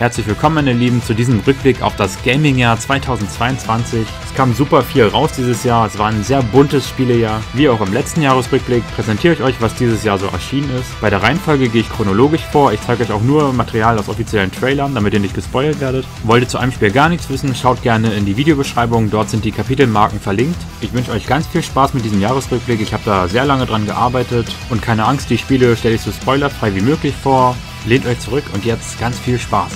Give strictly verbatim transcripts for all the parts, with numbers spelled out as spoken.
Herzlich willkommen, meine Lieben, zu diesem Rückblick auf das Gaming-Jahr zweitausendzweiundzwanzig. Es kam super viel raus dieses Jahr, es war ein sehr buntes Spielejahr. Wie auch im letzten Jahresrückblick präsentiere ich euch, was dieses Jahr so erschienen ist. Bei der Reihenfolge gehe ich chronologisch vor, ich zeige euch auch nur Material aus offiziellen Trailern, damit ihr nicht gespoilt werdet. Wollt ihr zu einem Spiel gar nichts wissen, schaut gerne in die Videobeschreibung, dort sind die Kapitelmarken verlinkt. Ich wünsche euch ganz viel Spaß mit diesem Jahresrückblick, ich habe da sehr lange dran gearbeitet und keine Angst, die Spiele stelle ich so spoilerfrei wie möglich vor. Lehnt euch zurück und jetzt ganz viel Spaß.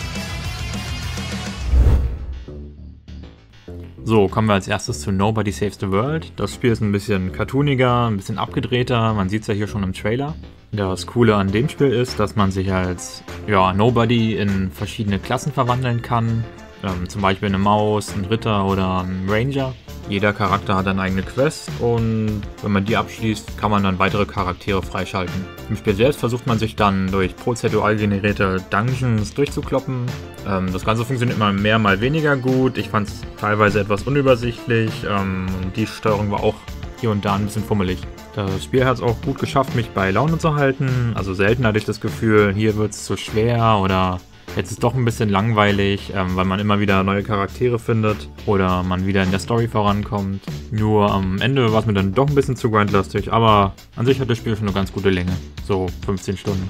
So, kommen wir als erstes zu Nobody Saves the World. Das Spiel ist ein bisschen cartooniger, ein bisschen abgedrehter, man sieht es ja hier schon im Trailer. Das Coole an dem Spiel ist, dass man sich als ja, Nobody in verschiedene Klassen verwandeln kann. Ähm, zum Beispiel eine Maus, ein Ritter oder ein Ranger. Jeder Charakter hat eine eigene Quest und wenn man die abschließt, kann man dann weitere Charaktere freischalten. Im Spiel selbst versucht man sich dann durch prozedural generierte Dungeons durchzukloppen. Ähm, das Ganze funktioniert mal mehr, mal weniger gut. Ich fand es teilweise etwas unübersichtlich. Ähm, die Steuerung war auch hier und da ein bisschen fummelig. Das Spiel hat es auch gut geschafft, mich bei Laune zu halten. Also selten hatte ich das Gefühl, hier wird es zu schwer oder jetzt ist es doch ein bisschen langweilig, ähm, weil man immer wieder neue Charaktere findet oder man wieder in der Story vorankommt. Nur am Ende war es mir dann doch ein bisschen zu grindlastig, aber an sich hat das Spiel schon eine ganz gute Länge. So fünfzehn Stunden.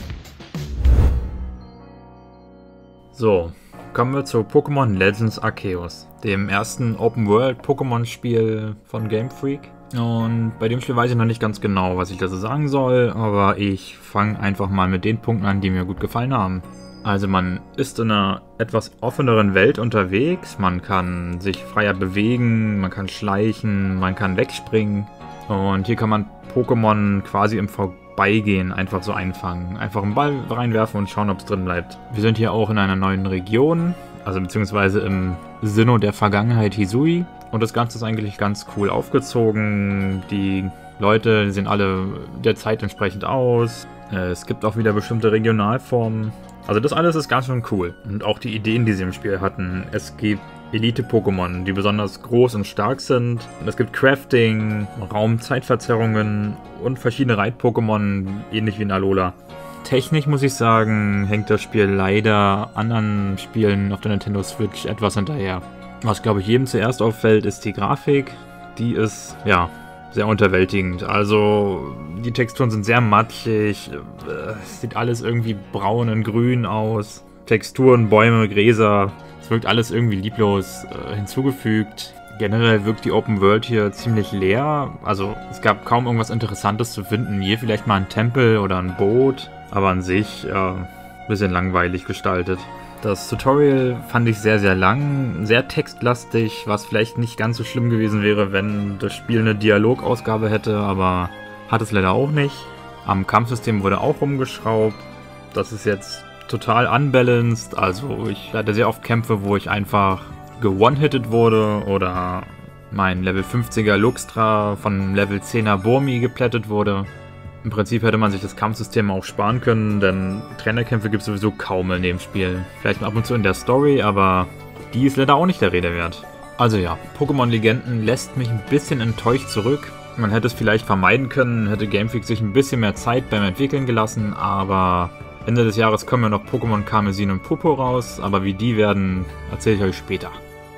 So, kommen wir zu Pokémon Legends Arceus, dem ersten Open-World-Pokémon-Spiel von Game Freak. Und bei dem Spiel weiß ich noch nicht ganz genau, was ich dazu sagen soll, aber ich fange einfach mal mit den Punkten an, die mir gut gefallen haben. Also man ist in einer etwas offeneren Welt unterwegs, man kann sich freier bewegen, man kann schleichen, man kann wegspringen und hier kann man Pokémon quasi im Vorbeigehen einfach so einfangen. Einfach einen Ball reinwerfen und schauen, ob es drin bleibt. Wir sind hier auch in einer neuen Region, also beziehungsweise im Sinnoh der Vergangenheit Hisui und das Ganze ist eigentlich ganz cool aufgezogen. Die Leute sehen alle der Zeit entsprechend aus, es gibt auch wieder bestimmte Regionalformen. Also das alles ist ganz schön cool. Und auch die Ideen, die sie im Spiel hatten. Es gibt Elite-Pokémon, die besonders groß und stark sind. Es gibt Crafting, Raum-Zeitverzerrungen und verschiedene Reit-Pokémon, ähnlich wie in Alola. Technisch muss ich sagen, hängt das Spiel leider anderen Spielen auf der Nintendo Switch etwas hinterher. Was, glaube ich, jedem zuerst auffällt, ist die Grafik. Die ist, ja, sehr unterwältigend. Also die Texturen sind sehr matschig, es sieht alles irgendwie braun und grün aus. Texturen, Bäume, Gräser, es wirkt alles irgendwie lieblos äh, hinzugefügt. Generell wirkt die Open World hier ziemlich leer, also es gab kaum irgendwas Interessantes zu finden. Hier vielleicht mal ein Tempel oder ein Boot, aber an sich äh, ein bisschen langweilig gestaltet. Das Tutorial fand ich sehr, sehr lang, sehr textlastig, was vielleicht nicht ganz so schlimm gewesen wäre, wenn das Spiel eine Dialogausgabe hätte, aber hat es leider auch nicht. Am Kampfsystem wurde auch rumgeschraubt. Das ist jetzt total unbalanced, also ich hatte sehr oft Kämpfe, wo ich einfach ge-one-hitted wurde oder mein Level fünfziger Luxtra von Level zehner Burmi geplättet wurde. Im Prinzip hätte man sich das Kampfsystem auch sparen können, denn Trainerkämpfe gibt es sowieso kaum in dem Spiel. Vielleicht ab und zu in der Story, aber die ist leider auch nicht der Rede wert. Also ja, Pokémon Legenden lässt mich ein bisschen enttäuscht zurück. Man hätte es vielleicht vermeiden können, hätte Game Freak sich ein bisschen mehr Zeit beim Entwickeln gelassen, aber Ende des Jahres kommen ja noch Pokémon Karmesin und Purpur raus, aber wie die werden, erzähle ich euch später.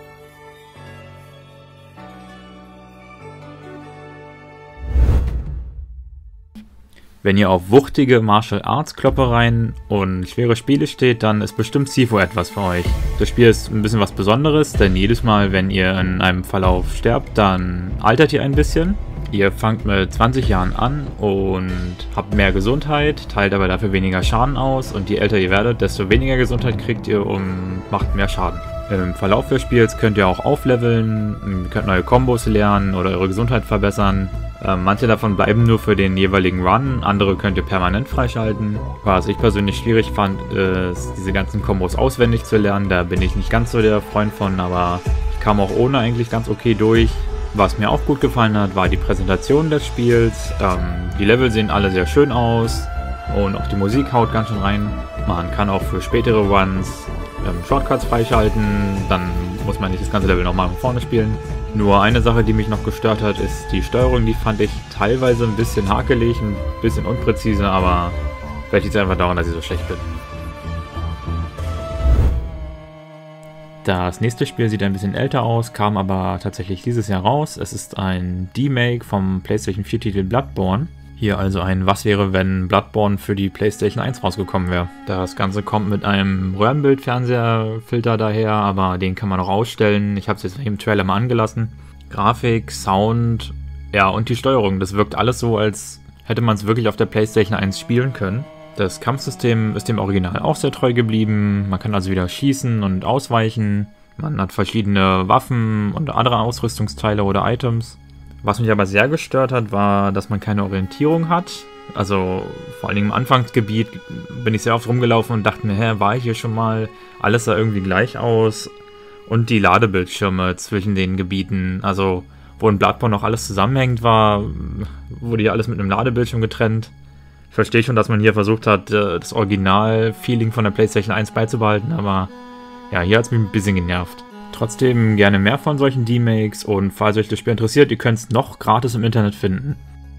Wenn ihr auf wuchtige Martial Arts Kloppereien und schwere Spiele steht, dann ist bestimmt Sifo etwas für euch. Das Spiel ist ein bisschen was Besonderes, denn jedes Mal, wenn ihr in einem Verlauf sterbt, dann altert ihr ein bisschen. Ihr fangt mit zwanzig Jahren an und habt mehr Gesundheit, teilt aber dafür weniger Schaden aus und je älter ihr werdet, desto weniger Gesundheit kriegt ihr und macht mehr Schaden. Im Verlauf des Spiels könnt ihr auch aufleveln, ihr könnt neue Kombos lernen oder eure Gesundheit verbessern. Ähm, manche davon bleiben nur für den jeweiligen Run, andere könnt ihr permanent freischalten. Was ich persönlich schwierig fand, ist diese ganzen Kombos auswendig zu lernen. Da bin ich nicht ganz so der Freund von, aber ich kam auch ohne eigentlich ganz okay durch. Was mir auch gut gefallen hat, war die Präsentation des Spiels. Ähm, die Level sehen alle sehr schön aus und auch die Musik haut ganz schön rein. Man kann auch für spätere Runs ähm, Shortcuts freischalten, dann muss man nicht das ganze Level nochmal von vorne spielen. Nur eine Sache, die mich noch gestört hat, ist die Steuerung. Die fand ich teilweise ein bisschen hakelig, ein bisschen unpräzise, aber vielleicht liegt es einfach daran, dass ich so schlecht bin. Das nächste Spiel sieht ein bisschen älter aus, kam aber tatsächlich dieses Jahr raus. Es ist ein Remake vom PlayStation vier Titel Bloodborne. Hier also ein Was wäre, wenn Bloodborne für die PlayStation eins rausgekommen wäre. Das Ganze kommt mit einem Röhrenbildfernseherfilter daher, aber den kann man auch ausstellen. Ich habe es jetzt im Trailer mal angelassen. Grafik, Sound, ja und die Steuerung, das wirkt alles so, als hätte man es wirklich auf der PlayStation eins spielen können. Das Kampfsystem ist dem Original auch sehr treu geblieben. Man kann also wieder schießen und ausweichen. Man hat verschiedene Waffen und andere Ausrüstungsteile oder Items. Was mich aber sehr gestört hat, war, dass man keine Orientierung hat. Also vor allen Dingen im Anfangsgebiet bin ich sehr oft rumgelaufen und dachte mir, hä, war ich hier schon mal? Alles sah irgendwie gleich aus. Und die Ladebildschirme zwischen den Gebieten, also wo in Bloodborne noch alles zusammenhängend war, wurde hier alles mit einem Ladebildschirm getrennt. Ich verstehe schon, dass man hier versucht hat, das Original-Feeling von der PlayStation eins beizubehalten, aber ja, hier hat es mich ein bisschen genervt. Trotzdem gerne mehr von solchen Remakes und falls euch das Spiel interessiert, ihr könnt es noch gratis im Internet finden.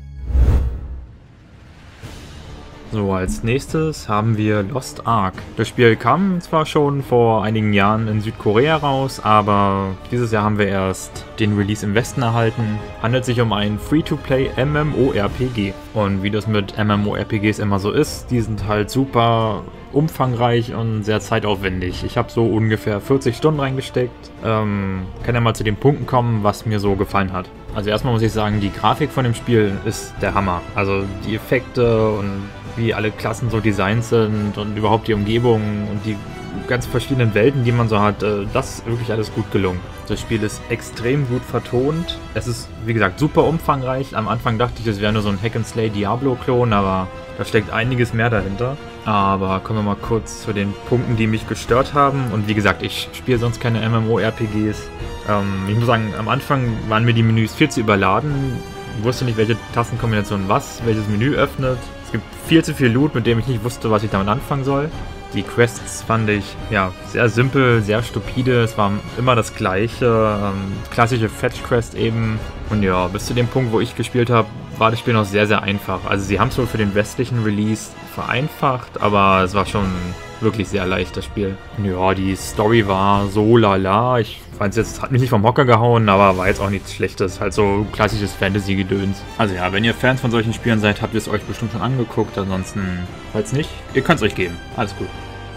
So, als nächstes haben wir Lost Ark. Das Spiel kam zwar schon vor einigen Jahren in Südkorea raus, aber dieses Jahr haben wir erst den Release im Westen erhalten. Handelt sich um ein Free-to-Play MMORPG. Und wie das mit MMORPGs immer so ist, die sind halt super umfangreich und sehr zeitaufwendig. Ich habe so ungefähr vierzig Stunden reingesteckt. Ähm, kann ja mal zu den Punkten kommen, was mir so gefallen hat. Also erstmal muss ich sagen, die Grafik von dem Spiel ist der Hammer. Also die Effekte und wie alle Klassen so designt sind und überhaupt die Umgebung und die ganz verschiedenen Welten, die man so hat, das ist wirklich alles gut gelungen. Das Spiel ist extrem gut vertont. Es ist, wie gesagt, super umfangreich. Am Anfang dachte ich, es wäre nur so ein Hack-and-Slay-Diablo-Klon, aber da steckt einiges mehr dahinter. Aber kommen wir mal kurz zu den Punkten, die mich gestört haben. Und wie gesagt, ich spiele sonst keine MMORPGs. Ähm, ich muss sagen, am Anfang waren mir die Menüs viel zu überladen. Ich wusste nicht, welche Tastenkombination was, welches Menü öffnet. Es gibt viel zu viel Loot, mit dem ich nicht wusste, was ich damit anfangen soll. Die Quests fand ich ja sehr simpel, sehr stupide. Es war immer das gleiche, ähm, klassische Fetch-Quest eben. Und ja, bis zu dem Punkt, wo ich gespielt habe, war das Spiel noch sehr, sehr einfach. Also sie haben es wohl für den westlichen Release vereinfacht, aber es war schon wirklich sehr leicht, das Spiel. Ja, die Story war so lala. Ich fand es jetzt, hat mich nicht vom Hocker gehauen, aber war jetzt auch nichts Schlechtes. Halt so klassisches Fantasy-Gedöns. Also ja, wenn ihr Fans von solchen Spielen seid, habt ihr es euch bestimmt schon angeguckt. Ansonsten, falls nicht, ihr könnt es euch geben. Alles gut.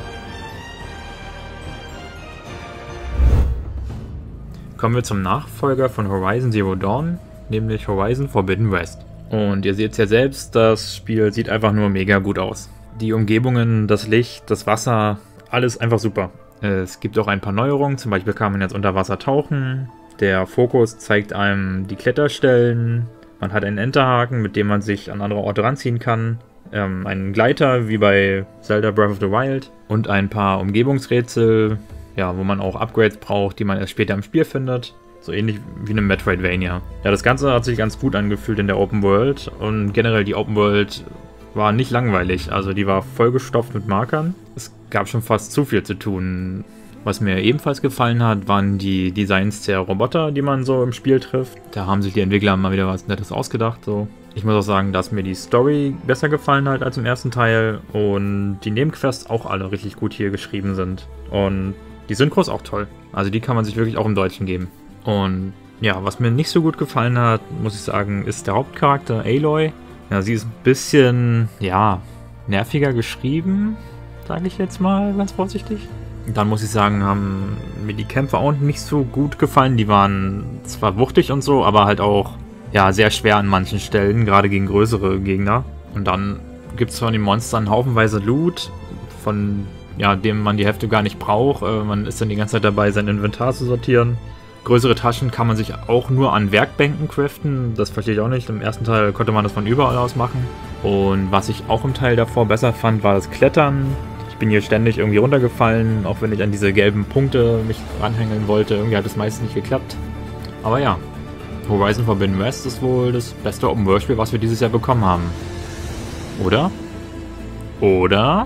Kommen wir zum Nachfolger von Horizon Zero Dawn, nämlich Horizon Forbidden West. Und ihr seht es ja selbst, das Spiel sieht einfach nur mega gut aus. Die Umgebungen, das Licht, das Wasser, alles einfach super. Es gibt auch ein paar Neuerungen, zum Beispiel kann man jetzt unter Wasser tauchen. Der Fokus zeigt einem die Kletterstellen. Man hat einen Enterhaken, mit dem man sich an andere Orte ranziehen kann. Ähm, einen Gleiter, wie bei Zelda Breath of the Wild. Und ein paar Umgebungsrätsel, ja, wo man auch Upgrades braucht, die man erst später im Spiel findet. So ähnlich wie eine Metroidvania. Ja, das Ganze hat sich ganz gut angefühlt in der Open World. Und generell die Open World war nicht langweilig. Also die war vollgestopft mit Markern. Es gab schon fast zu viel zu tun. Was mir ebenfalls gefallen hat, waren die Designs der Roboter, die man so im Spiel trifft. Da haben sich die Entwickler mal wieder was Nettes ausgedacht. So. Ich muss auch sagen, dass mir die Story besser gefallen hat als im ersten Teil. Und die Nebenquests auch alle richtig gut hier geschrieben sind. Und die Synchros auch toll. Also die kann man sich wirklich auch im Deutschen geben. Und ja, was mir nicht so gut gefallen hat, muss ich sagen, ist der Hauptcharakter Aloy. Ja, sie ist ein bisschen, ja, nerviger geschrieben, sage ich jetzt mal ganz vorsichtig. Dann muss ich sagen, haben mir die Kämpfe auch nicht so gut gefallen. Die waren zwar wuchtig und so, aber halt auch, ja, sehr schwer an manchen Stellen, gerade gegen größere Gegner. Und dann gibt es von den Monstern haufenweise Loot, von ja, dem man die Hälfte gar nicht braucht. Äh, man ist dann die ganze Zeit dabei, sein Inventar zu sortieren. Größere Taschen kann man sich auch nur an Werkbänken craften. Das verstehe ich auch nicht. Im ersten Teil konnte man das von überall aus machen. Und was ich auch im Teil davor besser fand, war das Klettern. Ich bin hier ständig irgendwie runtergefallen, auch wenn ich an diese gelben Punkte mich ranhängeln wollte. Irgendwie hat es meistens nicht geklappt. Aber ja, Horizon Forbidden West ist wohl das beste Open-World-Spiel, was wir dieses Jahr bekommen haben. Oder? Oder?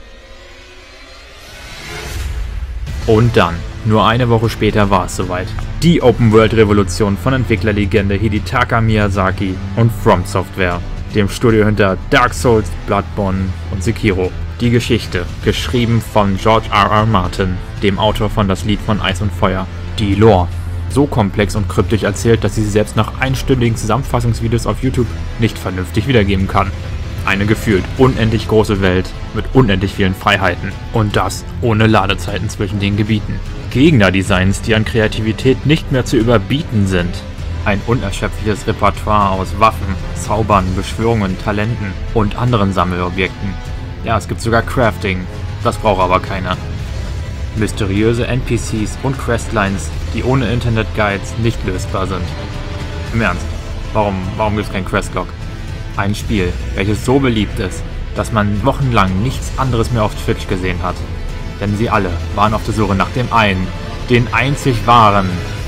Und dann, nur eine Woche später war es soweit. Die Open-World-Revolution von Entwicklerlegende Hidetaka Miyazaki und From Software, dem Studio hinter Dark Souls, Bloodborne und Sekiro. Die Geschichte, geschrieben von George R R. Martin, dem Autor von Das Lied von Eis und Feuer. Die Lore, so komplex und kryptisch erzählt, dass sie sie selbst nach einstündigen Zusammenfassungsvideos auf YouTube nicht vernünftig wiedergeben kann. Eine gefühlt unendlich große Welt mit unendlich vielen Freiheiten. Und das ohne Ladezeiten zwischen den Gebieten. Gegnerdesigns, die an Kreativität nicht mehr zu überbieten sind. Ein unerschöpfliches Repertoire aus Waffen, Zaubern, Beschwörungen, Talenten und anderen Sammelobjekten. Ja, es gibt sogar Crafting, das braucht aber keiner. Mysteriöse N P Cs und Questlines, die ohne Internet-Guides nicht lösbar sind. Im Ernst, warum, warum gibt es kein Questlog? Ein Spiel, welches so beliebt ist, dass man wochenlang nichts anderes mehr auf Twitch gesehen hat. Denn sie alle waren auf der Suche nach dem einen, den einzig wahren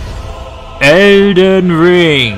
Elden Ring.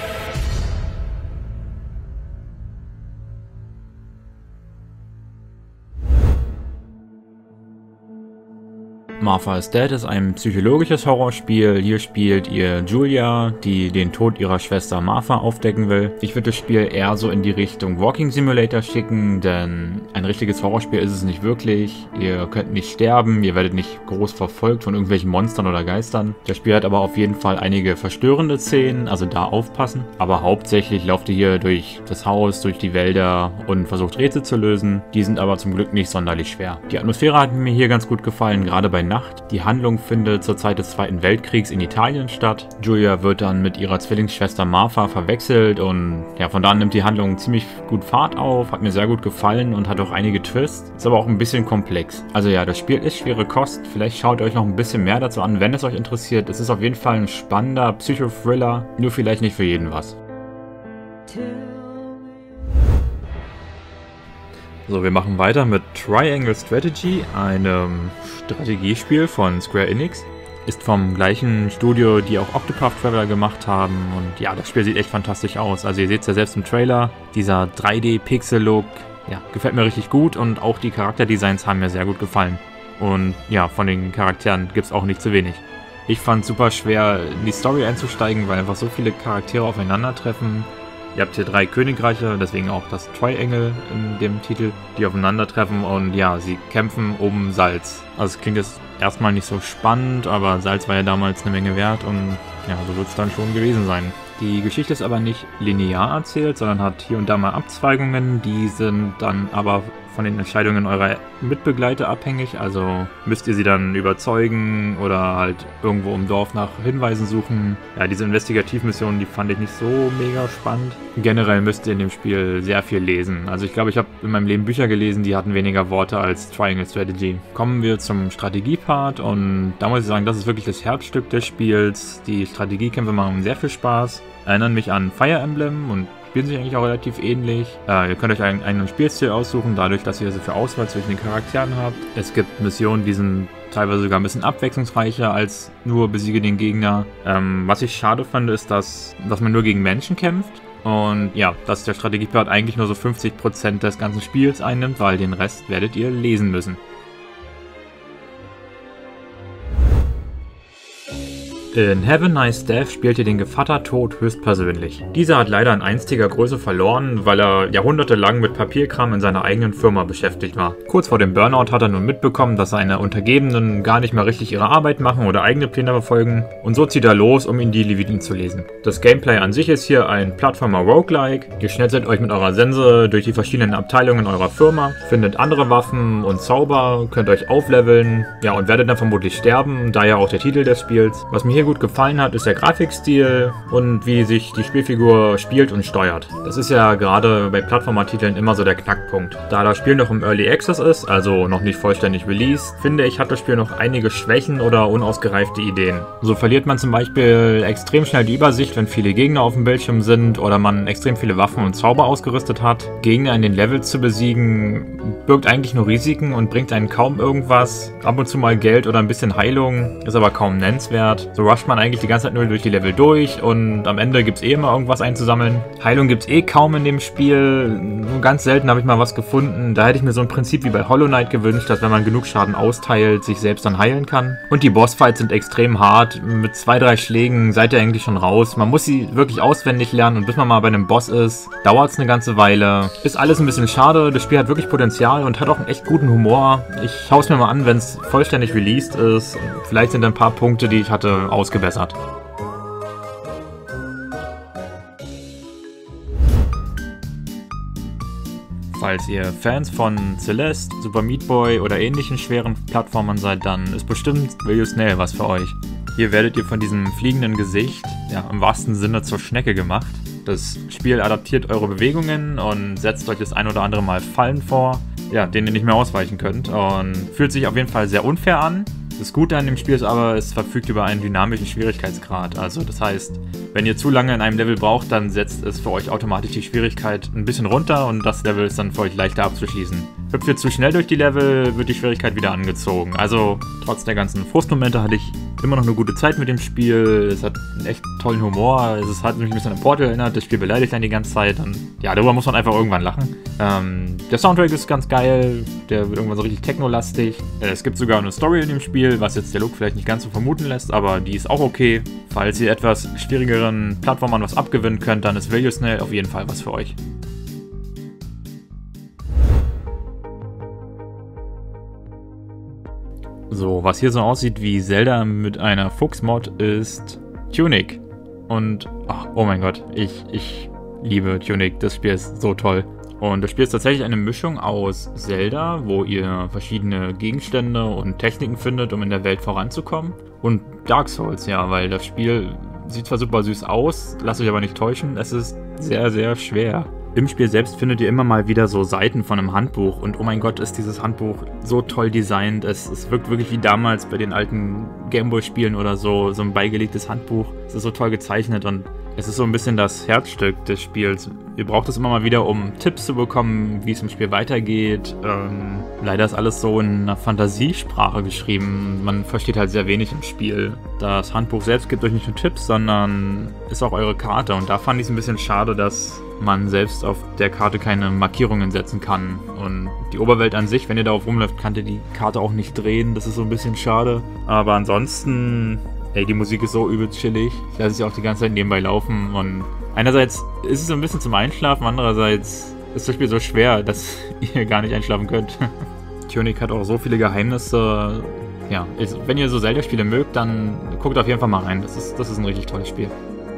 Martha is Dead ist ein psychologisches Horrorspiel. Hier spielt ihr Julia, die den Tod ihrer Schwester Martha aufdecken will. Ich würde das Spiel eher so in die Richtung Walking Simulator schicken, denn ein richtiges Horrorspiel ist es nicht wirklich. Ihr könnt nicht sterben, ihr werdet nicht groß verfolgt von irgendwelchen Monstern oder Geistern. Das Spiel hat aber auf jeden Fall einige verstörende Szenen, also da aufpassen. Aber hauptsächlich lauft ihr hier durch das Haus, durch die Wälder und versucht Rätsel zu lösen. Die sind aber zum Glück nicht sonderlich schwer. Die Atmosphäre hat mir hier ganz gut gefallen, gerade bei Nacht. Die Handlung findet zur Zeit des Zweiten Weltkriegs in Italien statt. Julia wird dann mit ihrer Zwillingsschwester Martha verwechselt und ja, von da an nimmt die Handlung ziemlich gut Fahrt auf, hat mir sehr gut gefallen und hat auch einige Twists, ist aber auch ein bisschen komplex. Also ja, das Spiel ist schwere Kost, vielleicht schaut euch noch ein bisschen mehr dazu an, wenn es euch interessiert. Es ist auf jeden Fall ein spannender Psychothriller, nur vielleicht nicht für jeden was. So, wir machen weiter mit Triangle Strategy, einem Strategiespiel von Square Enix. Ist vom gleichen Studio, die auch Octopath Traveler gemacht haben. Und ja, das Spiel sieht echt fantastisch aus. Also ihr seht es ja selbst im Trailer. Dieser drei D-Pixel-Look, ja, gefällt mir richtig gut. Und auch die Charakterdesigns haben mir sehr gut gefallen. Und ja, von den Charakteren gibt es auch nicht zu wenig. Ich fand es super schwer, in die Story einzusteigen, weil einfach so viele Charaktere aufeinandertreffen. Ihr habt hier drei Königreiche, deswegen auch das Triangle in dem Titel, die aufeinandertreffen und ja, sie kämpfen um Salz. Also es klingt jetzt erstmal nicht so spannend, aber Salz war ja damals eine Menge wert und ja, so wird es dann schon gewesen sein. Die Geschichte ist aber nicht linear erzählt, sondern hat hier und da mal Abzweigungen, die sind dann aber von den Entscheidungen eurer Mitbegleiter abhängig, also müsst ihr sie dann überzeugen oder halt irgendwo im Dorf nach Hinweisen suchen. Ja, diese Investigativmissionen, die fand ich nicht so mega spannend. Generell müsst ihr in dem Spiel sehr viel lesen. Also ich glaube, ich habe in meinem Leben Bücher gelesen, die hatten weniger Worte als Triangle Strategy. Kommen wir zum Strategiepart und da muss ich sagen, das ist wirklich das Herzstück des Spiels. Die Strategiekämpfe machen sehr viel Spaß, erinnern mich an Fire Emblem und spielen sich eigentlich auch relativ ähnlich. Äh, ihr könnt euch einen eigenen Spielstil aussuchen, dadurch, dass ihr so viel Auswahl zwischen den Charakteren habt. Es gibt Missionen, die sind teilweise sogar ein bisschen abwechslungsreicher als nur besiege den Gegner. Ähm, was ich schade fand, ist, dass, dass man nur gegen Menschen kämpft. Und ja, dass der Strategiepart eigentlich nur so fünfzig Prozent des ganzen Spiels einnimmt, weil den Rest werdet ihr lesen müssen. In Have a Nice Death spielt ihr den Gevatter Tod höchstpersönlich. Dieser hat leider in einstiger Größe verloren, weil er jahrhundertelang mit Papierkram in seiner eigenen Firma beschäftigt war. Kurz vor dem Burnout hat er nun mitbekommen, dass seine Untergebenen gar nicht mehr richtig ihre Arbeit machen oder eigene Pläne verfolgen und so zieht er los, um ihnen die Leviten zu lesen. Das Gameplay an sich ist hier ein Plattformer-Roguelike. Ihr schnetzelt euch mit eurer Sense durch die verschiedenen Abteilungen eurer Firma, findet andere Waffen und Zauber, könnt euch aufleveln, ja, und werdet dann vermutlich sterben, daher auch der Titel des Spiels. Was mir hier gut gefallen hat, ist der Grafikstil und wie sich die Spielfigur spielt und steuert. Das ist ja gerade bei Plattformer-Titeln immer so der Knackpunkt. Da das Spiel noch im Early Access ist, also noch nicht vollständig released, finde ich, hat das Spiel noch einige Schwächen oder unausgereifte Ideen. So verliert man zum Beispiel extrem schnell die Übersicht, wenn viele Gegner auf dem Bildschirm sind oder man extrem viele Waffen und Zauber ausgerüstet hat. Gegner in den Levels zu besiegen, birgt eigentlich nur Risiken und bringt einen kaum irgendwas. Ab und zu mal Geld oder ein bisschen Heilung, ist aber kaum nennenswert. So rusht man eigentlich die ganze Zeit nur durch die Level durch und am Ende gibt es eh immer irgendwas einzusammeln. Heilung gibt es eh kaum in dem Spiel, nur ganz selten habe ich mal was gefunden. Da hätte ich mir so ein Prinzip wie bei Hollow Knight gewünscht, dass wenn man genug Schaden austeilt, sich selbst dann heilen kann. Und die Bossfights sind extrem hart, mit zwei, drei Schlägen seid ihr eigentlich schon raus. Man muss sie wirklich auswendig lernen und bis man mal bei einem Boss ist, dauert es eine ganze Weile. Ist alles ein bisschen schade, das Spiel hat wirklich Potenzial und hat auch einen echt guten Humor. Ich schaue es mir mal an, wenn es vollständig released ist. Vielleicht sind ein paar Punkte, die ich hatte, ausgebessert. Falls ihr Fans von Celeste, Super Meat Boy oder ähnlichen schweren Plattformern seid, dann ist bestimmt Will You Snail was für euch. Hier werdet ihr von diesem fliegenden Gesicht, ja, im wahrsten Sinne zur Schnecke gemacht. Das Spiel adaptiert eure Bewegungen und setzt euch das ein oder andere Mal Fallen vor, ja, denen ihr nicht mehr ausweichen könnt, und fühlt sich auf jeden Fall sehr unfair an. Das Gute an dem Spiel ist aber, es verfügt über einen dynamischen Schwierigkeitsgrad. Also das heißt, wenn ihr zu lange in einem Level braucht, dann setzt es für euch automatisch die Schwierigkeit ein bisschen runter und das Level ist dann für euch leichter abzuschließen. Hüpft ihr zu schnell durch die Level, wird die Schwierigkeit wieder angezogen. Also trotz der ganzen Frustmomente hatte ich immer noch eine gute Zeit mit dem Spiel. Es hat einen echt tollen Humor. Es hat mich ein bisschen an Portal erinnert. Das Spiel beleidigt einen die ganze Zeit. Und ja, darüber muss man einfach irgendwann lachen. Ähm, der Soundtrack ist ganz geil. Der wird irgendwann so richtig technolastig. Äh, es gibt sogar eine Story in dem Spiel, was jetzt der Look vielleicht nicht ganz so vermuten lässt, aber die ist auch okay. Falls ihr etwas schwierigeren Plattformern was abgewinnen könnt, dann ist Will You Snail auf jeden Fall was für euch. So, was hier so aussieht wie Zelda mit einer Fuchs-Mod ist Tunic. Und, ach, oh mein Gott, ich, ich liebe Tunic, das Spiel ist so toll. Und das Spiel ist tatsächlich eine Mischung aus Zelda, wo ihr verschiedene Gegenstände und Techniken findet, um in der Welt voranzukommen. Und Dark Souls, ja, weil das Spiel sieht zwar super süß aus, lasst euch aber nicht täuschen, es ist sehr, sehr schwer. Im Spiel selbst findet ihr immer mal wieder so Seiten von einem Handbuch und oh mein Gott, ist dieses Handbuch so toll designt. Es, es wirkt wirklich wie damals bei den alten Gameboy-Spielen oder so, so ein beigelegtes Handbuch. Es ist so toll gezeichnet und es ist so ein bisschen das Herzstück des Spiels. Ihr braucht es immer mal wieder, um Tipps zu bekommen, wie es im Spiel weitergeht. Ähm, leider ist alles so in einer Fantasiesprache geschrieben. Man versteht halt sehr wenig im Spiel. Das Handbuch selbst gibt euch nicht nur Tipps, sondern ist auch eure Karte. Und da fand ich es ein bisschen schade, dass man selbst auf der Karte keine Markierungen setzen kann. Und die Oberwelt an sich, wenn ihr darauf rumläuft, könnt ihr die Karte auch nicht drehen. Das ist so ein bisschen schade. Aber ansonsten, ey, die Musik ist so übelst chillig. Ich lasse es ja auch die ganze Zeit nebenbei laufen. Und einerseits ist es so ein bisschen zum Einschlafen, andererseits ist das Spiel so schwer, dass ihr gar nicht einschlafen könnt. Tunic hat auch so viele Geheimnisse. Ja, ist, wenn ihr so Zelda-Spiele mögt, dann guckt auf jeden Fall mal rein. Das ist, das ist ein richtig tolles Spiel.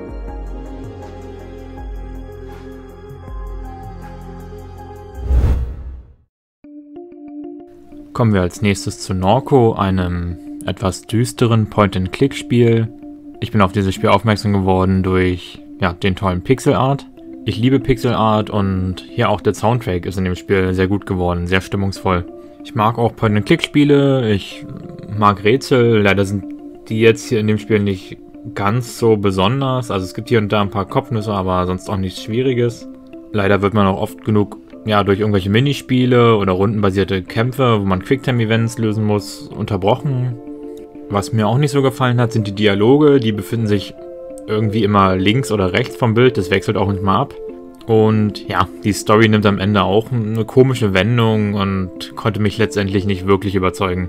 Kommen wir als nächstes zu Norco, einem etwas düsteren Point-and-Click-Spiel. Ich bin auf dieses Spiel aufmerksam geworden durch, ja, den tollen Pixel-Art. Ich liebe Pixel-Art und hier auch der Soundtrack ist in dem Spiel sehr gut geworden, sehr stimmungsvoll. Ich mag auch Point-and-Click-Spiele, ich mag Rätsel, leider sind die jetzt hier in dem Spiel nicht ganz so besonders. Also es gibt hier und da ein paar Kopfnüsse, aber sonst auch nichts Schwieriges. Leider wird man auch oft genug, ja, durch irgendwelche Minispiele oder rundenbasierte Kämpfe, wo man Quicktime-Events lösen muss, unterbrochen. Was mir auch nicht so gefallen hat, sind die Dialoge. Die befinden sich irgendwie immer links oder rechts vom Bild. Das wechselt auch nicht mal ab. Und ja, die Story nimmt am Ende auch eine komische Wendung und konnte mich letztendlich nicht wirklich überzeugen.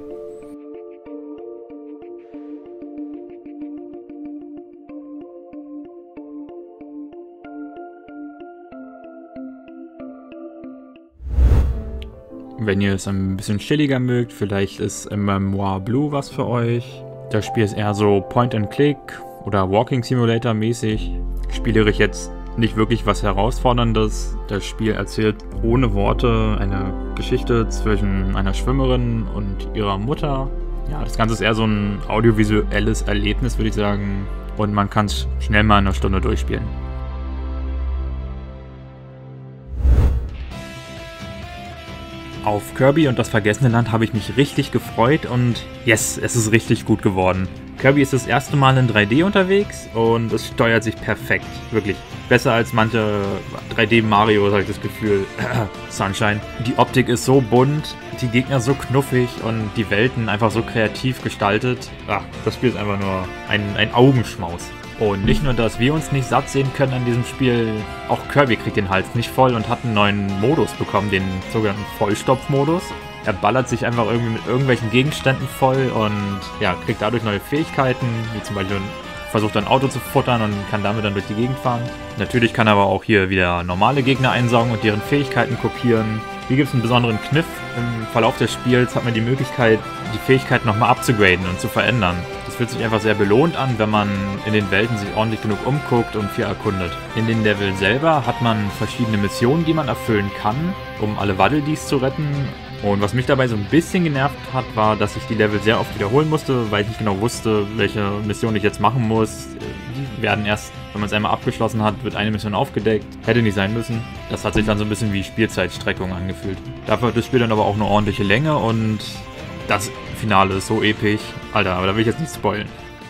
Wenn ihr es ein bisschen chilliger mögt, vielleicht ist Memoir Blue was für euch. Das Spiel ist eher so Point-and-Click oder Walking Simulator mäßig. Spielerisch jetzt nicht wirklich was Herausforderndes. Das Spiel erzählt ohne Worte eine Geschichte zwischen einer Schwimmerin und ihrer Mutter. Ja, das Ganze ist eher so ein audiovisuelles Erlebnis, würde ich sagen. Und man kann es schnell mal in einer Stunde durchspielen. Auf Kirby und das Vergessene Land habe ich mich richtig gefreut und yes, es ist richtig gut geworden. Kirby ist das erste Mal in drei D unterwegs und es steuert sich perfekt, wirklich. Besser als manche drei D Marios, habe ich das Gefühl. Sunshine. Die Optik ist so bunt, die Gegner so knuffig und die Welten einfach so kreativ gestaltet. Ach, das Spiel ist einfach nur ein, ein Augenschmaus. Und nicht nur, dass wir uns nicht satt sehen können an diesem Spiel, auch Kirby kriegt den Hals nicht voll und hat einen neuen Modus bekommen, den sogenannten Vollstopf-Modus. Er ballert sich einfach irgendwie mit irgendwelchen Gegenständen voll und ja, kriegt dadurch neue Fähigkeiten, wie zum Beispiel versucht ein Auto zu futtern und kann damit dann durch die Gegend fahren. Natürlich kann er aber auch hier wieder normale Gegner einsaugen und deren Fähigkeiten kopieren. Hier gibt es einen besonderen Kniff. Im Verlauf des Spiels hat man die Möglichkeit, die Fähigkeiten nochmal abzugraden und zu verändern. Das fühlt sich einfach sehr belohnt an, wenn man in den Welten sich ordentlich genug umguckt und viel erkundet. In den Level selber hat man verschiedene Missionen, die man erfüllen kann, um alle Waddle-Dees zu retten. Und was mich dabei so ein bisschen genervt hat, war, dass ich die Level sehr oft wiederholen musste, weil ich nicht genau wusste, welche Mission ich jetzt machen muss. Die werden erst, wenn man es einmal abgeschlossen hat, wird eine Mission aufgedeckt. Hätte nicht sein müssen. Das hat sich dann so ein bisschen wie Spielzeitstreckung angefühlt. Dafür hat das Spiel dann aber auch eine ordentliche Länge und das Finale ist so episch. Alter, aber da will ich jetzt nicht spoilen.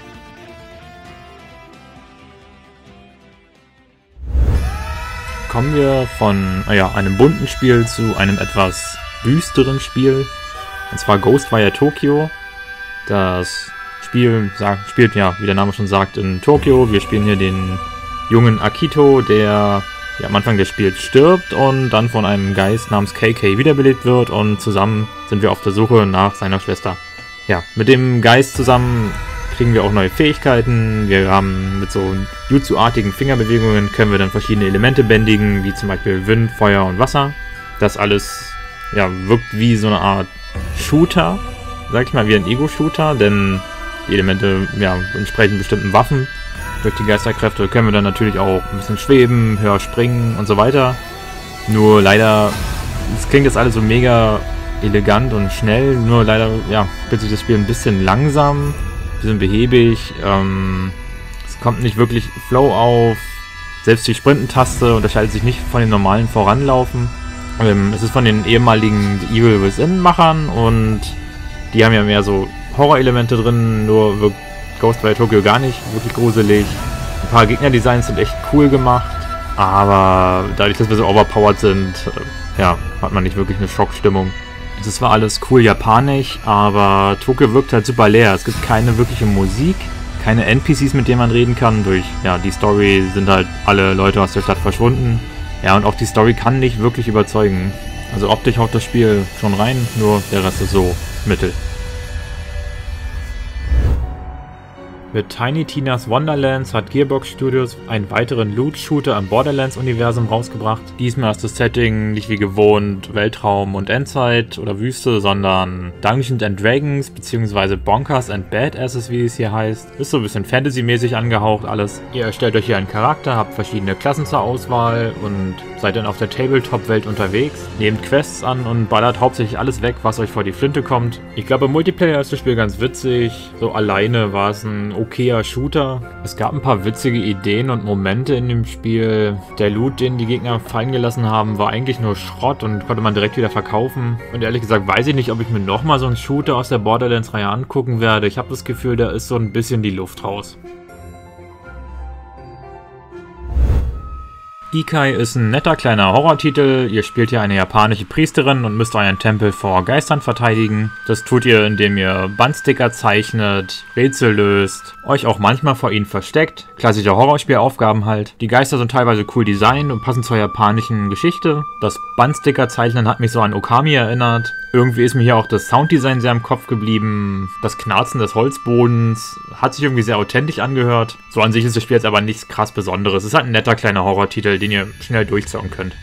Kommen wir von ja, einem bunten Spiel zu einem etwas düsteren Spiel, und zwar Ghostwire Tokyo. Das Spiel sagt, spielt ja, wie der Name schon sagt, in Tokio. Wir spielen hier den jungen Akito, der ja, am Anfang des Spiels stirbt und dann von einem Geist namens K K wiederbelebt wird und zusammen sind wir auf der Suche nach seiner Schwester. Ja, mit dem Geist zusammen kriegen wir auch neue Fähigkeiten. Wir haben mit so Jutsu-artigen Fingerbewegungen können wir dann verschiedene Elemente bändigen, wie zum Beispiel Wind, Feuer und Wasser. Das alles ja, wirkt wie so eine Art Shooter, sag ich mal, wie ein Ego-Shooter, denn die Elemente ja, entsprechen bestimmten Waffen. Durch die Geisterkräfte können wir dann natürlich auch ein bisschen schweben, höher springen und so weiter. Nur leider, es klingt jetzt alles so mega elegant und schnell, nur leider ja, spielt sich das Spiel ein bisschen langsam, ein bisschen behäbig. Ähm, es kommt nicht wirklich Flow auf, selbst die Sprintentaste unterscheidet sich nicht von den normalen Voranlaufen. Ähm, es ist von den ehemaligen The Evil Within-Machern und die haben ja mehr so Horror-Elemente drin, nur wirkt Ghostwire Tokyo gar nicht wirklich gruselig. Ein paar Gegnerdesigns sind echt cool gemacht, aber dadurch, dass wir so overpowered sind, äh, ja, hat man nicht wirklich eine Schockstimmung. Es ist zwar alles cool japanisch, aber Tokyo wirkt halt super leer. Es gibt keine wirkliche Musik, keine N P Cs, mit denen man reden kann. Durch ja, die Story sind halt alle Leute aus der Stadt verschwunden. Ja, und auch die Story kann nicht wirklich überzeugen. Also optisch haut das Spiel schon rein, nur der Rest ist so mittel. Mit Tiny Tina's Wonderlands hat Gearbox Studios einen weiteren Loot-Shooter im Borderlands-Universum rausgebracht. Diesmal ist das Setting nicht wie gewohnt Weltraum und Endzeit oder Wüste, sondern Dungeons and Dragons bzw. Bonkers and Badasses, wie es hier heißt. Ist so ein bisschen Fantasy-mäßig angehaucht alles. Ihr erstellt euch hier einen Charakter, habt verschiedene Klassen zur Auswahl und seid dann auf der Tabletop-Welt unterwegs. Nehmt Quests an und ballert hauptsächlich alles weg, was euch vor die Flinte kommt. Ich glaube, im Multiplayer ist das Spiel ganz witzig. So alleine war es ein okayer Shooter. Es gab ein paar witzige Ideen und Momente in dem Spiel. Der Loot, den die Gegner fallen gelassen haben, war eigentlich nur Schrott und konnte man direkt wieder verkaufen. Und ehrlich gesagt weiß ich nicht, ob ich mir nochmal so einen Shooter aus der Borderlands-Reihe angucken werde. Ich habe das Gefühl, da ist so ein bisschen die Luft raus. Ikai ist ein netter kleiner Horrortitel. Ihr spielt hier eine japanische Priesterin und müsst euren Tempel vor Geistern verteidigen. Das tut ihr, indem ihr Bandsticker zeichnet, Rätsel löst, euch auch manchmal vor ihnen versteckt. Klassische Horrorspielaufgaben halt. Die Geister sind teilweise cool designt und passen zur japanischen Geschichte. Das Bandsticker zeichnen hat mich so an Okami erinnert. Irgendwie ist mir hier auch das Sounddesign sehr im Kopf geblieben. Das Knarzen des Holzbodens hat sich irgendwie sehr authentisch angehört. So an sich ist das Spiel jetzt aber nichts krass Besonderes. Es ist halt ein netter kleiner Horrortitel, den ihr schnell durchzocken könnt.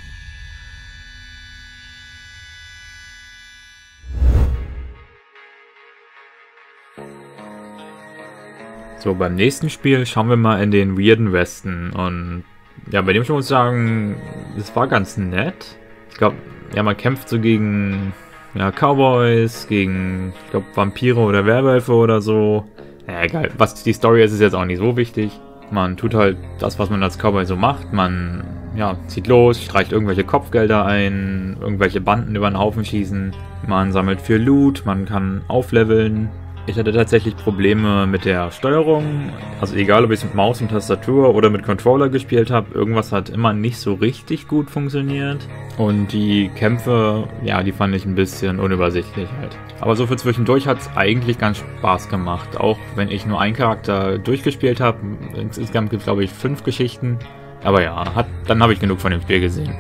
So, beim nächsten Spiel schauen wir mal in den weirden Westen. Und ja, bei dem schon muss ich sagen, es war ganz nett. Ich glaube, ja, man kämpft so gegen ja, Cowboys, gegen, ich glaube, Vampire oder Werwölfe oder so. Ja, egal. Was die Story ist, ist jetzt auch nicht so wichtig. Man tut halt das, was man als Cowboy so macht. Man ja, zieht los, streicht irgendwelche Kopfgelder ein, irgendwelche Banden über den Haufen schießen. Man sammelt viel Loot, man kann aufleveln. Ich hatte tatsächlich Probleme mit der Steuerung, also egal ob ich es mit Maus und Tastatur oder mit Controller gespielt habe, irgendwas hat immer nicht so richtig gut funktioniert und die Kämpfe, ja, die fand ich ein bisschen unübersichtlich halt. Aber so für zwischendurch hat es eigentlich ganz Spaß gemacht, auch wenn ich nur einen Charakter durchgespielt habe. Insgesamt gibt es glaube ich fünf Geschichten, aber ja, hat, dann habe ich genug von dem Spiel gesehen.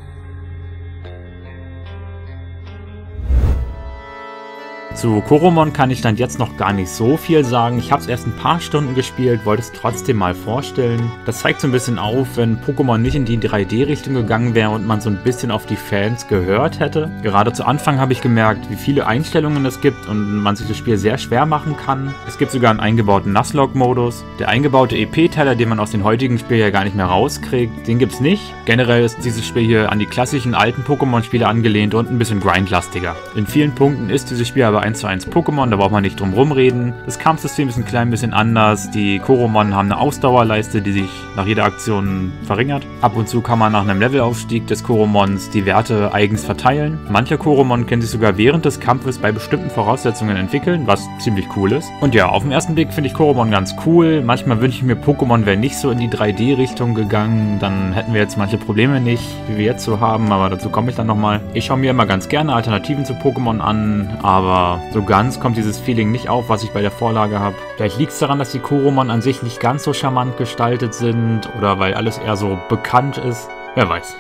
Zu Coromon kann ich dann jetzt noch gar nicht so viel sagen. Ich habe es erst ein paar Stunden gespielt, wollte es trotzdem mal vorstellen. Das zeigt so ein bisschen auf, wenn Pokémon nicht in die drei D-Richtung gegangen wäre und man so ein bisschen auf die Fans gehört hätte. Gerade zu Anfang habe ich gemerkt, wie viele Einstellungen es gibt und man sich das Spiel sehr schwer machen kann. Es gibt sogar einen eingebauten Nuzlocke-Modus. Der eingebaute E P-Teiler, den man aus den heutigen Spielen ja gar nicht mehr rauskriegt, den gibt es nicht. Generell ist dieses Spiel hier an die klassischen alten Pokémon-Spiele angelehnt und ein bisschen grindlastiger. In vielen Punkten ist dieses Spiel aber eins zu eins Pokémon, da braucht man nicht drum rumreden. Das Kampfsystem ist ein klein bisschen anders. Die Coromon haben eine Ausdauerleiste, die sich nach jeder Aktion verringert. Ab und zu kann man nach einem Levelaufstieg des Coromons die Werte eigens verteilen. Manche Coromon können sich sogar während des Kampfes bei bestimmten Voraussetzungen entwickeln, was ziemlich cool ist. Und ja, auf den ersten Blick finde ich Coromon ganz cool. Manchmal wünsche ich mir, Pokémon wäre nicht so in die drei D-Richtung gegangen. Dann hätten wir jetzt manche Probleme nicht, wie wir jetzt so haben, aber dazu komme ich dann nochmal. Ich schaue mir immer ganz gerne Alternativen zu Pokémon an, aber so ganz kommt dieses Feeling nicht auf, was ich bei der Vorlage habe. Vielleicht liegt es daran, dass die Coromon an sich nicht ganz so charmant gestaltet sind oder weil alles eher so bekannt ist. Wer weiß.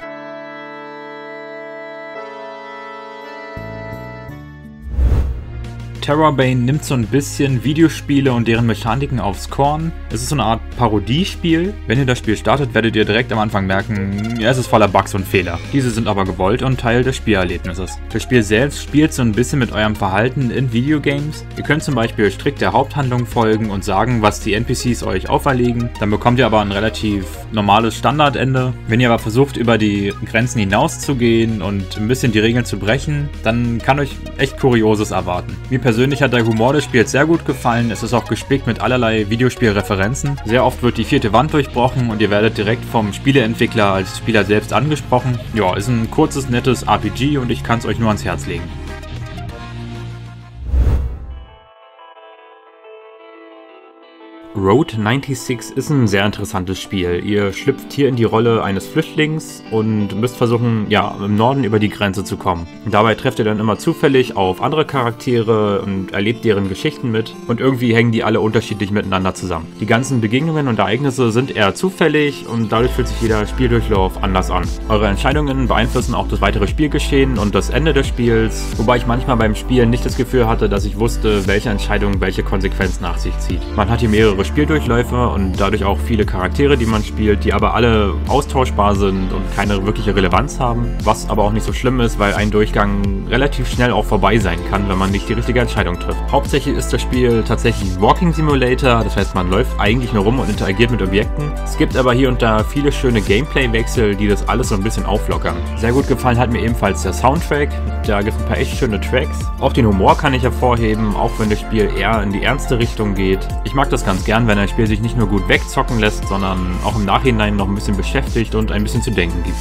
Terrorbane nimmt so ein bisschen Videospiele und deren Mechaniken aufs Korn. Es ist so eine Art Parodiespiel. Wenn ihr das Spiel startet, werdet ihr direkt am Anfang merken, ja, es ist voller Bugs und Fehler. Diese sind aber gewollt und Teil des Spielerlebnisses. Das Spiel selbst spielt so ein bisschen mit eurem Verhalten in Videogames. Ihr könnt zum Beispiel strikt der Haupthandlung folgen und sagen, was die N P Cs euch auferlegen. Dann bekommt ihr aber ein relativ normales Standardende. Wenn ihr aber versucht, über die Grenzen hinauszugehen und ein bisschen die Regeln zu brechen, dann kann euch echt Kurioses erwarten. Mir persönlich Persönlich hat der Humor des Spiels sehr gut gefallen. Es ist auch gespickt mit allerlei Videospielreferenzen. Sehr oft wird die vierte Wand durchbrochen und ihr werdet direkt vom Spieleentwickler als Spieler selbst angesprochen. Ja, ist ein kurzes, nettes R P G und ich kann es euch nur ans Herz legen. Road sechsundneunzig ist ein sehr interessantes Spiel. Ihr schlüpft hier in die Rolle eines Flüchtlings und müsst versuchen, ja, im Norden über die Grenze zu kommen. Dabei trefft ihr dann immer zufällig auf andere Charaktere und erlebt deren Geschichten mit und irgendwie hängen die alle unterschiedlich miteinander zusammen. Die ganzen Begegnungen und Ereignisse sind eher zufällig und dadurch fühlt sich jeder Spieldurchlauf anders an. Eure Entscheidungen beeinflussen auch das weitere Spielgeschehen und das Ende des Spiels, wobei ich manchmal beim Spielen nicht das Gefühl hatte, dass ich wusste, welche Entscheidung welche Konsequenz nach sich zieht. Man hat hier mehrere Spieldurchläufe und dadurch auch viele Charaktere, die man spielt, die aber alle austauschbar sind und keine wirkliche Relevanz haben, was aber auch nicht so schlimm ist, weil ein Durchgang relativ schnell auch vorbei sein kann, wenn man nicht die richtige Entscheidung trifft. Hauptsächlich ist das Spiel tatsächlich ein Walking Simulator, das heißt, man läuft eigentlich nur rum und interagiert mit Objekten. Es gibt aber hier und da viele schöne Gameplay-Wechsel, die das alles so ein bisschen auflockern. Sehr gut gefallen hat mir ebenfalls der Soundtrack, da gibt es ein paar echt schöne Tracks. Auch den Humor kann ich hervorheben, auch wenn das Spiel eher in die ernste Richtung geht. Ich mag das ganz gern, wenn ein Spiel sich nicht nur gut wegzocken lässt, sondern auch im Nachhinein noch ein bisschen beschäftigt und ein bisschen zu denken gibt.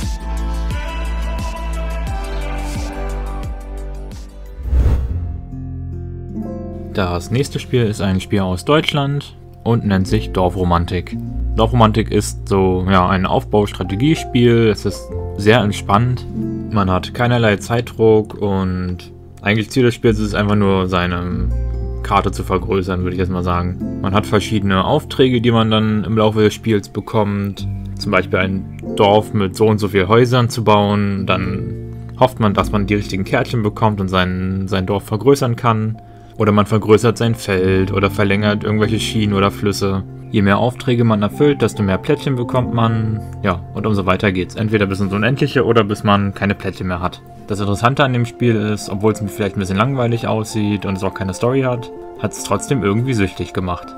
Das nächste Spiel ist ein Spiel aus Deutschland und nennt sich Dorfromantik. Dorfromantik ist so, ja, ein Aufbaustrategiespiel. Es ist sehr entspannt. Man hat keinerlei Zeitdruck und eigentlich Ziel des Spiels ist es einfach nur, seine Karte zu vergrößern, würde ich jetzt mal sagen. Man hat verschiedene Aufträge, die man dann im Laufe des Spiels bekommt. Zum Beispiel ein Dorf mit so und so vielen Häusern zu bauen. Dann hofft man, dass man die richtigen Kärtchen bekommt und sein, sein Dorf vergrößern kann. Oder man vergrößert sein Feld oder verlängert irgendwelche Schienen oder Flüsse. Je mehr Aufträge man erfüllt, desto mehr Plättchen bekommt man. Ja, und umso weiter geht's. Entweder bis ins Unendliche oder bis man keine Plättchen mehr hat. Das Interessante an dem Spiel ist, obwohl es mir vielleicht ein bisschen langweilig aussieht und es auch keine Story hat, hat es trotzdem irgendwie süchtig gemacht.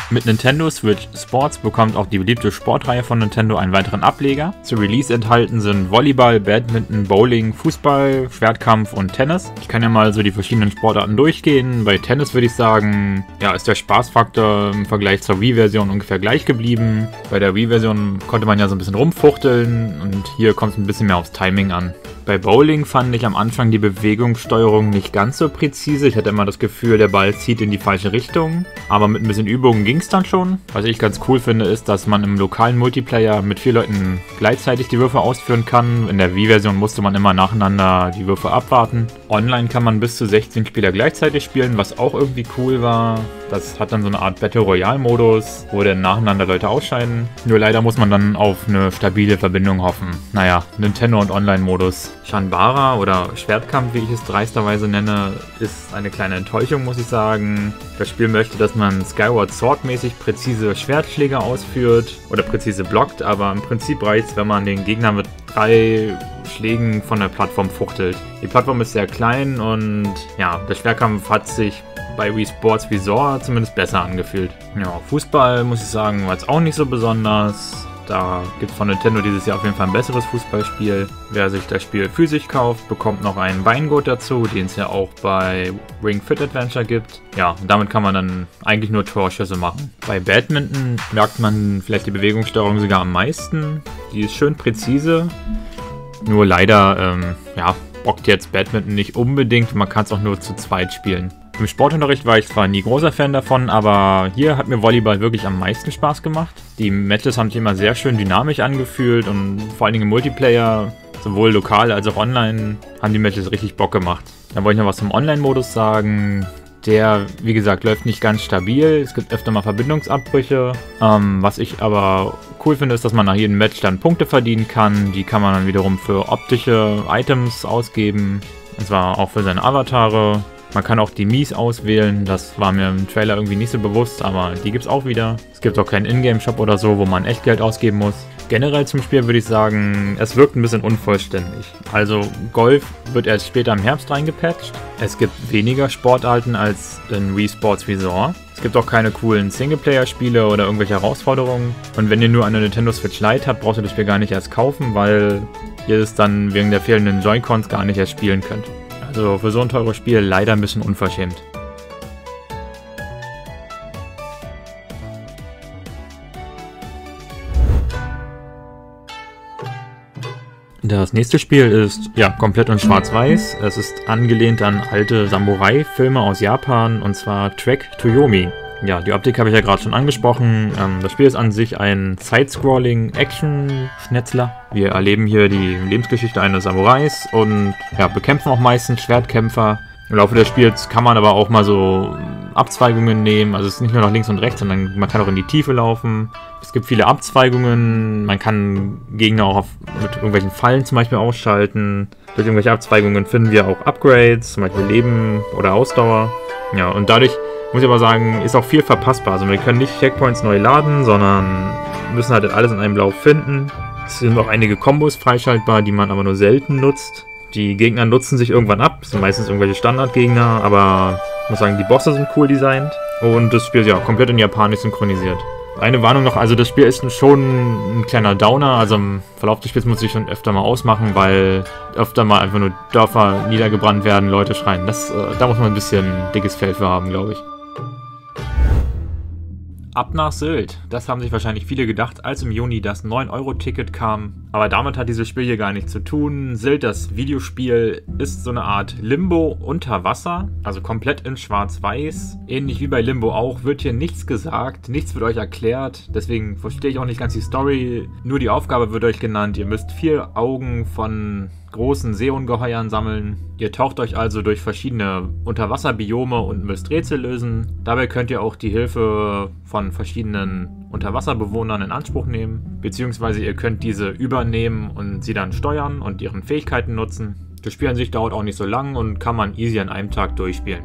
Mit Nintendo Switch Sports bekommt auch die beliebte Sportreihe von Nintendo einen weiteren Ableger. Zu Release enthalten sind Volleyball, Badminton, Bowling, Fußball, Schwertkampf und Tennis. Ich kann ja mal so die verschiedenen Sportarten durchgehen. Bei Tennis würde ich sagen, ja, ist der Spaßfaktor im Vergleich zur Wii-Version ungefähr gleich geblieben. Bei der Wii-Version konnte man ja so ein bisschen rumfuchteln und hier kommt es ein bisschen mehr aufs Timing an. Bei Bowling fand ich am Anfang die Bewegungssteuerung nicht ganz so präzise. Ich hatte immer das Gefühl, der Ball zieht in die falsche Richtung. Aber mit ein bisschen Übung ging es dann schon. Was ich ganz cool finde, ist, dass man im lokalen Multiplayer mit vier Leuten gleichzeitig die Würfe ausführen kann. In der Wii-Version musste man immer nacheinander die Würfe abwarten. Online kann man bis zu sechzehn Spieler gleichzeitig spielen, was auch irgendwie cool war. Das hat dann so eine Art Battle Royale-Modus, wo dann nacheinander Leute ausscheiden. Nur leider muss man dann auf eine stabile Verbindung hoffen. Naja, Nintendo und Online-Modus. Shanbara oder Schwertkampf, wie ich es dreisterweise nenne, ist eine kleine Enttäuschung, muss ich sagen. Das Spiel möchte, dass man Skyward Sword-mäßig präzise Schwertschläge ausführt oder präzise blockt, aber im Prinzip reicht es, wenn man den Gegner mit drei Schlägen von der Plattform fuchtelt. Die Plattform ist sehr klein und ja, der Schwertkampf hat sich bei Wii Sports Resort zumindest besser angefühlt. Ja, Fußball, muss ich sagen, war jetzt auch nicht so besonders. Da gibt es von Nintendo dieses Jahr auf jeden Fall ein besseres Fußballspiel. Wer sich das Spiel physisch kauft, bekommt noch einen Beingurt dazu, den es ja auch bei Ring Fit Adventure gibt. Ja, und damit kann man dann eigentlich nur Torschüsse machen. Bei Badminton merkt man vielleicht die Bewegungssteuerung sogar am meisten. Die ist schön präzise. Nur leider, ähm, ja, bockt jetzt Badminton nicht unbedingt. Man kann es auch nur zu zweit spielen. Im Sportunterricht war ich zwar nie großer Fan davon, aber hier hat mir Volleyball wirklich am meisten Spaß gemacht. Die Matches haben sich immer sehr schön dynamisch angefühlt und vor allen Dingen im Multiplayer, sowohl lokal als auch online, haben die Matches richtig Bock gemacht. Dann wollte ich noch was zum Online-Modus sagen. Der, wie gesagt, läuft nicht ganz stabil. Es gibt öfter mal Verbindungsabbrüche. Ähm, was ich aber cool finde, ist, dass man nach jedem Match dann Punkte verdienen kann. Die kann man dann wiederum für optische Items ausgeben. Und zwar auch für seine Avatare. Man kann auch die Mies auswählen, das war mir im Trailer irgendwie nicht so bewusst, aber die gibt es auch wieder. Es gibt auch keinen Ingame-Shop oder so, wo man echt Geld ausgeben muss. Generell zum Spiel würde ich sagen, es wirkt ein bisschen unvollständig. Also Golf wird erst später im Herbst reingepatcht. Es gibt weniger Sportarten als in Wii Sports Resort. Es gibt auch keine coolen Singleplayer-Spiele oder irgendwelche Herausforderungen. Und wenn ihr nur eine Nintendo Switch Lite habt, braucht ihr das Spiel gar nicht erst kaufen, weil ihr es dann wegen der fehlenden Joy-Cons gar nicht erst spielen könnt. Also für so ein teures Spiel leider ein bisschen unverschämt. Das nächste Spiel ist ja komplett in Schwarz-Weiß. Es ist angelehnt an alte Samurai-Filme aus Japan, und zwar Trek to Yomi. Ja, die Optik habe ich ja gerade schon angesprochen. Ähm, das Spiel ist an sich ein Side-Scrolling-Action-Schnetzler. Wir erleben hier die Lebensgeschichte eines Samurais und ja, bekämpfen auch meistens Schwertkämpfer. Im Laufe des Spiels kann man aber auch mal so Abzweigungen nehmen. Also es ist nicht nur nach links und rechts, sondern man kann auch in die Tiefe laufen. Es gibt viele Abzweigungen. Man kann Gegner auch auf, mit irgendwelchen Fallen zum Beispiel ausschalten. Durch irgendwelche Abzweigungen finden wir auch Upgrades, zum Beispiel Leben oder Ausdauer. Ja, und dadurch muss ich aber sagen, ist auch viel verpassbar. Also wir können nicht Checkpoints neu laden, sondern müssen halt alles in einem Lauf finden. Es sind auch einige Kombos freischaltbar, die man aber nur selten nutzt. Die Gegner nutzen sich irgendwann ab. Das sind meistens irgendwelche Standardgegner, aber ich muss sagen, die Bosse sind cool designt. Und das Spiel ist ja komplett in Japanisch synchronisiert. Eine Warnung noch, also das Spiel ist schon ein kleiner Downer. Also im Verlauf des Spiels muss ich schon öfter mal ausmachen, weil öfter mal einfach nur Dörfer niedergebrannt werden, Leute schreien. Das, äh, da muss man ein bisschen dickes Fell für haben, glaube ich. Ab nach Sylt. Das haben sich wahrscheinlich viele gedacht, als im Juni das neun Euro Ticket kam. Aber damit hat dieses Spiel hier gar nichts zu tun. Sylt, das Videospiel, ist so eine Art Limbo unter Wasser. Also komplett in Schwarz-Weiß. Ähnlich wie bei Limbo auch, wird hier nichts gesagt. Nichts wird euch erklärt. Deswegen verstehe ich auch nicht ganz die Story. Nur die Aufgabe wird euch genannt. Ihr müsst vier Augen von großen Seeungeheuern sammeln. Ihr taucht euch also durch verschiedene Unterwasserbiome und müsst Rätsel lösen. Dabei könnt ihr auch die Hilfe von verschiedenen Unterwasserbewohnern in Anspruch nehmen, beziehungsweise ihr könnt diese übernehmen und sie dann steuern und ihren Fähigkeiten nutzen. Das Spiel an sich dauert auch nicht so lang und kann man easy an einem Tag durchspielen.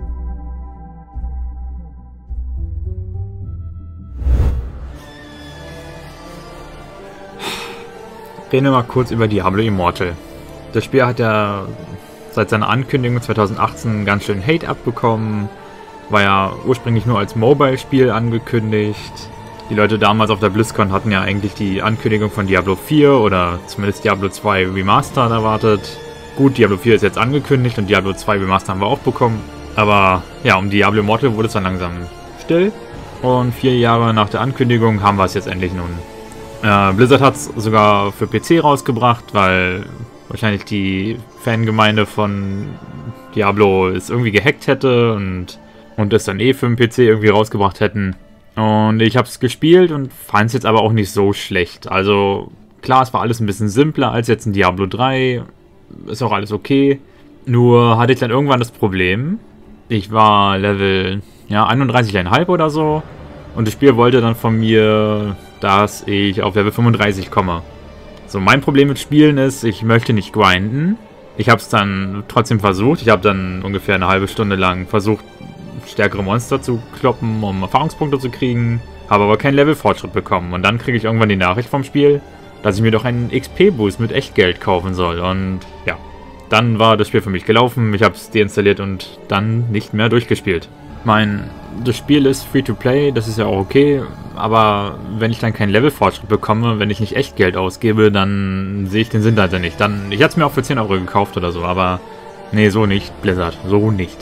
Reden wir mal kurz über Diablo Immortal. Das Spiel hat ja seit seiner Ankündigung zweitausendachtzehn ganz schön Hate abbekommen. War ja ursprünglich nur als Mobile-Spiel angekündigt. Die Leute damals auf der BlizzCon hatten ja eigentlich die Ankündigung von Diablo vier oder zumindest Diablo zwei Remastered erwartet. Gut, Diablo vier ist jetzt angekündigt und Diablo zwei Remastered haben wir auch bekommen. Aber ja, um Diablo Immortal wurde es dann langsam still. Und vier Jahre nach der Ankündigung haben wir es jetzt endlich nun. Äh, Blizzard hat es sogar für P C rausgebracht, weil wahrscheinlich die Fangemeinde von Diablo es irgendwie gehackt hätte und, und es dann eh für den P C irgendwie rausgebracht hätten. Und ich habe es gespielt und fand es jetzt aber auch nicht so schlecht. Also klar, es war alles ein bisschen simpler als jetzt in Diablo drei. Ist auch alles okay. Nur hatte ich dann irgendwann das Problem. Ich war Level ja, einunddreißig Komma fünf oder so. Und das Spiel wollte dann von mir, dass ich auf Level fünfunddreißig komme. So, mein Problem mit Spielen ist, ich möchte nicht grinden. Ich habe es dann trotzdem versucht. Ich habe dann ungefähr eine halbe Stunde lang versucht, stärkere Monster zu kloppen, um Erfahrungspunkte zu kriegen. Habe aber keinen Level-Fortschritt bekommen. Und dann kriege ich irgendwann die Nachricht vom Spiel, dass ich mir doch einen X P-Boost mit Echtgeld kaufen soll. Und ja, dann war das Spiel für mich gelaufen. Ich habe es deinstalliert und dann nicht mehr durchgespielt. Ich meine, das Spiel ist Free-to-Play, das ist ja auch okay, aber wenn ich dann keinen Level-Fortschritt bekomme, wenn ich nicht echt Geld ausgebe, dann sehe ich den Sinn dahinter nicht. Dann, ich hätte es mir auch für zehn Euro gekauft oder so, aber nee, so nicht, Blizzard, so nicht.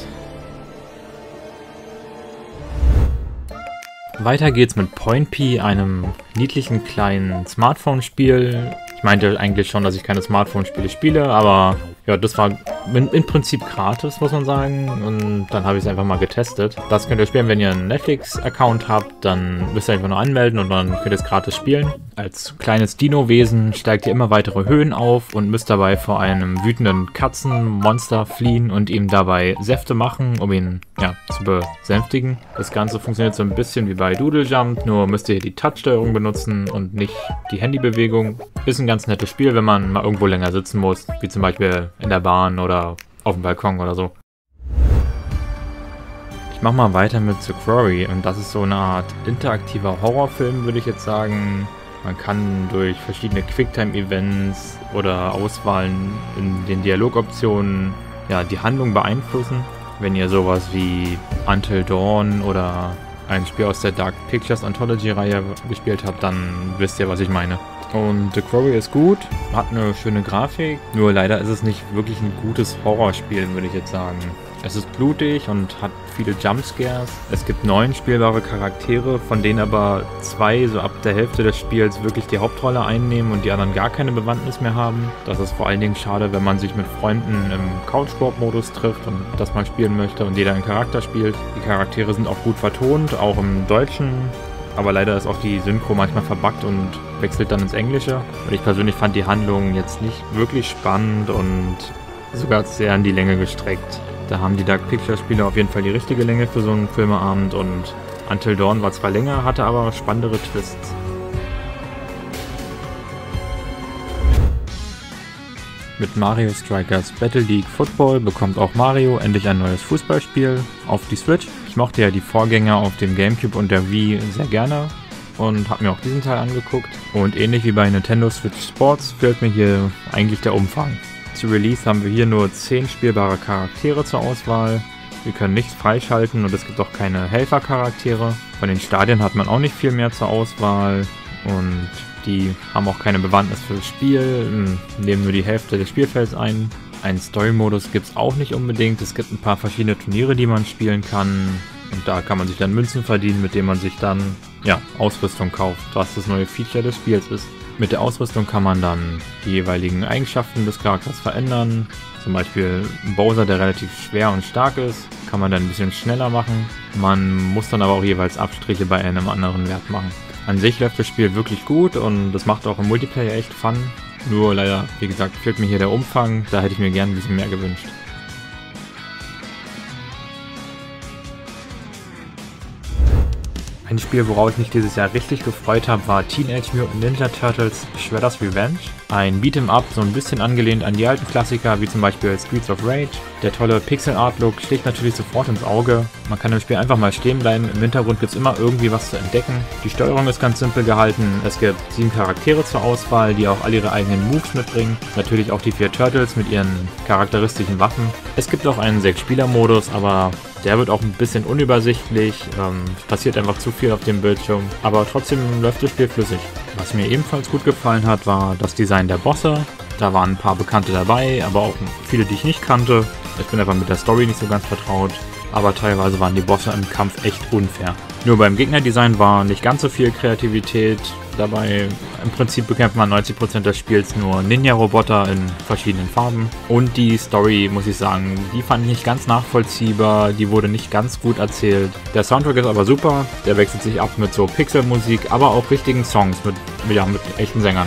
Weiter geht's mit Point P, einem niedlichen kleinen Smartphone-Spiel. Ich meinte eigentlich schon, dass ich keine Smartphone-Spiele spiele, aber ja, das war im, im Prinzip gratis, muss man sagen. Und dann habe ich es einfach mal getestet. Das könnt ihr spielen, wenn ihr einen Netflix-Account habt. Dann müsst ihr einfach nur anmelden und dann könnt ihr es gratis spielen. Als kleines Dino-Wesen steigt ihr immer weitere Höhen auf und müsst dabei vor einem wütenden Katzenmonster fliehen und ihm dabei Säfte machen, um ihn ja, zu besänftigen. Das Ganze funktioniert so ein bisschen wie bei Doodle Jump, nur müsst ihr hier die Touch-Steuerung benutzen und nicht die Handybewegung. Ist ein ganz nettes Spiel, wenn man mal irgendwo länger sitzen muss, wie zum Beispiel in der Bahn oder auf dem Balkon oder so. Ich mache mal weiter mit The Quarry und das ist so eine Art interaktiver Horrorfilm, würde ich jetzt sagen. Man kann durch verschiedene Quicktime-Events oder Auswahlen in den Dialogoptionen ja, die Handlung beeinflussen. Wenn ihr sowas wie Until Dawn oder ein Spiel aus der Dark Pictures Anthology-Reihe gespielt habt, dann wisst ihr, was ich meine. Und The Quarry ist gut, hat eine schöne Grafik, nur leider ist es nicht wirklich ein gutes Horrorspiel, würde ich jetzt sagen. Es ist blutig und hat viele Jumpscares. Es gibt neun spielbare Charaktere, von denen aber zwei so ab der Hälfte des Spiels wirklich die Hauptrolle einnehmen und die anderen gar keine Bewandtnis mehr haben. Das ist vor allen Dingen schade, wenn man sich mit Freunden im Couch-Koop-Modus trifft und das mal spielen möchte und jeder einen Charakter spielt. Die Charaktere sind auch gut vertont, auch im Deutschen. Aber leider ist auch die Synchro manchmal verbuggt und wechselt dann ins Englische. Und ich persönlich fand die Handlung jetzt nicht wirklich spannend und sogar sehr an die Länge gestreckt. Da haben die Dark Pictures Spiele auf jeden Fall die richtige Länge für so einen Filmeabend und Until Dawn war zwar länger, hatte aber spannendere Twists. Mit Mario Strikers Battle League Football bekommt auch Mario endlich ein neues Fußballspiel auf die Switch. Ich mochte ja die Vorgänger auf dem Gamecube und der Wii sehr gerne und habe mir auch diesen Teil angeguckt. Und ähnlich wie bei Nintendo Switch Sports fehlt mir hier eigentlich der Umfang. Zu Release haben wir hier nur zehn spielbare Charaktere zur Auswahl. Wir können nichts freischalten und es gibt auch keine Helfercharaktere. Von den Stadien hat man auch nicht viel mehr zur Auswahl und die haben auch keine Bewandtnis fürs Spiel, nehmen nur die Hälfte des Spielfelds ein. Einen Story-Modus gibt es auch nicht unbedingt. Es gibt ein paar verschiedene Turniere, die man spielen kann und da kann man sich dann Münzen verdienen, mit denen man sich dann ja, Ausrüstung kauft, was das neue Feature des Spiels ist. Mit der Ausrüstung kann man dann die jeweiligen Eigenschaften des Charakters verändern. Zum Beispiel Bowser, der relativ schwer und stark ist, kann man dann ein bisschen schneller machen. Man muss dann aber auch jeweils Abstriche bei einem anderen Wert machen. An sich läuft das Spiel wirklich gut und das macht auch im Multiplayer echt Fun. Nur leider, wie gesagt, fehlt mir hier der Umfang, da hätte ich mir gerne ein bisschen mehr gewünscht. Ein Spiel, worauf ich mich dieses Jahr richtig gefreut habe, war Teenage Mutant Ninja Turtles Shredder's Revenge. Ein Beat'em Up, so ein bisschen angelehnt an die alten Klassiker, wie zum Beispiel Streets of Rage. Der tolle Pixel-Art-Look sticht natürlich sofort ins Auge. Man kann im Spiel einfach mal stehen bleiben, im Hintergrund gibt es immer irgendwie was zu entdecken. Die Steuerung ist ganz simpel gehalten, es gibt sieben Charaktere zur Auswahl, die auch alle ihre eigenen Moves mitbringen. Natürlich auch die vier Turtles mit ihren charakteristischen Waffen. Es gibt auch einen sechs Spieler Modus, aber Der wird auch ein bisschen unübersichtlich, ähm, passiert einfach zu viel auf dem Bildschirm, aber trotzdem läuft das Spiel flüssig. Was mir ebenfalls gut gefallen hat, war das Design der Bosse. Da waren ein paar Bekannte dabei, aber auch viele, die ich nicht kannte. Ich bin einfach mit der Story nicht so ganz vertraut, aber teilweise waren die Bosse im Kampf echt unfair. Nur beim Gegnerdesign war nicht ganz so viel Kreativität dabei. Im Prinzip bekämpft man neunzig Prozent des Spiels nur Ninja-Roboter in verschiedenen Farben. Und die Story, muss ich sagen, die fand ich nicht ganz nachvollziehbar, die wurde nicht ganz gut erzählt. Der Soundtrack ist aber super, der wechselt sich ab mit so Pixelmusik, aber auch richtigen Songs mit, ja, mit echten Sängern.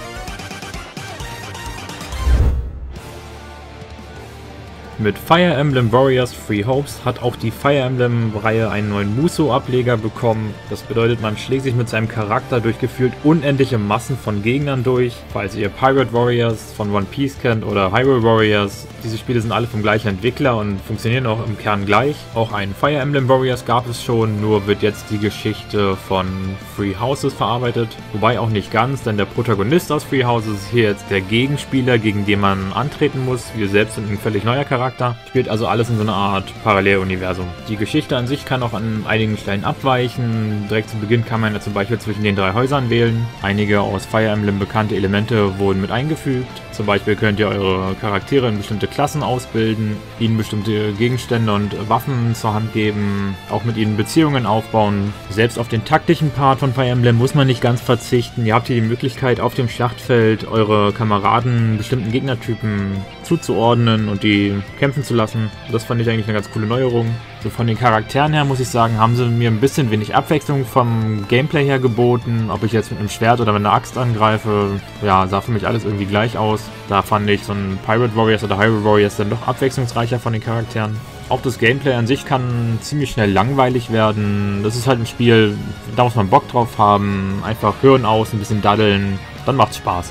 Mit Fire Emblem Warriors Three Hopes hat auch die Fire Emblem-Reihe einen neuen Musou-Ableger bekommen. Das bedeutet, man schlägt sich mit seinem Charakter durch gefühlt unendliche Massen von Gegnern durch. Falls ihr Pirate Warriors von One Piece kennt oder Hyrule Warriors, diese Spiele sind alle vom gleichen Entwickler und funktionieren auch im Kern gleich. Auch ein Fire Emblem Warriors gab es schon, nur wird jetzt die Geschichte von Three Houses verarbeitet. Wobei auch nicht ganz, denn der Protagonist aus Three Houses ist hier jetzt der Gegenspieler, gegen den man antreten muss. Wir selbst sind ein völlig neuer Charakter. Spielt also alles in so einer Art Paralleluniversum. Die Geschichte an sich kann auch an einigen Stellen abweichen. Direkt zu Beginn kann man ja zum Beispiel zwischen den drei Häusern wählen. Einige aus Fire Emblem bekannte Elemente wurden mit eingefügt. Zum Beispiel könnt ihr eure Charaktere in bestimmte Klassen ausbilden, ihnen bestimmte Gegenstände und Waffen zur Hand geben, auch mit ihnen Beziehungen aufbauen. Selbst auf den taktischen Part von Fire Emblem muss man nicht ganz verzichten. Ihr habt hier die Möglichkeit, auf dem Schlachtfeld eure Kameraden bestimmten Gegnertypen zuzuordnen und die kämpfen zu lassen. Das fand ich eigentlich eine ganz coole Neuerung. So von den Charakteren her muss ich sagen, haben sie mir ein bisschen wenig Abwechslung vom Gameplay her geboten. Ob ich jetzt mit einem Schwert oder mit einer Axt angreife, ja, sah für mich alles irgendwie gleich aus. Da fand ich so ein Pirate Warriors oder Hyrule Warriors dann doch abwechslungsreicher von den Charakteren. Auch das Gameplay an sich kann ziemlich schnell langweilig werden. Das ist halt ein Spiel, da muss man Bock drauf haben. Einfach Hirn aus, ein bisschen daddeln, dann macht's Spaß.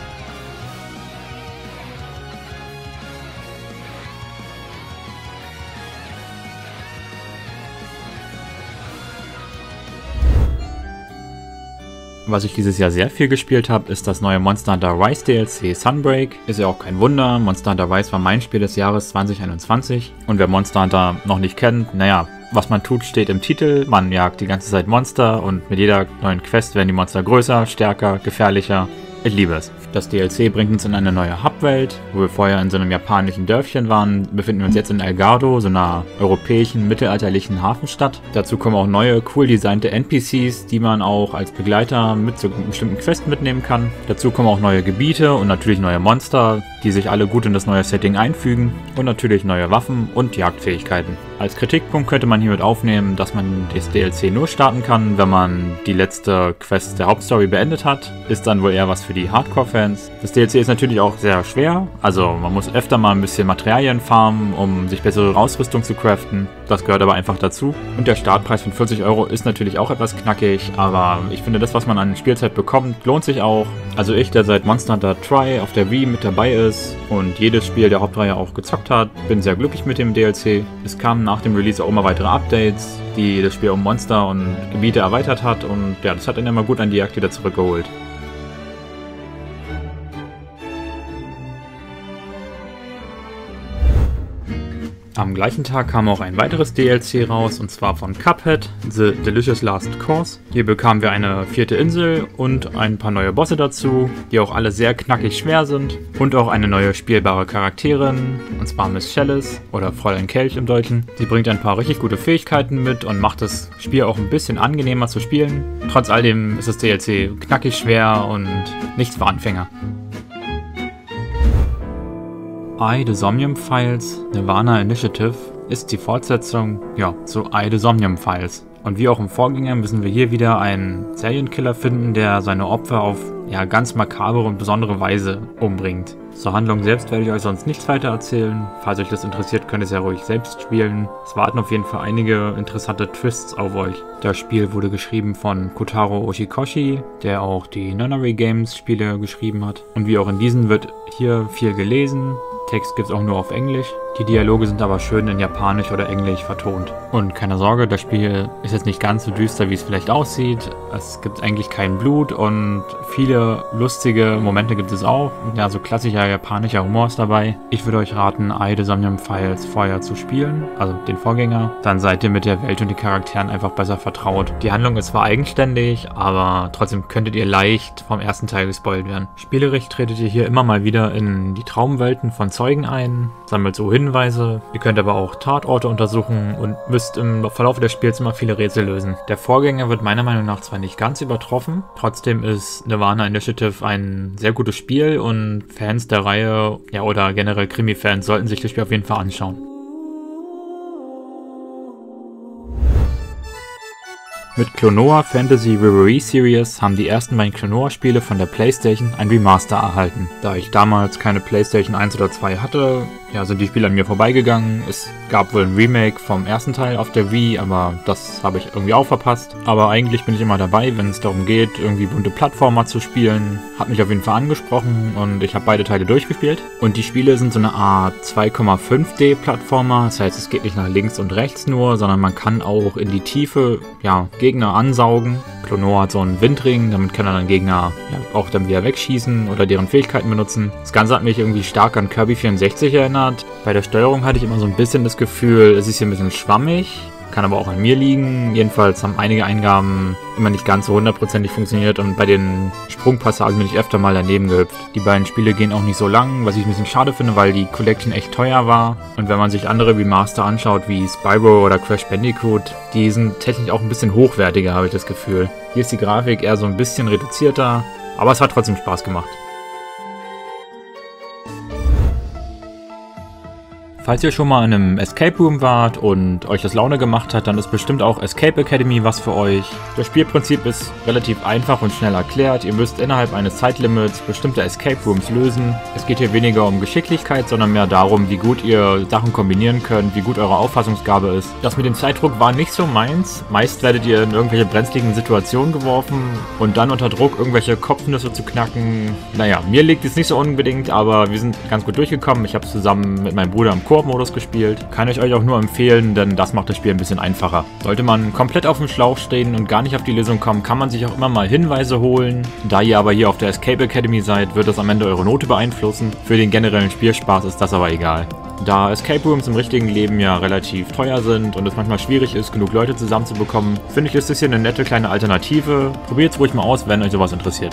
Was ich dieses Jahr sehr viel gespielt habe, ist das neue Monster Hunter Rise D L C Sunbreak. Ist ja auch kein Wunder, Monster Hunter Rise war mein Spiel des Jahres zwanzig einundzwanzig. Und wer Monster Hunter noch nicht kennt, naja, was man tut, steht im Titel. Man jagt die ganze Zeit Monster und mit jeder neuen Quest werden die Monster größer, stärker, gefährlicher. Ich liebe es. Das D L C bringt uns in eine neue Hubwelt. Wo wir vorher in so einem japanischen Dörfchen waren, befinden wir uns jetzt in Elgado, so einer europäischen, mittelalterlichen Hafenstadt. Dazu kommen auch neue, cool designte N P Cs, die man auch als Begleiter mit zu bestimmten Quests mitnehmen kann. Dazu kommen auch neue Gebiete und natürlich neue Monster, die sich alle gut in das neue Setting einfügen. Und natürlich neue Waffen und Jagdfähigkeiten. Als Kritikpunkt könnte man hiermit aufnehmen, dass man das D L C nur starten kann, wenn man die letzte Quest der Hauptstory beendet hat. Ist dann wohl eher was für die Hardcore-Fans. Das D L C ist natürlich auch sehr schwer, also man muss öfter mal ein bisschen Materialien farmen, um sich bessere Ausrüstung zu craften. Das gehört aber einfach dazu. Und der Startpreis von vierzig Euro ist natürlich auch etwas knackig, aber ich finde, das, was man an Spielzeit bekommt, lohnt sich auch. Also ich, der seit Monster Hunter Tri auf der Wii mit dabei ist und jedes Spiel der Hauptreihe auch gezockt hat, bin sehr glücklich mit dem D L C. Es kamen nach dem Release auch immer weitere Updates, die das Spiel um Monster und Gebiete erweitert hat und ja, das hat ihn immer gut an die Jagd wieder zurückgeholt. Am gleichen Tag kam auch ein weiteres D L C raus, und zwar von Cuphead, The Delicious Last Course. Hier bekamen wir eine vierte Insel und ein paar neue Bosse dazu, die auch alle sehr knackig schwer sind. Und auch eine neue spielbare Charakterin, und zwar Miss Chalice oder Fräulein Kelch im Deutschen. Sie bringt ein paar richtig gute Fähigkeiten mit und macht das Spiel auch ein bisschen angenehmer zu spielen. Trotz alledem ist das D L C knackig schwer und nichts für Anfänger. I, The Somnium Files, Nirvana Initiative ist die Fortsetzung, ja, zu I, The Somnium Files. Und wie auch im Vorgänger müssen wir hier wieder einen Serienkiller finden, der seine Opfer auf, ja, ganz makabere und besondere Weise umbringt. Zur Handlung selbst werde ich euch sonst nichts weiter erzählen. Falls euch das interessiert, könnt ihr es ja ruhig selbst spielen. Es warten auf jeden Fall einige interessante Twists auf euch. Das Spiel wurde geschrieben von Kotaro Oshikoshi, der auch die Nonary Games Spiele geschrieben hat. Und wie auch in diesen wird hier viel gelesen. Text gibt es auch nur auf Englisch. Die Dialoge sind aber schön in Japanisch oder Englisch vertont. Und keine Sorge, das Spiel ist jetzt nicht ganz so düster, wie es vielleicht aussieht. Es gibt eigentlich kein Blut und viele lustige Momente gibt es auch. Ja, so klassischer japanischer Humor ist dabei. Ich würde euch raten, Aide Samyang Files vorher zu spielen, also den Vorgänger. Dann seid ihr mit der Welt und den Charakteren einfach besser vertraut. Die Handlung ist zwar eigenständig, aber trotzdem könntet ihr leicht vom ersten Teil gespoilt werden. Spielerisch tretet ihr hier immer mal wieder in die Traumwelten von Zeugen ein, sammelt so Hinweise. Ihr könnt aber auch Tatorte untersuchen und müsst im Verlauf des Spiels immer viele Rätsel lösen. Der Vorgänger wird meiner Meinung nach zwar nicht ganz übertroffen, trotzdem ist Nirvana Initiative ein sehr gutes Spiel und Fans der Reihe, ja, oder generell Krimi-Fans sollten sich das Spiel auf jeden Fall anschauen. Mit Klonoa Fantasy Reverie Series haben die ersten beiden Klonoa-Spiele von der PlayStation ein Remaster erhalten. Da ich damals keine PlayStation eins oder zwei hatte, ja, sind die Spiele an mir vorbeigegangen. Es gab wohl ein Remake vom ersten Teil auf der Wii, aber das habe ich irgendwie auch verpasst. Aber eigentlich bin ich immer dabei, wenn es darum geht, irgendwie bunte Plattformer zu spielen. Hat mich auf jeden Fall angesprochen und ich habe beide Teile durchgespielt. Und die Spiele sind so eine Art zwei Komma fünf D Plattformer. Das heißt, es geht nicht nach links und rechts nur, sondern man kann auch in die Tiefe, ja, Gegner ansaugen. Klonoa hat so einen Windring, damit kann er dann Gegner ja, auch dann wieder wegschießen oder deren Fähigkeiten benutzen. Das Ganze hat mich irgendwie stark an Kirby vierundsechzig erinnert. Bei der Steuerung hatte ich immer so ein bisschen das Gefühl, es ist hier ein bisschen schwammig. Kann aber auch an mir liegen. Jedenfalls haben einige Eingaben immer nicht ganz so hundertprozentig funktioniert und bei den Sprungpassagen bin ich öfter mal daneben gehüpft. Die beiden Spiele gehen auch nicht so lang, was ich ein bisschen schade finde, weil die Collection echt teuer war. Und wenn man sich andere Remaster anschaut, wie Spyro oder Crash Bandicoot, die sind technisch auch ein bisschen hochwertiger, habe ich das Gefühl. Hier ist die Grafik eher so ein bisschen reduzierter, aber es hat trotzdem Spaß gemacht. Falls ihr schon mal in einem Escape Room wart und euch das Laune gemacht hat, dann ist bestimmt auch Escape Academy was für euch. Das Spielprinzip ist relativ einfach und schnell erklärt. Ihr müsst innerhalb eines Zeitlimits bestimmte Escape Rooms lösen. Es geht hier weniger um Geschicklichkeit, sondern mehr darum, wie gut ihr Sachen kombinieren könnt, wie gut eure Auffassungsgabe ist. Das mit dem Zeitdruck war nicht so meins. Meist werdet ihr in irgendwelche brenzligen Situationen geworfen und dann unter Druck irgendwelche Kopfnüsse zu knacken. Naja, mir liegt es nicht so unbedingt, aber wir sind ganz gut durchgekommen. Ich habe es zusammen mit meinem Bruder im Koop-Modus gespielt. Kann ich euch auch nur empfehlen, denn das macht das Spiel ein bisschen einfacher. Sollte man komplett auf dem Schlauch stehen und gar nicht auf die Lösung kommen, kann man sich auch immer mal Hinweise holen. Da ihr aber hier auf der Escape Academy seid, wird das am Ende eure Note beeinflussen. Für den generellen Spielspaß ist das aber egal. Da Escape Rooms im richtigen Leben ja relativ teuer sind und es manchmal schwierig ist, genug Leute zusammenzubekommen, finde ich, ist das hier eine nette kleine Alternative. Probiert es ruhig mal aus, wenn euch sowas interessiert.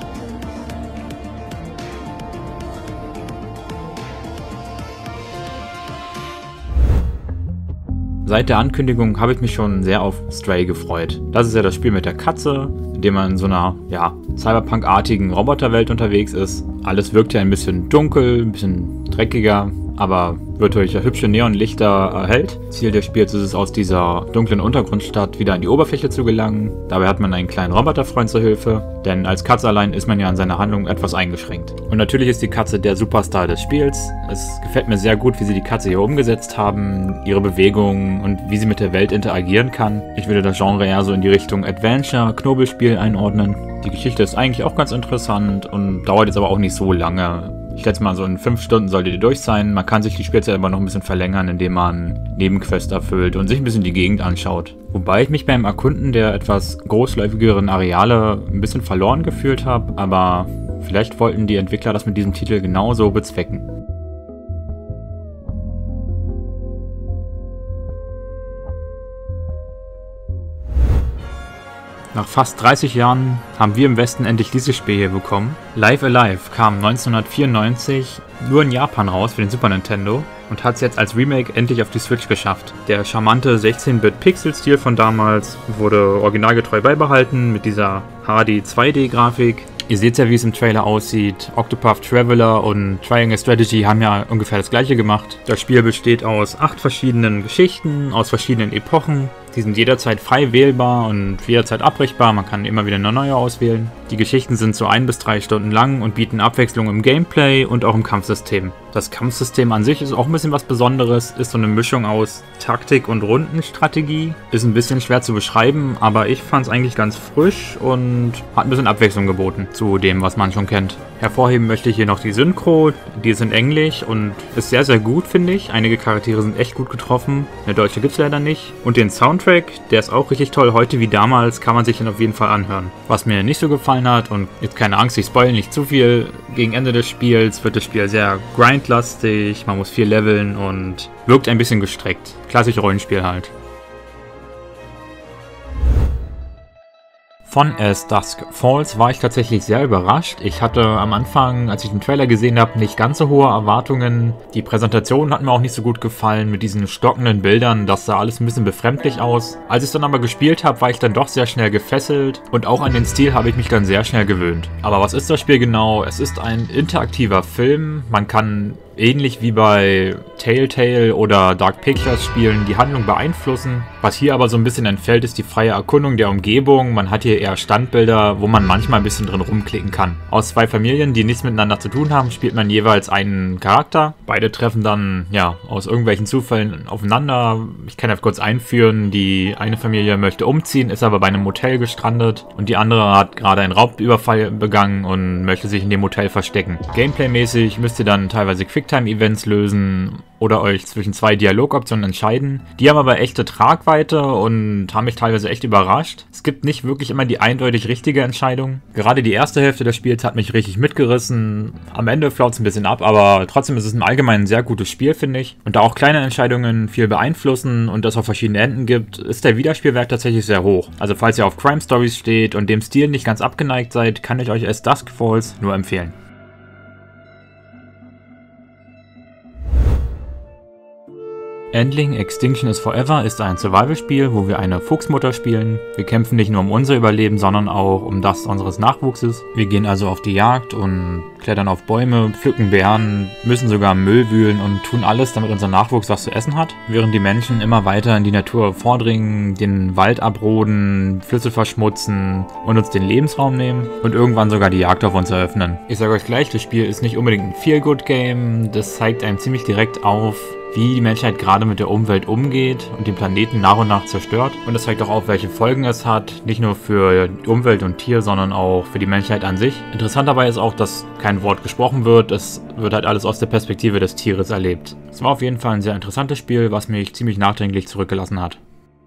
Seit der Ankündigung habe ich mich schon sehr auf Stray gefreut. Das ist ja das Spiel mit der Katze, in dem man in so einer, ja, Cyberpunk-artigen Roboterwelt unterwegs ist. Alles wirkt ja ein bisschen dunkel, ein bisschen dreckiger, aber wird durch hübsche Neonlichter erhellt. Ziel des Spiels ist es, aus dieser dunklen Untergrundstadt wieder an die Oberfläche zu gelangen. Dabei hat man einen kleinen Roboterfreund zur Hilfe, denn als Katze allein ist man ja in seiner Handlung etwas eingeschränkt. Und natürlich ist die Katze der Superstar des Spiels. Es gefällt mir sehr gut, wie sie die Katze hier umgesetzt haben, ihre Bewegungen und wie sie mit der Welt interagieren kann. Ich würde das Genre eher so in die Richtung Adventure, Knobelspiel einordnen. Die Geschichte ist eigentlich auch ganz interessant und dauert jetzt aber auch nicht so lange. Ich schätze mal, so in fünf Stunden solltet ihr durch sein. Man kann sich die Spielzeit aber noch ein bisschen verlängern, indem man Nebenquests erfüllt und sich ein bisschen die Gegend anschaut. Wobei ich mich beim Erkunden der etwas großläufigeren Areale ein bisschen verloren gefühlt habe, aber vielleicht wollten die Entwickler das mit diesem Titel genauso bezwecken. Nach fast dreißig Jahren haben wir im Westen endlich dieses Spiel hier bekommen. Live Alive kam neunzehnhundertvierundneunzig nur in Japan raus für den Super Nintendo und hat es jetzt als Remake endlich auf die Switch geschafft. Der charmante sechzehn Bit Pixel-Stil von damals wurde originalgetreu beibehalten mit dieser H D zwei D Grafik. Ihr seht ja, wie es im Trailer aussieht. Octopath Traveler und Triangle Strategy haben ja ungefähr das gleiche gemacht. Das Spiel besteht aus acht verschiedenen Geschichten, aus verschiedenen Epochen. Die sind jederzeit frei wählbar und jederzeit abbrechbar. Man kann immer wieder eine neue auswählen. Die Geschichten sind so ein bis drei Stunden lang und bieten Abwechslung im Gameplay und auch im Kampfsystem. Das Kampfsystem an sich ist auch ein bisschen was Besonderes, ist so eine Mischung aus Taktik und Rundenstrategie. Ist ein bisschen schwer zu beschreiben, aber ich fand es eigentlich ganz frisch und hat ein bisschen Abwechslung geboten zu dem, was man schon kennt. Hervorheben möchte ich hier noch die Synchro, die ist in Englisch und ist sehr, sehr gut, finde ich. Einige Charaktere sind echt gut getroffen, eine deutsche gibt es leider nicht. Und den Soundtrack, der ist auch richtig toll, heute wie damals, kann man sich den auf jeden Fall anhören. Was mir nicht so gefallen hat, und jetzt keine Angst, ich spoil nicht zu viel, gegen Ende des Spiels wird das Spiel sehr grindlastig, man muss viel leveln und wirkt ein bisschen gestreckt. Klassisches Rollenspiel halt. Von As Dusk Falls war ich tatsächlich sehr überrascht. Ich hatte am Anfang, als ich den Trailer gesehen habe, nicht ganz so hohe Erwartungen. Die Präsentation hat mir auch nicht so gut gefallen mit diesen stockenden Bildern. Das sah alles ein bisschen befremdlich aus. Als ich es dann aber gespielt habe, war ich dann doch sehr schnell gefesselt und auch an den Stil habe ich mich dann sehr schnell gewöhnt. Aber was ist das Spiel genau? Es ist ein interaktiver Film. Man kann ähnlich wie bei Telltale oder Dark Pictures Spielen die Handlung beeinflussen. Was hier aber so ein bisschen entfällt, ist die freie Erkundung der Umgebung. Man hat hier eher Standbilder, wo man manchmal ein bisschen drin rumklicken kann. Aus zwei Familien, die nichts miteinander zu tun haben, spielt man jeweils einen Charakter. Beide treffen dann, ja, aus irgendwelchen Zufällen aufeinander. Ich kann das kurz einführen. Die eine Familie möchte umziehen, ist aber bei einem Motel gestrandet und die andere hat gerade einen Raubüberfall begangen und möchte sich in dem Motel verstecken. Gameplaymäßig müsst ihr dann teilweise Quicktime-Events lösen oder euch zwischen zwei Dialogoptionen entscheiden. Die haben aber echte Tragweite und haben mich teilweise echt überrascht. Es gibt nicht wirklich immer die eindeutig richtige Entscheidung. Gerade die erste Hälfte des Spiels hat mich richtig mitgerissen. Am Ende flaut es ein bisschen ab, aber trotzdem ist es im Allgemeinen ein sehr gutes Spiel, finde ich. Und da auch kleine Entscheidungen viel beeinflussen und es auch verschiedene Enden gibt, ist der Wiederspielwert tatsächlich sehr hoch. Also falls ihr auf Crime Stories steht und dem Stil nicht ganz abgeneigt seid, kann ich euch As Dusk Falls nur empfehlen. Endling Extinction is Forever ist ein Survival-Spiel, wo wir eine Fuchsmutter spielen. Wir kämpfen nicht nur um unser Überleben, sondern auch um das unseres Nachwuchses. Wir gehen also auf die Jagd und klettern auf Bäume, pflücken Beeren, müssen sogar Müll wühlen und tun alles, damit unser Nachwuchs was zu essen hat. Während die Menschen immer weiter in die Natur vordringen, den Wald abroden, Flüsse verschmutzen und uns den Lebensraum nehmen und irgendwann sogar die Jagd auf uns eröffnen. Ich sage euch gleich, das Spiel ist nicht unbedingt ein Feel-Good-Game, das zeigt einem ziemlich direkt auf, wie die Menschheit gerade mit der Umwelt umgeht und den Planeten nach und nach zerstört. Und es zeigt auch auf, welche Folgen es hat, nicht nur für die Umwelt und Tier, sondern auch für die Menschheit an sich. Interessant dabei ist auch, dass kein Wort gesprochen wird, es wird halt alles aus der Perspektive des Tieres erlebt. Es war auf jeden Fall ein sehr interessantes Spiel, was mich ziemlich nachdenklich zurückgelassen hat.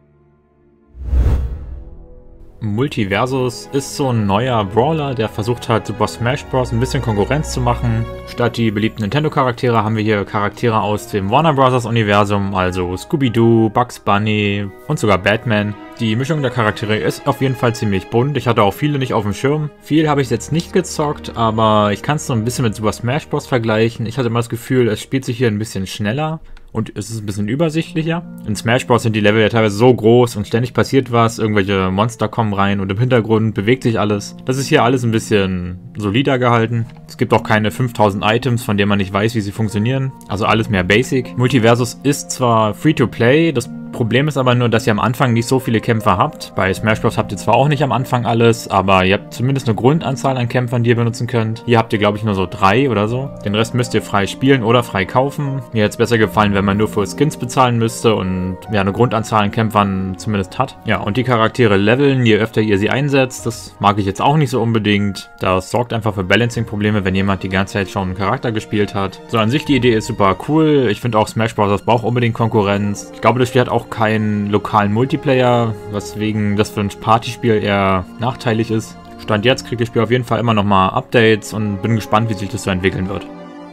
Multiversus ist so ein neuer Brawler, der versucht hat, Super Smash Bros. Ein bisschen Konkurrenz zu machen. Statt die beliebten Nintendo-Charaktere haben wir hier Charaktere aus dem Warner Bros. Universum, also Scooby-Doo, Bugs Bunny und sogar Batman. Die Mischung der Charaktere ist auf jeden Fall ziemlich bunt. Ich hatte auch viele nicht auf dem Schirm. Viel habe ich jetzt nicht gezockt, aber ich kann es so ein bisschen mit Super Smash Bros. Vergleichen. Ich hatte immer das Gefühl, es spielt sich hier ein bisschen schneller. Und es ist ein bisschen übersichtlicher. In Smash Bros. Sind die Level ja teilweise so groß und ständig passiert was. Irgendwelche Monster kommen rein und im Hintergrund bewegt sich alles. Das ist hier alles ein bisschen solider gehalten. Es gibt auch keine fünftausend Items, von denen man nicht weiß, wie sie funktionieren. Also alles mehr Basic. Multiversus ist zwar Free-to-Play, das Problem ist aber nur, dass ihr am Anfang nicht so viele Kämpfer habt. Bei Smash Bros. Habt ihr zwar auch nicht am Anfang alles, aber ihr habt zumindest eine Grundanzahl an Kämpfern, die ihr benutzen könnt. Hier habt ihr, glaube ich, nur so drei oder so. Den Rest müsst ihr frei spielen oder frei kaufen. Mir hätte es besser gefallen, wenn man nur für Skins bezahlen müsste und ja, eine Grundanzahl an Kämpfern zumindest hat. Ja, und die Charaktere leveln, je öfter ihr sie einsetzt. Das mag ich jetzt auch nicht so unbedingt. Das sorgt einfach für Balancing-Probleme, wenn jemand die ganze Zeit schon einen Charakter gespielt hat. So, an sich die Idee ist super cool. Ich finde auch Smash Bros. Braucht unbedingt Konkurrenz. Ich glaube, das Spiel hat auch keinen lokalen Multiplayer, weswegen das für ein Partyspiel eher nachteilig ist. Stand jetzt kriegt das Spiel auf jeden Fall immer nochmal Updates und bin gespannt, wie sich das so entwickeln wird.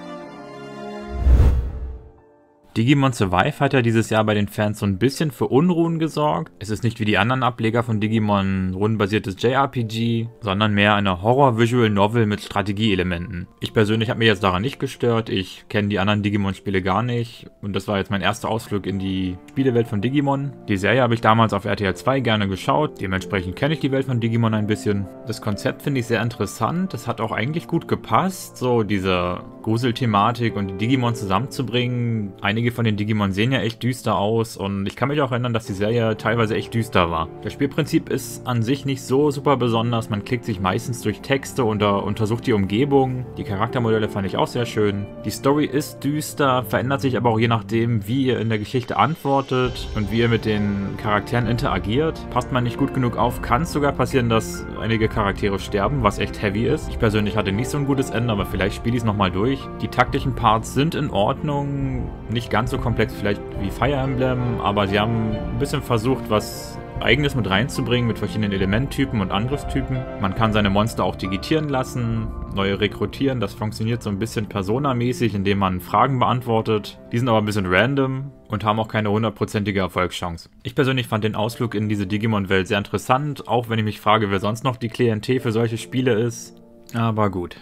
Digimon Survive hat ja dieses Jahr bei den Fans so ein bisschen für Unruhen gesorgt. Es ist nicht wie die anderen Ableger von Digimon rundenbasiertes J R P G, sondern mehr eine Horror-Visual-Novel mit Strategieelementen. Ich persönlich habe mich jetzt daran nicht gestört, ich kenne die anderen Digimon-Spiele gar nicht und das war jetzt mein erster Ausflug in die Spielewelt von Digimon. Die Serie habe ich damals auf R T L zwei gerne geschaut, dementsprechend kenne ich die Welt von Digimon ein bisschen. Das Konzept finde ich sehr interessant, es hat auch eigentlich gut gepasst, so diese Gruselthematik und die Digimon zusammenzubringen. Einige einige von den Digimon sehen ja echt düster aus und ich kann mich auch erinnern, dass die Serie teilweise echt düster war. Das Spielprinzip ist an sich nicht so super besonders, man klickt sich meistens durch Texte und untersucht die Umgebung. Die Charaktermodelle fand ich auch sehr schön. Die Story ist düster, verändert sich aber auch je nachdem, wie ihr in der Geschichte antwortet und wie ihr mit den Charakteren interagiert. Passt man nicht gut genug auf, kann es sogar passieren, dass einige Charaktere sterben, was echt heavy ist. Ich persönlich hatte nicht so ein gutes Ende, aber vielleicht spiele ich es nochmal durch. Die taktischen Parts sind in Ordnung, nicht ganz so komplex vielleicht wie Fire Emblem, aber sie haben ein bisschen versucht, was Eigenes mit reinzubringen mit verschiedenen Elementtypen und Angriffstypen. Man kann seine Monster auch digitieren lassen, neue rekrutieren. Das funktioniert so ein bisschen Persona-mäßig, indem man Fragen beantwortet. Die sind aber ein bisschen random und haben auch keine hundertprozentige Erfolgschance. Ich persönlich fand den Ausflug in diese Digimon-Welt sehr interessant, auch wenn ich mich frage, wer sonst noch die Klientel für solche Spiele ist. Aber gut.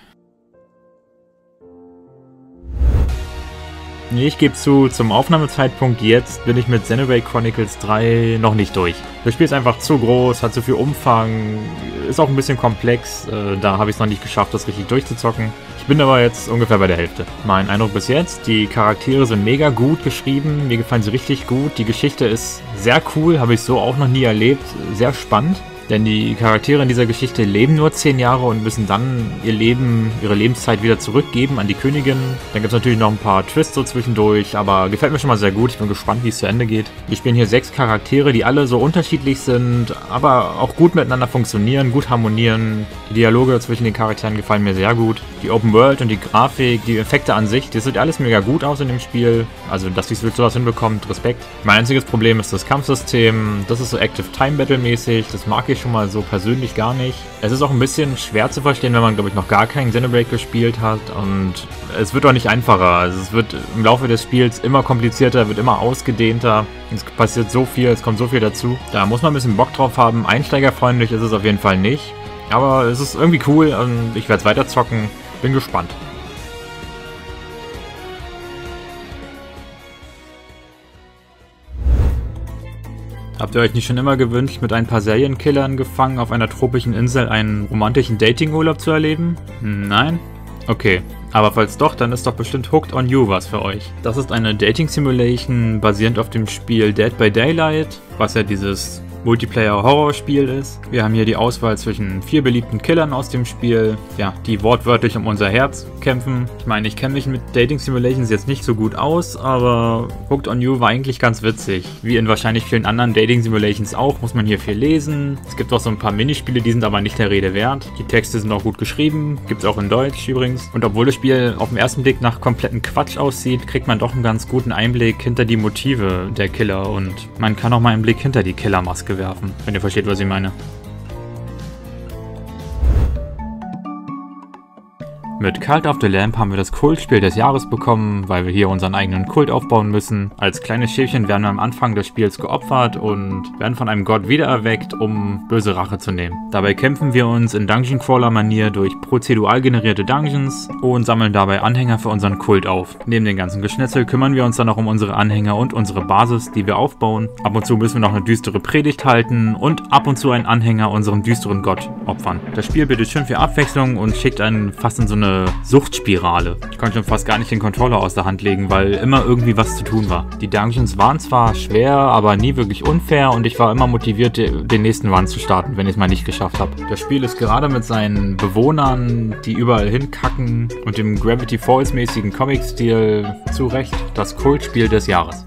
Ich gebe zu, zum Aufnahmezeitpunkt jetzt bin ich mit Xenoblade Chronicles drei noch nicht durch. Das Spiel ist einfach zu groß, hat zu viel Umfang, ist auch ein bisschen komplex. Äh, da habe ich es noch nicht geschafft, das richtig durchzuzocken. Ich bin aber jetzt ungefähr bei der Hälfte. Mein Eindruck bis jetzt, die Charaktere sind mega gut geschrieben, mir gefallen sie richtig gut. Die Geschichte ist sehr cool, habe ich so auch noch nie erlebt, sehr spannend. Denn die Charaktere in dieser Geschichte leben nur zehn Jahre und müssen dann ihr Leben, ihre Lebenszeit wieder zurückgeben an die Königin. Dann gibt es natürlich noch ein paar Twists so zwischendurch, aber gefällt mir schon mal sehr gut. Ich bin gespannt, wie es zu Ende geht. Wir spielen hier sechs Charaktere, die alle so unterschiedlich sind, aber auch gut miteinander funktionieren, gut harmonieren. Die Dialoge zwischen den Charakteren gefallen mir sehr gut. Die Open World und die Grafik, die Effekte an sich, das sieht alles mega gut aus in dem Spiel. Also, dass die Switch sowas hinbekommt, Respekt. Mein einziges Problem ist das Kampfsystem. Das ist so Active Time Battle mäßig, das mag ich schon mal so persönlich gar nicht. Es ist auch ein bisschen schwer zu verstehen, wenn man, glaube ich, noch gar keinen Xenoblade gespielt hat und es wird auch nicht einfacher. Also es wird im Laufe des Spiels immer komplizierter, wird immer ausgedehnter. Es passiert so viel, es kommt so viel dazu. Da muss man ein bisschen Bock drauf haben. Einsteigerfreundlich ist es auf jeden Fall nicht. Aber es ist irgendwie cool und ich werde es weiter zocken. Bin gespannt. Habt ihr euch nicht schon immer gewünscht, mit ein paar Serienkillern gefangen auf einer tropischen Insel einen romantischen Datingurlaub zu erleben? Nein? Okay. Aber falls doch, dann ist doch bestimmt Hooked on You was für euch. Das ist eine Dating-Simulation basierend auf dem Spiel Dead by Daylight, was ja dieses Multiplayer-Horror-Spiel ist. Wir haben hier die Auswahl zwischen vier beliebten Killern aus dem Spiel, ja, die wortwörtlich um unser Herz kämpfen. Ich meine, ich kenne mich mit Dating-Simulations jetzt nicht so gut aus, aber Hooked on You war eigentlich ganz witzig. Wie in wahrscheinlich vielen anderen Dating-Simulations auch, muss man hier viel lesen. Es gibt auch so ein paar Minispiele, die sind aber nicht der Rede wert. Die Texte sind auch gut geschrieben, gibt es auch in Deutsch übrigens. Und obwohl das Spiel auf den ersten Blick nach kompletten Quatsch aussieht, kriegt man doch einen ganz guten Einblick hinter die Motive der Killer und man kann auch mal einen Blick hinter die Killermaske werfen, wenn ihr versteht, was ich meine. Mit Cult of the Lamp haben wir das Kultspiel des Jahres bekommen, weil wir hier unseren eigenen Kult aufbauen müssen. Als kleines Schäfchen werden wir am Anfang des Spiels geopfert und werden von einem Gott wiedererweckt, um böse Rache zu nehmen. Dabei kämpfen wir uns in Dungeon Crawler-Manier durch prozedural generierte Dungeons und sammeln dabei Anhänger für unseren Kult auf. Neben dem ganzen Geschnetzel kümmern wir uns dann auch um unsere Anhänger und unsere Basis, die wir aufbauen. Ab und zu müssen wir noch eine düstere Predigt halten und ab und zu einen Anhänger unserem düsteren Gott opfern. Das Spiel bietet schön viel Abwechslung und schickt einen fast in so eine Suchtspirale. Ich konnte schon fast gar nicht den Controller aus der Hand legen, weil immer irgendwie was zu tun war. Die Dungeons waren zwar schwer, aber nie wirklich unfair und ich war immer motiviert, den nächsten Run zu starten, wenn ich es mal nicht geschafft habe. Das Spiel ist gerade mit seinen Bewohnern, die überall hinkacken und dem Gravity Falls mäßigen Comic-Stil zu Recht das Kultspiel des Jahres.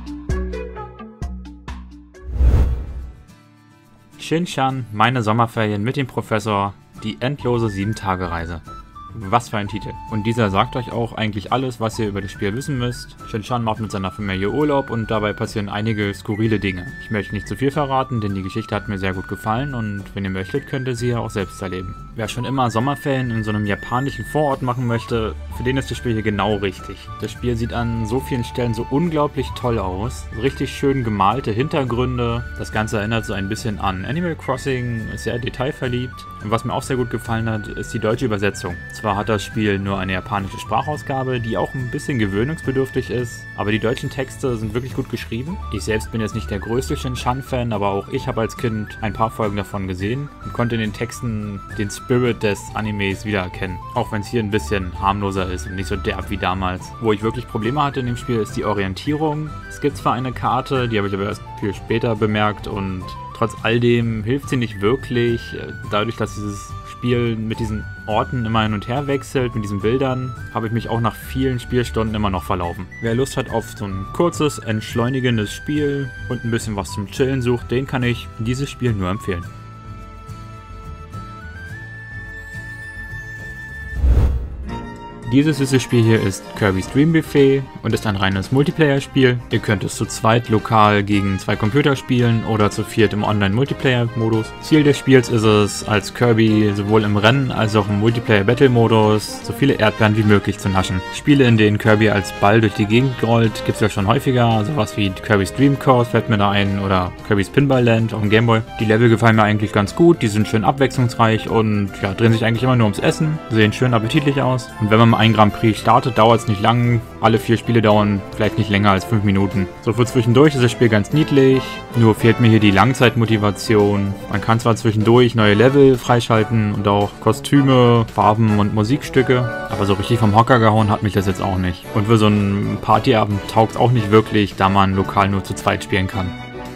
Shin-Chan, meine Sommerferien mit dem Professor, die endlose sieben-Tage-Reise. Was für ein Titel. Und dieser sagt euch auch eigentlich alles, was ihr über das Spiel wissen müsst. Shin-Chan macht mit seiner Familie Urlaub und dabei passieren einige skurrile Dinge. Ich möchte nicht zu viel verraten, denn die Geschichte hat mir sehr gut gefallen und wenn ihr möchtet, könnt ihr sie ja auch selbst erleben. Wer schon immer Sommerferien in so einem japanischen Vorort machen möchte, für den ist das Spiel hier genau richtig. Das Spiel sieht an so vielen Stellen so unglaublich toll aus. Richtig schön gemalte Hintergründe. Das Ganze erinnert so ein bisschen an Animal Crossing, ist sehr detailverliebt. Und was mir auch sehr gut gefallen hat, ist die deutsche Übersetzung. Zwar hat das Spiel nur eine japanische Sprachausgabe, die auch ein bisschen gewöhnungsbedürftig ist, aber die deutschen Texte sind wirklich gut geschrieben. Ich selbst bin jetzt nicht der größte Shin-Chan-Fan, aber auch ich habe als Kind ein paar Folgen davon gesehen und konnte in den Texten den Spirit des Animes wiedererkennen. Auch wenn es hier ein bisschen harmloser ist und nicht so derb wie damals. Wo ich wirklich Probleme hatte in dem Spiel ist die Orientierung. Es gibt zwar eine Karte, die habe ich aber erst viel später bemerkt und trotz all dem hilft sie nicht wirklich. Dadurch, dass dieses Spiel mit diesen Orten immer hin und her wechselt, mit diesen Bildern, habe ich mich auch nach vielen Spielstunden immer noch verlaufen. Wer Lust hat auf so ein kurzes, entschleunigendes Spiel und ein bisschen was zum Chillen sucht, den kann ich dieses Spiel nur empfehlen. Dieses süße Spiel hier ist Kirby's Dream Buffet und ist ein reines Multiplayer-Spiel. Ihr könnt es zu zweit lokal gegen zwei Computer spielen oder zu viert im Online-Multiplayer-Modus. Ziel des Spiels ist es, als Kirby sowohl im Rennen als auch im Multiplayer-Battle-Modus so viele Erdbeeren wie möglich zu naschen. Spiele, in denen Kirby als Ball durch die Gegend rollt, gibt es ja schon häufiger. Sowas wie Kirby's Dream Course fällt mir da ein oder Kirby's Pinball Land auf dem Gameboy. Die Level gefallen mir eigentlich ganz gut, die sind schön abwechslungsreich und ja, drehen sich eigentlich immer nur ums Essen, sehen schön appetitlich aus. Und wenn man mal ein Grand Prix startet, dauert es nicht lang. Alle vier Spiele dauern vielleicht nicht länger als fünf Minuten. So für zwischendurch ist das Spiel ganz niedlich, nur fehlt mir hier die Langzeitmotivation. Man kann zwar zwischendurch neue Level freischalten und auch Kostüme, Farben und Musikstücke, aber so richtig vom Hocker gehauen hat mich das jetzt auch nicht. Und für so einen Partyabend taugt es auch nicht wirklich, da man lokal nur zu zweit spielen kann.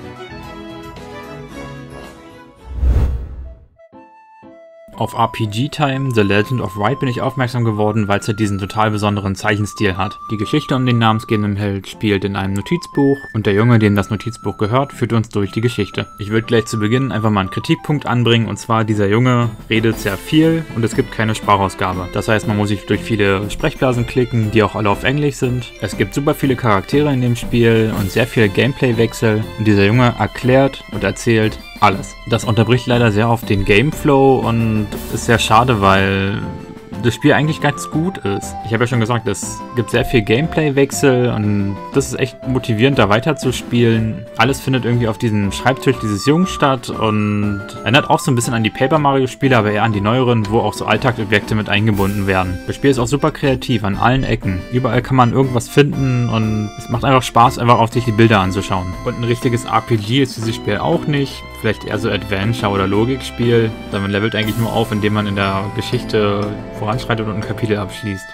Auf R P G Time The Legend of Wright bin ich aufmerksam geworden, weil es ja diesen total besonderen Zeichenstil hat. Die Geschichte um den namensgebenden Held spielt in einem Notizbuch und der Junge, dem das Notizbuch gehört, führt uns durch die Geschichte. Ich würde gleich zu Beginn einfach mal einen Kritikpunkt anbringen, und zwar dieser Junge redet sehr viel und es gibt keine Sprachausgabe. Das heißt, man muss sich durch viele Sprechblasen klicken, die auch alle auf Englisch sind. Es gibt super viele Charaktere in dem Spiel und sehr viel Gameplay-Wechsel und dieser Junge erklärt und erzählt alles. Das unterbricht leider sehr oft den Gameflow und ist sehr schade, weil das Spiel eigentlich ganz gut ist. Ich habe ja schon gesagt, es gibt sehr viel Gameplay-Wechsel und das ist echt motivierend, da weiterzuspielen. Alles findet irgendwie auf diesem Schreibtisch dieses Jungen statt und erinnert auch so ein bisschen an die Paper Mario-Spiele, aber eher an die neueren, wo auch so Alltagsobjekte mit eingebunden werden. Das Spiel ist auch super kreativ an allen Ecken. Überall kann man irgendwas finden und es macht einfach Spaß, einfach auf sich die Bilder anzuschauen. Und ein richtiges R P G ist dieses Spiel auch nicht. Vielleicht eher so Adventure- oder Logikspiel. Da man levelt eigentlich nur auf, indem man in der Geschichte voranschreitet und ein Kapitel abschließt.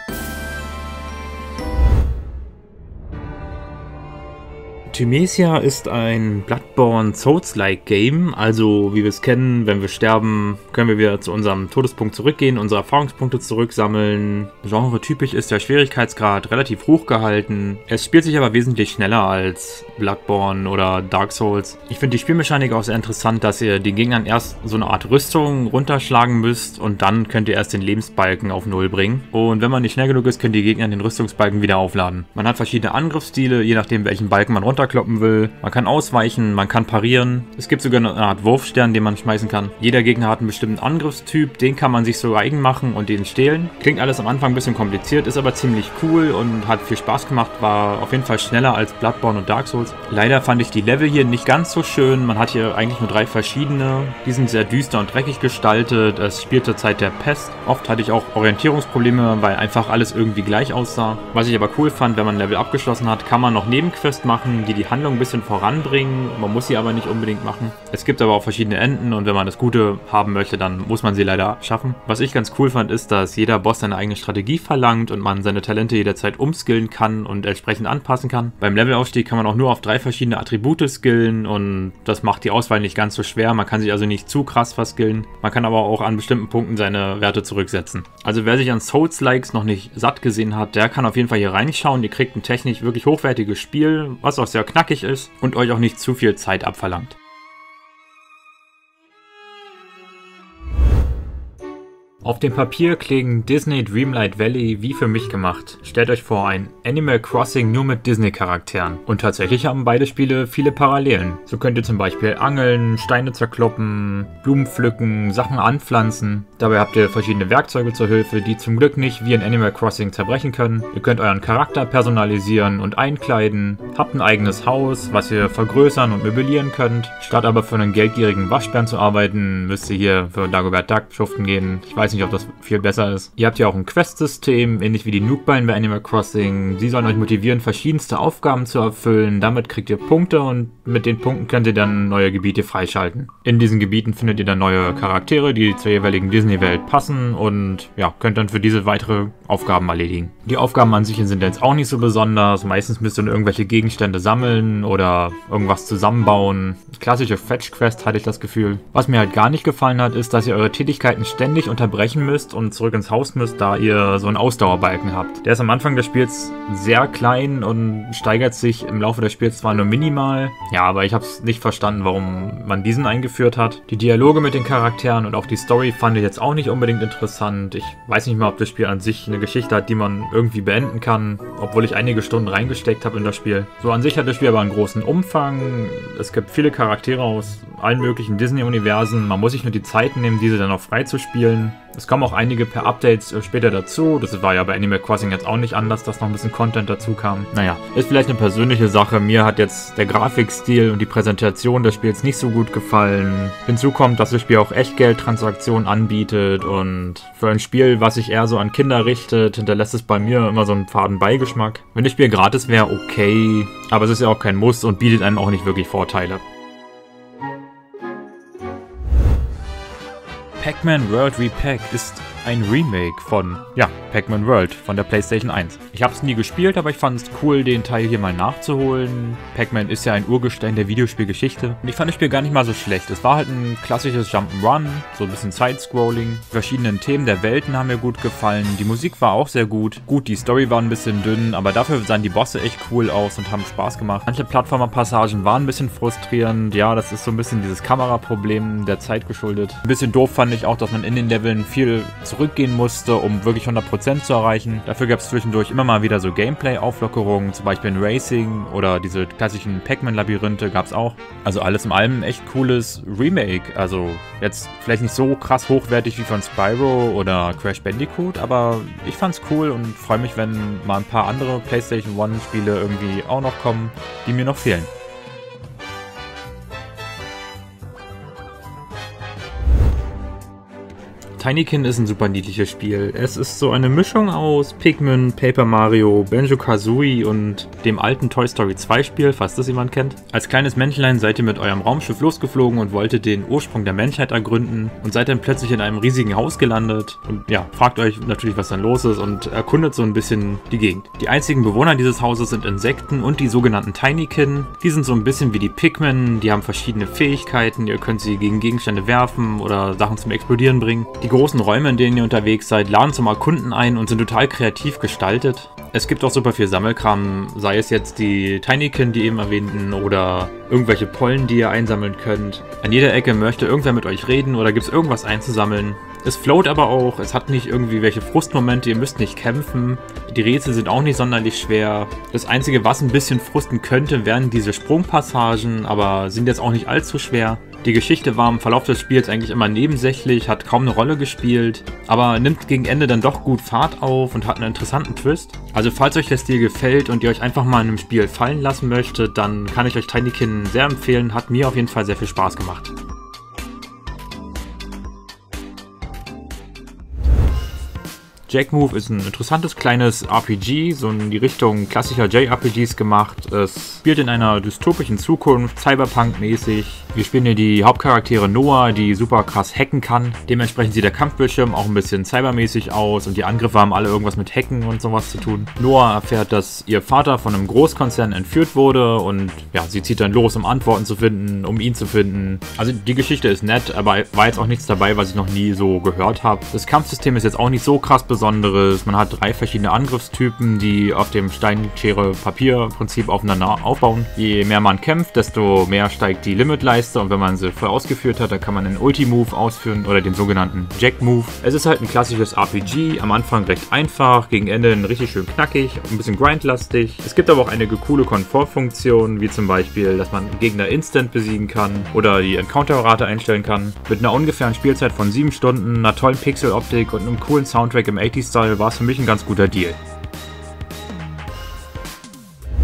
Thymesia ist ein Bloodborne Souls-like Game, also wie wir es kennen, wenn wir sterben, können wir wieder zu unserem Todespunkt zurückgehen, unsere Erfahrungspunkte zurücksammeln. Genre-typisch ist der Schwierigkeitsgrad relativ hoch gehalten. Es spielt sich aber wesentlich schneller als Bloodborne oder Dark Souls. Ich finde die Spielmechanik auch sehr interessant, dass ihr den Gegnern erst so eine Art Rüstung runterschlagen müsst und dann könnt ihr erst den Lebensbalken auf Null bringen. Und wenn man nicht schnell genug ist, könnt die Gegner den Rüstungsbalken wieder aufladen. Man hat verschiedene Angriffsstile, je nachdem welchen Balken man runterkloppen will. Man kann ausweichen, man kann parieren. Es gibt sogar eine Art Wurfstern, den man schmeißen kann. Jeder Gegner hat einen bestimmten Angriffstyp, den kann man sich so eigen machen und den stehlen. Klingt alles am Anfang ein bisschen kompliziert, ist aber ziemlich cool und hat viel Spaß gemacht, war auf jeden Fall schneller als Bloodborne und Dark Souls. Leider fand ich die Level hier nicht ganz so schön. Man hat hier eigentlich nur drei verschiedene. Die sind sehr düster und dreckig gestaltet. Es spielt zur Zeit der Pest. Oft hatte ich auch Orientierungsprobleme, weil einfach alles irgendwie gleich aussah. Was ich aber cool fand, wenn man ein Level abgeschlossen hat, kann man noch Nebenquests machen, die die Handlung ein bisschen voranbringen. Man muss sie aber nicht unbedingt machen. Es gibt aber auch verschiedene Enden und wenn man das Gute haben möchte, dann muss man sie leider schaffen. Was ich ganz cool fand, ist, dass jeder Boss seine eigene Strategie verlangt und man seine Talente jederzeit umskillen kann und entsprechend anpassen kann. Beim Levelaufstieg kann man auch nur auf drei verschiedene Attribute skillen und das macht die Auswahl nicht ganz so schwer. Man kann sich also nicht zu krass verskillen. Man kann aber auch an bestimmten Punkten seine Werte zurücksetzen. Also wer sich an Souls-Likes noch nicht satt gesehen hat, der kann auf jeden Fall hier reinschauen. Ihr kriegt ein technisch wirklich hochwertiges Spiel, was auch sehr knackig ist und euch auch nicht zu viel Zeit abverlangt. Auf dem Papier klingen Disney Dreamlight Valley wie für mich gemacht. Stellt euch vor, ein Animal Crossing nur mit Disney-Charakteren. Und tatsächlich haben beide Spiele viele Parallelen. So könnt ihr zum Beispiel angeln, Steine zerkloppen, Blumen pflücken, Sachen anpflanzen. Dabei habt ihr verschiedene Werkzeuge zur Hilfe, die zum Glück nicht wie in Animal Crossing zerbrechen können. Ihr könnt euren Charakter personalisieren und einkleiden, Habt ein eigenes Haus, was ihr vergrößern und möblieren könnt. Statt aber für einen geldgierigen Waschbären zu arbeiten, müsst ihr hier für Dagobert Duck schuften gehen. Ich weiß nicht, ob das viel besser ist. Ihr habt ja auch ein Quest-System, ähnlich wie die Noobballen bei Animal Crossing. Sie sollen euch motivieren, verschiedenste Aufgaben zu erfüllen. Damit kriegt ihr Punkte und mit den Punkten könnt ihr dann neue Gebiete freischalten. In diesen Gebieten findet ihr dann neue Charaktere, die zur jeweiligen Disney-Welt passen und ja, könnt dann für diese weitere Aufgaben erledigen. Die Aufgaben an sich sind jetzt auch nicht so besonders. Meistens müsst ihr irgendwelche Gegenstände sammeln oder irgendwas zusammenbauen. Klassische Fetch-Quest hatte ich das Gefühl. Was mir halt gar nicht gefallen hat, ist, dass ihr eure Tätigkeiten ständig unterbrechen müsst und zurück ins Haus müsst, da ihr so einen Ausdauerbalken habt. Der ist am Anfang des Spiels sehr klein und steigert sich im Laufe des Spiels zwar nur minimal. Ja, aber ich habe es nicht verstanden, warum man diesen eingeführt hat. Die Dialoge mit den Charakteren und auch die Story fand ich jetzt auch nicht unbedingt interessant. Ich weiß nicht mal, ob das Spiel an sich eine Geschichte hat, die man irgendwie beenden kann, obwohl ich einige Stunden reingesteckt habe in das Spiel. So an sich hat das Spiel aber einen großen Umfang. Es gibt viele Charaktere aus allen möglichen Disney-Universen. Man muss sich nur die Zeit nehmen, diese dann auch frei zu spielen. Es kommen auch einige per Updates später dazu. Das war ja bei Animal Crossing jetzt auch nicht anders, dass noch ein bisschen Content dazu kam. Naja, ist vielleicht eine persönliche Sache. Mir hat jetzt der Grafikstil und die Präsentation des Spiels nicht so gut gefallen. Hinzu kommt, dass das Spiel auch Echtgeldtransaktionen anbietet und für ein Spiel, was sich eher so an Kinder richtet, hinterlässt es bei mir immer so einen faden Beigeschmack. Wenn das Spiel gratis wäre, okay, aber es ist ja auch kein Muss und bietet einem auch nicht wirklich Vorteile. Pac-Man World Re-Pac ist ein Remake von, ja, Pac-Man World von der PlayStation eins. Ich habe es nie gespielt, aber ich fand es cool, den Teil hier mal nachzuholen. Pac-Man ist ja ein Urgestein der Videospielgeschichte. Und ich fand das Spiel gar nicht mal so schlecht. Es war halt ein klassisches Jump'n'Run, so ein bisschen Side-Scrolling. Die verschiedenen Themen der Welten haben mir gut gefallen. Die Musik war auch sehr gut. Gut, die Story war ein bisschen dünn, aber dafür sahen die Bosse echt cool aus und haben Spaß gemacht. Manche Plattformer-Passagen waren ein bisschen frustrierend. Ja, das ist so ein bisschen dieses Kameraproblem der Zeit geschuldet. Ein bisschen doof fand ich auch, dass man in den Leveln viel zurückgehen musste, um wirklich hundert Prozent zu erreichen. Dafür gab es zwischendurch immer mal wieder so Gameplay-Auflockerungen, zum Beispiel in Racing oder diese klassischen Pac-Man-Labyrinthe gab es auch. Also alles in allem ein echt cooles Remake. Also jetzt vielleicht nicht so krass hochwertig wie von Spyro oder Crash Bandicoot, aber ich fand's cool und freue mich, wenn mal ein paar andere PlayStation eins Spiele irgendwie auch noch kommen, die mir noch fehlen. Tinykin ist ein super niedliches Spiel. Es ist so eine Mischung aus Pikmin, Paper Mario, Banjo-Kazooie und dem alten Toy Story zwei Spiel, falls das jemand kennt. Als kleines Männchen seid ihr mit eurem Raumschiff losgeflogen und wolltet den Ursprung der Menschheit ergründen und seid dann plötzlich in einem riesigen Haus gelandet und ja, fragt euch natürlich, was dann los ist und erkundet so ein bisschen die Gegend. Die einzigen Bewohner dieses Hauses sind Insekten und die sogenannten Tinykin. Die sind so ein bisschen wie die Pikmin, die haben verschiedene Fähigkeiten, ihr könnt sie gegen Gegenstände werfen oder Sachen zum Explodieren bringen. Die Die großen Räume, in denen ihr unterwegs seid, laden zum Erkunden ein und sind total kreativ gestaltet. Es gibt auch super viel Sammelkram, sei es jetzt die Tinykin, die eben erwähnten, oder irgendwelche Pollen, die ihr einsammeln könnt. An jeder Ecke möchte irgendwer mit euch reden oder gibt es irgendwas einzusammeln. Es float aber auch, es hat nicht irgendwie welche Frustmomente, ihr müsst nicht kämpfen. Die Rätsel sind auch nicht sonderlich schwer. Das Einzige, was ein bisschen frusten könnte, wären diese Sprungpassagen, aber sind jetzt auch nicht allzu schwer. Die Geschichte war im Verlauf des Spiels eigentlich immer nebensächlich, hat kaum eine Rolle gespielt, aber nimmt gegen Ende dann doch gut Fahrt auf und hat einen interessanten Twist. Also falls euch der Stil gefällt und ihr euch einfach mal in einem Spiel fallen lassen möchtet, dann kann ich euch Tinykin sehr empfehlen, hat mir auf jeden Fall sehr viel Spaß gemacht. Jack Move ist ein interessantes kleines R P G, so in die Richtung klassischer J R P Gs gemacht. Es spielt in einer dystopischen Zukunft, Cyberpunk-mäßig. Wir spielen hier die Hauptcharaktere Noah, die super krass hacken kann. Dementsprechend sieht der Kampfbildschirm auch ein bisschen cybermäßig aus und die Angriffe haben alle irgendwas mit Hacken und sowas zu tun. Noah erfährt, dass ihr Vater von einem Großkonzern entführt wurde und ja, sie zieht dann los, um Antworten zu finden, um ihn zu finden. Also die Geschichte ist nett, aber war jetzt auch nichts dabei, was ich noch nie so gehört habe. Das Kampfsystem ist jetzt auch nicht so krass Besonderes. Man hat drei verschiedene Angriffstypen, die auf dem Stein-Schere-Papier-Prinzip aufeinander aufbauen. Je mehr man kämpft, desto mehr steigt die Limitleiste und wenn man sie voll ausgeführt hat, dann kann man einen Ulti-Move ausführen oder den sogenannten Jack-Move. Es ist halt ein klassisches R P G, am Anfang recht einfach, gegen Ende richtig schön knackig, ein bisschen grindlastig. Es gibt aber auch einige coole Komfortfunktionen, wie zum Beispiel, dass man Gegner instant besiegen kann oder die Encounter-Rate einstellen kann. Mit einer ungefähren Spielzeit von sieben Stunden, einer tollen Pixel-Optik und einem coolen Soundtrack im achtziger-Style war es für mich ein ganz guter Deal.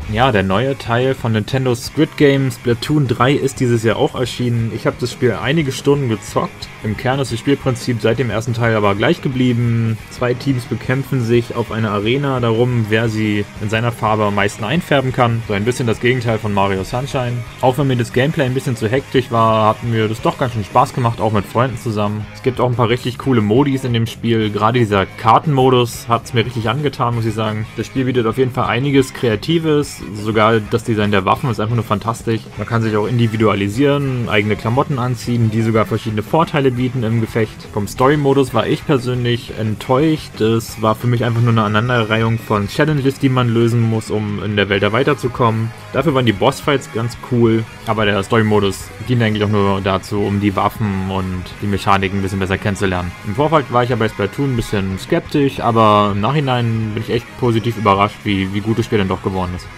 Ja, der neue Teil von Nintendo's Squid Game, Splatoon drei, ist dieses Jahr auch erschienen. Ich habe das Spiel einige Stunden gezockt. Im Kern ist das Spielprinzip seit dem ersten Teil aber gleich geblieben. Zwei Teams bekämpfen sich auf einer Arena darum, wer sie in seiner Farbe am meisten einfärben kann. So ein bisschen das Gegenteil von Mario Sunshine. Auch wenn mir das Gameplay ein bisschen zu hektisch war, hat mir das doch ganz schön Spaß gemacht, auch mit Freunden zusammen. Es gibt auch ein paar richtig coole Modis in dem Spiel. Gerade dieser Kartenmodus hat es mir richtig angetan, muss ich sagen. Das Spiel bietet auf jeden Fall einiges Kreatives. Sogar das Design der Waffen ist einfach nur fantastisch. Man kann sich auch individualisieren, eigene Klamotten anziehen, die sogar verschiedene Vorteile bieten im Gefecht. Vom Story-Modus war ich persönlich enttäuscht. Es war für mich einfach nur eine Aneinanderreihung von Challenges, die man lösen muss, um in der Welt da weiterzukommen. Dafür waren die Bossfights ganz cool, aber der Story-Modus dient eigentlich auch nur dazu, um die Waffen und die Mechaniken ein bisschen besser kennenzulernen. Im Vorfeld war ich ja bei Splatoon ein bisschen skeptisch, aber im Nachhinein bin ich echt positiv überrascht, wie, wie gut das Spiel dann doch geworden ist.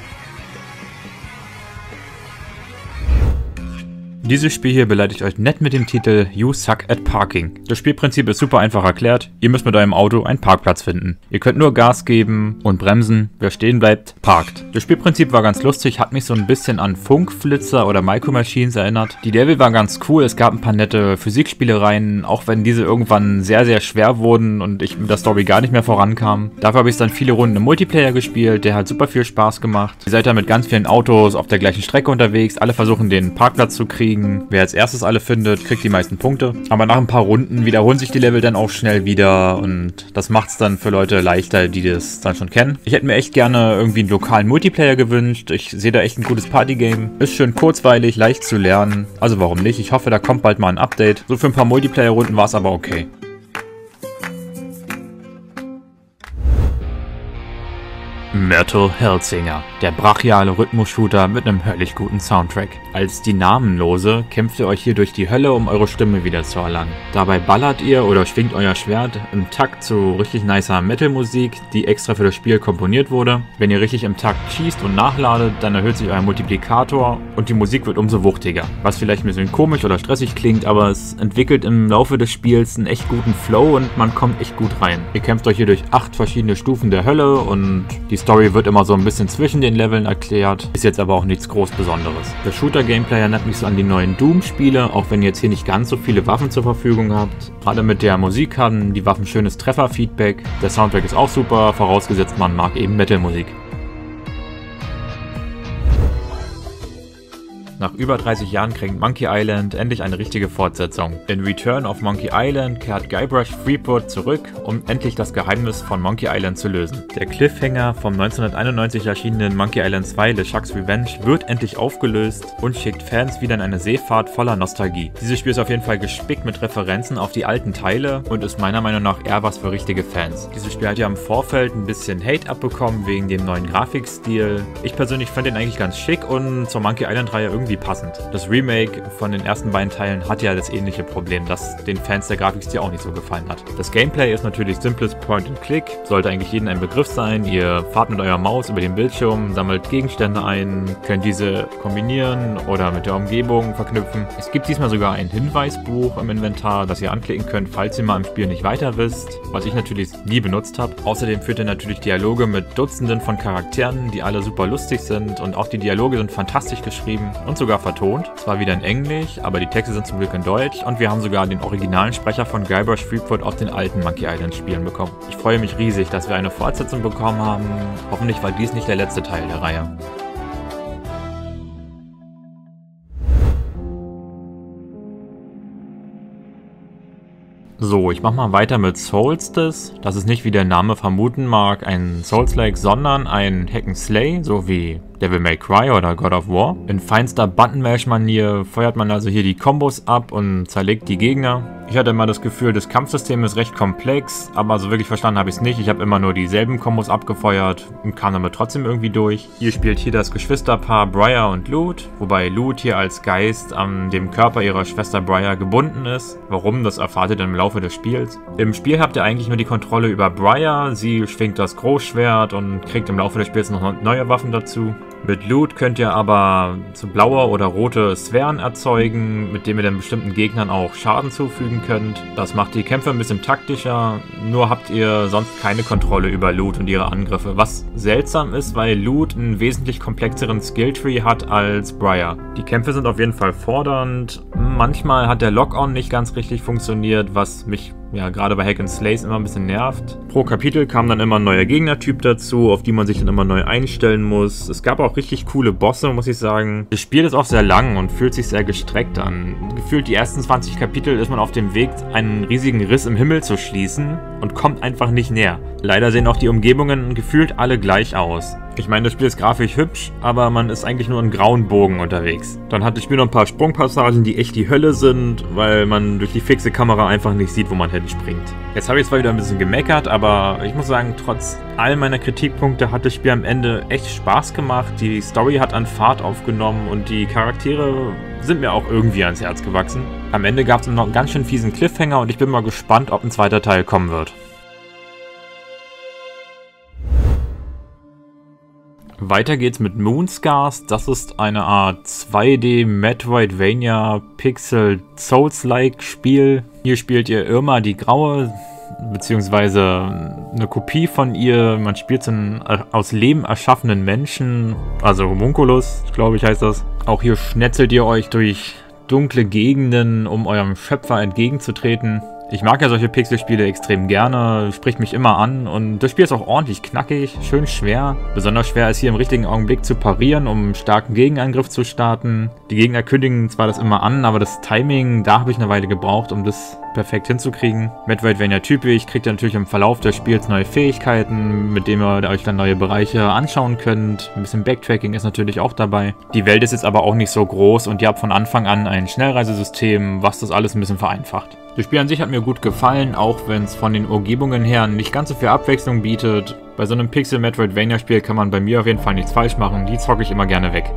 Dieses Spiel hier beleidigt euch nett mit dem Titel You Suck at Parking. Das Spielprinzip ist super einfach erklärt. Ihr müsst mit eurem Auto einen Parkplatz finden. Ihr könnt nur Gas geben und bremsen. Wer stehen bleibt, parkt. Das Spielprinzip war ganz lustig, hat mich so ein bisschen an Funkflitzer oder Micro Machines erinnert. Die Level waren ganz cool, es gab ein paar nette Physikspielereien, auch wenn diese irgendwann sehr, sehr schwer wurden und ich mit der Story gar nicht mehr vorankam. Dafür habe ich dann viele Runden im Multiplayer gespielt, der hat super viel Spaß gemacht. Ihr seid da mit ganz vielen Autos auf der gleichen Strecke unterwegs, alle versuchen den Parkplatz zu kriegen. Wer als erstes alle findet, kriegt die meisten Punkte. Aber nach ein paar Runden wiederholen sich die Level dann auch schnell wieder und das macht es dann für Leute leichter, die das dann schon kennen. Ich hätte mir echt gerne irgendwie einen lokalen Multiplayer gewünscht. Ich sehe da echt ein gutes Partygame. Ist schön kurzweilig, leicht zu lernen. Also warum nicht? Ich hoffe, da kommt bald mal ein Update. So für ein paar Multiplayer-Runden war es aber okay. Metal Hellsinger, der brachiale Rhythmus-Shooter mit einem höllisch guten Soundtrack. Als die Namenlose kämpft ihr euch hier durch die Hölle, um eure Stimme wieder zu erlangen. Dabei ballert ihr oder schwingt euer Schwert im Takt zu richtig nicer Metal-Musik, die extra für das Spiel komponiert wurde. Wenn ihr richtig im Takt schießt und nachladet, dann erhöht sich euer Multiplikator und die Musik wird umso wuchtiger. Was vielleicht ein bisschen komisch oder stressig klingt, aber es entwickelt im Laufe des Spiels einen echt guten Flow und man kommt echt gut rein. Ihr kämpft euch hier durch acht verschiedene Stufen der Hölle und die Story wird immer so ein bisschen zwischen den Leveln erklärt, ist jetzt aber auch nichts groß Besonderes. Das Shooter-Gameplay erinnert mich so an die neuen Doom-Spiele, auch wenn ihr jetzt hier nicht ganz so viele Waffen zur Verfügung habt. Gerade mit der Musik haben die Waffen schönes Trefferfeedback, der Soundtrack ist auch super, vorausgesetzt man mag eben Metal-Musik. Nach über dreißig Jahren kriegt Monkey Island endlich eine richtige Fortsetzung. In Return of Monkey Island kehrt Guybrush Threepwood zurück, um endlich das Geheimnis von Monkey Island zu lösen. Der Cliffhanger vom neunzehnhunderteinundneunzig erschienenen Monkey Island zwei LeChuck's Revenge wird endlich aufgelöst und schickt Fans wieder in eine Seefahrt voller Nostalgie. Dieses Spiel ist auf jeden Fall gespickt mit Referenzen auf die alten Teile und ist meiner Meinung nach eher was für richtige Fans. Dieses Spiel hat ja im Vorfeld ein bisschen Hate abbekommen wegen dem neuen Grafikstil. Ich persönlich fand den eigentlich ganz schick und zur Monkey Island-Reihe irgendwie passend. Das Remake von den ersten beiden Teilen hat ja das ähnliche Problem, dass den Fans der Grafikstil auch nicht so gefallen hat. Das Gameplay ist natürlich simples Point-and-Click, sollte eigentlich jedem ein Begriff sein. Ihr fahrt mit eurer Maus über den Bildschirm, sammelt Gegenstände ein, könnt diese kombinieren oder mit der Umgebung verknüpfen. Es gibt diesmal sogar ein Hinweisbuch im Inventar, das ihr anklicken könnt, falls ihr mal im Spiel nicht weiter wisst, was ich natürlich nie benutzt habe. Außerdem führt ihr natürlich Dialoge mit Dutzenden von Charakteren, die alle super lustig sind und auch die Dialoge sind fantastisch geschrieben und sogar vertont. Zwar wieder in Englisch, aber die Texte sind zum Glück in Deutsch und wir haben sogar den originalen Sprecher von Guybrush Threepwood aus den alten Monkey Island Spielen bekommen. Ich freue mich riesig, dass wir eine Fortsetzung bekommen haben. Hoffentlich war dies nicht der letzte Teil der Reihe. So, ich mach mal weiter mit Soulstice. Das ist nicht, wie der Name vermuten mag, ein Souls-like, sondern ein Hack-and-Slay, so wie Devil May Cry oder God of War. In feinster Button-Mash-Manier feuert man also hier die Kombos ab und zerlegt die Gegner. Ich hatte immer das Gefühl, das Kampfsystem ist recht komplex, aber so wirklich verstanden habe ich es nicht. Ich habe immer nur dieselben Kombos abgefeuert und kam damit trotzdem irgendwie durch. Ihr spielt hier das Geschwisterpaar Briar und Lute, wobei Lute hier als Geist an dem Körper ihrer Schwester Briar gebunden ist. Warum, das erfahrt ihr dann im Laufe des Spiels. Im Spiel habt ihr eigentlich nur die Kontrolle über Briar. Sie schwingt das Großschwert und kriegt im Laufe des Spiels noch neue Waffen dazu. Mit Loot könnt ihr aber so blaue oder rote Sphären erzeugen, mit denen ihr den bestimmten Gegnern auch Schaden zufügen könnt. Das macht die Kämpfe ein bisschen taktischer, nur habt ihr sonst keine Kontrolle über Loot und ihre Angriffe, was seltsam ist, weil Loot einen wesentlich komplexeren Skilltree hat als Briar. Die Kämpfe sind auf jeden Fall fordernd, manchmal hat der Lock-On nicht ganz richtig funktioniert, was mich ja gerade bei Hack and Slays immer ein bisschen nervt. Pro Kapitel kam dann immer ein neuer Gegnertyp dazu, auf die man sich dann immer neu einstellen muss. Es gab auch richtig coole Bosse, muss ich sagen. Das Spiel ist auch sehr lang und fühlt sich sehr gestreckt an. Gefühlt die ersten zwanzig Kapitel ist man auf dem Weg, einen riesigen Riss im Himmel zu schließen und kommt einfach nicht näher. Leider sehen auch die Umgebungen gefühlt alle gleich aus. Ich meine, das Spiel ist grafisch hübsch, aber man ist eigentlich nur in grauen Bogen unterwegs. Dann hat das Spiel noch ein paar Sprungpassagen, die echt die Hölle sind, weil man durch die fixe Kamera einfach nicht sieht, wo man hinspringt. Jetzt habe ich zwar wieder ein bisschen gemeckert, aber ich muss sagen, trotz all meiner Kritikpunkte hat das Spiel am Ende echt Spaß gemacht. Die Story hat an Fahrt aufgenommen und die Charaktere sind mir auch irgendwie ans Herz gewachsen. Am Ende gab es noch einen ganz schön fiesen Cliffhanger und ich bin mal gespannt, ob ein zweiter Teil kommen wird. Weiter geht's mit Moonscars. Das ist eine Art zwei D Metroidvania Pixel Souls-like Spiel. Hier spielt ihr Irma die Graue, beziehungsweise eine Kopie von ihr. Man spielt so einen aus Lehm erschaffenen Menschen, also Homunculus, glaube ich, heißt das. Auch hier schnetzelt ihr euch durch dunkle Gegenden, um eurem Schöpfer entgegenzutreten. Ich mag ja solche Pixelspiele extrem gerne, spricht mich immer an und das Spiel ist auch ordentlich knackig, schön schwer. Besonders schwer ist hier im richtigen Augenblick zu parieren, um einen starken Gegenangriff zu starten. Die Gegner kündigen zwar das immer an, aber das Timing, da habe ich eine Weile gebraucht, um das perfekt hinzukriegen. Metroidvania typisch, kriegt ihr natürlich im Verlauf des Spiels neue Fähigkeiten, mit denen ihr euch dann neue Bereiche anschauen könnt. Ein bisschen Backtracking ist natürlich auch dabei. Die Welt ist jetzt aber auch nicht so groß und ihr habt von Anfang an ein Schnellreisesystem, was das alles ein bisschen vereinfacht. Das Spiel an sich hat mir gut gefallen, auch wenn es von den Umgebungen her nicht ganz so viel Abwechslung bietet. Bei so einem Pixel-Metroidvania-Spiel kann man bei mir auf jeden Fall nichts falsch machen, die zocke ich immer gerne weg.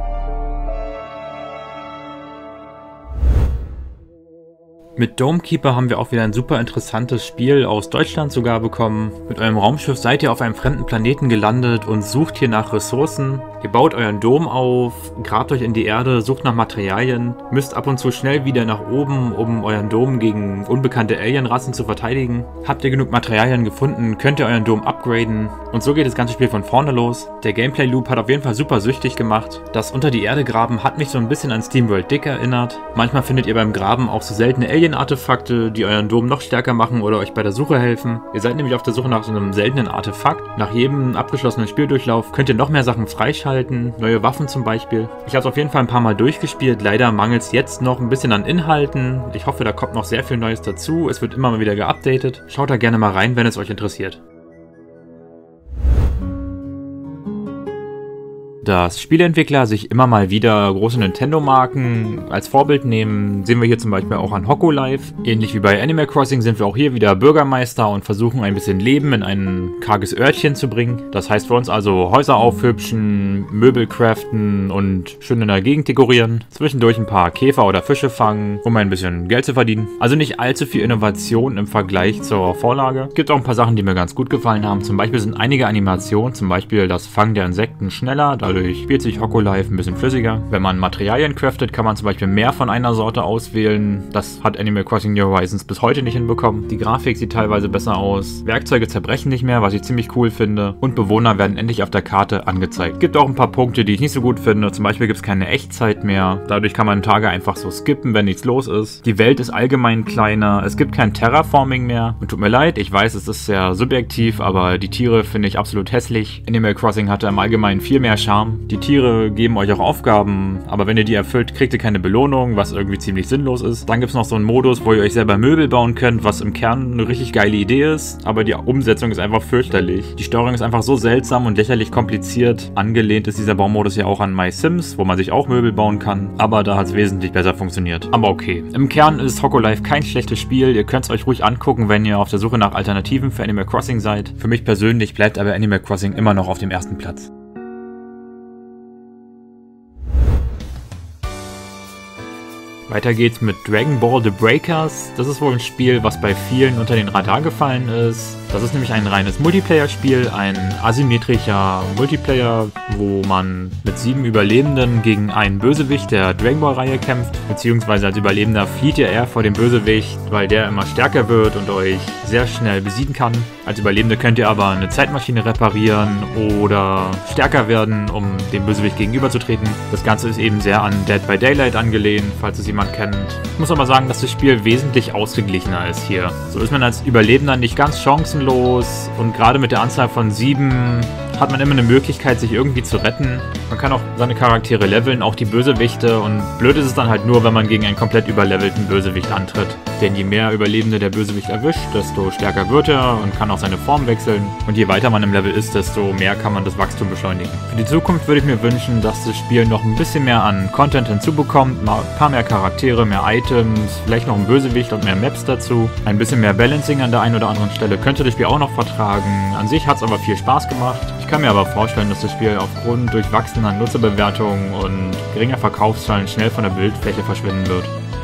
Mit Domekeeper haben wir auch wieder ein super interessantes Spiel aus Deutschland sogar bekommen. Mit eurem Raumschiff seid ihr auf einem fremden Planeten gelandet und sucht hier nach Ressourcen. Ihr baut euren Dom auf, grabt euch in die Erde, sucht nach Materialien, müsst ab und zu schnell wieder nach oben, um euren Dom gegen unbekannte Alienrassen zu verteidigen. Habt ihr genug Materialien gefunden, könnt ihr euren Dom upgraden und so geht das ganze Spiel von vorne los. Der Gameplay-Loop hat auf jeden Fall super süchtig gemacht. Das unter die Erde graben hat mich so ein bisschen an SteamWorld Dig erinnert. Manchmal findet ihr beim Graben auch so seltene Alien-Artefakte, die euren Dom noch stärker machen oder euch bei der Suche helfen. Ihr seid nämlich auf der Suche nach so einem seltenen Artefakt. Nach jedem abgeschlossenen Spieldurchlauf könnt ihr noch mehr Sachen freischalten. Neue Waffen zum Beispiel. Ich habe es auf jeden Fall ein paar Mal durchgespielt. Leider mangelt es jetzt noch ein bisschen an Inhalten. Ich hoffe, da kommt noch sehr viel Neues dazu. Es wird immer mal wieder geupdatet. Schaut da gerne mal rein, wenn es euch interessiert. Dass Spieleentwickler sich immer mal wieder große Nintendo-Marken als Vorbild nehmen, sehen wir hier zum Beispiel auch an Hokolive. Ähnlich wie bei Animal Crossing sind wir auch hier wieder Bürgermeister und versuchen ein bisschen Leben in ein karges Örtchen zu bringen. Das heißt für uns also Häuser aufhübschen, Möbel craften und schön in der Gegend dekorieren. Zwischendurch ein paar Käfer oder Fische fangen, um ein bisschen Geld zu verdienen. Also nicht allzu viel Innovation im Vergleich zur Vorlage. Es gibt auch ein paar Sachen, die mir ganz gut gefallen haben. Zum Beispiel sind einige Animationen, zum Beispiel das Fangen der Insekten schneller, dadurch spielt sich Hokolive ein bisschen flüssiger. Wenn man Materialien craftet, kann man zum Beispiel mehr von einer Sorte auswählen. Das hat Animal Crossing New Horizons bis heute nicht hinbekommen. Die Grafik sieht teilweise besser aus. Werkzeuge zerbrechen nicht mehr, was ich ziemlich cool finde. Und Bewohner werden endlich auf der Karte angezeigt. Gibt auch ein paar Punkte, die ich nicht so gut finde. Zum Beispiel gibt es keine Echtzeit mehr. Dadurch kann man Tage einfach so skippen, wenn nichts los ist. Die Welt ist allgemein kleiner. Es gibt kein Terraforming mehr. Und tut mir leid, ich weiß, es ist sehr subjektiv, aber die Tiere finde ich absolut hässlich. Animal Crossing hatte im Allgemeinen viel mehr Charme. Die Tiere geben euch auch Aufgaben, aber wenn ihr die erfüllt, kriegt ihr keine Belohnung, was irgendwie ziemlich sinnlos ist. Dann gibt es noch so einen Modus, wo ihr euch selber Möbel bauen könnt, was im Kern eine richtig geile Idee ist, aber die Umsetzung ist einfach fürchterlich. Die Steuerung ist einfach so seltsam und lächerlich kompliziert. Angelehnt ist dieser Baumodus ja auch an My Sims, wo man sich auch Möbel bauen kann, aber da hat es wesentlich besser funktioniert. Aber okay. Im Kern ist Hokolive kein schlechtes Spiel, ihr könnt es euch ruhig angucken, wenn ihr auf der Suche nach Alternativen für Animal Crossing seid. Für mich persönlich bleibt aber Animal Crossing immer noch auf dem ersten Platz. Weiter geht's mit Dragon Ball The Breakers. Das ist wohl ein Spiel, was bei vielen unter den Radar gefallen ist. Das ist nämlich ein reines Multiplayer-Spiel, ein asymmetrischer Multiplayer, wo man mit sieben Überlebenden gegen einen Bösewicht der Dragon Ball-Reihe kämpft, beziehungsweise als Überlebender flieht ihr eher vor dem Bösewicht, weil der immer stärker wird und euch sehr schnell besiegen kann. Als Überlebende könnt ihr aber eine Zeitmaschine reparieren oder stärker werden, um dem Bösewicht gegenüberzutreten. Das Ganze ist eben sehr an Dead by Daylight angelehnt, falls es jemand kennt. Ich muss aber sagen, dass das Spiel wesentlich ausgeglichener ist hier. So ist man als Überlebender nicht ganz chancenlos und gerade mit der Anzahl von sieben hat man immer eine Möglichkeit, sich irgendwie zu retten. Man kann auch seine Charaktere leveln, auch die Bösewichte, und blöd ist es dann halt nur, wenn man gegen einen komplett überlevelten Bösewicht antritt. Denn je mehr Überlebende der Bösewicht erwischt, desto stärker wird er und kann auch seine Form wechseln. Und je weiter man im Level ist, desto mehr kann man das Wachstum beschleunigen. Für die Zukunft würde ich mir wünschen, dass das Spiel noch ein bisschen mehr an Content hinzubekommt, ein paar mehr Charaktere, mehr Items, vielleicht noch ein Bösewicht und mehr Maps dazu. Ein bisschen mehr Balancing an der einen oder anderen Stelle könnte das Spiel auch noch vertragen. An sich hat es aber viel Spaß gemacht. Ich kann mir aber vorstellen, dass das Spiel aufgrund durchwachsener Nutzerbewertungen und geringer Verkaufszahlen schnell von der Bildfläche verschwinden wird.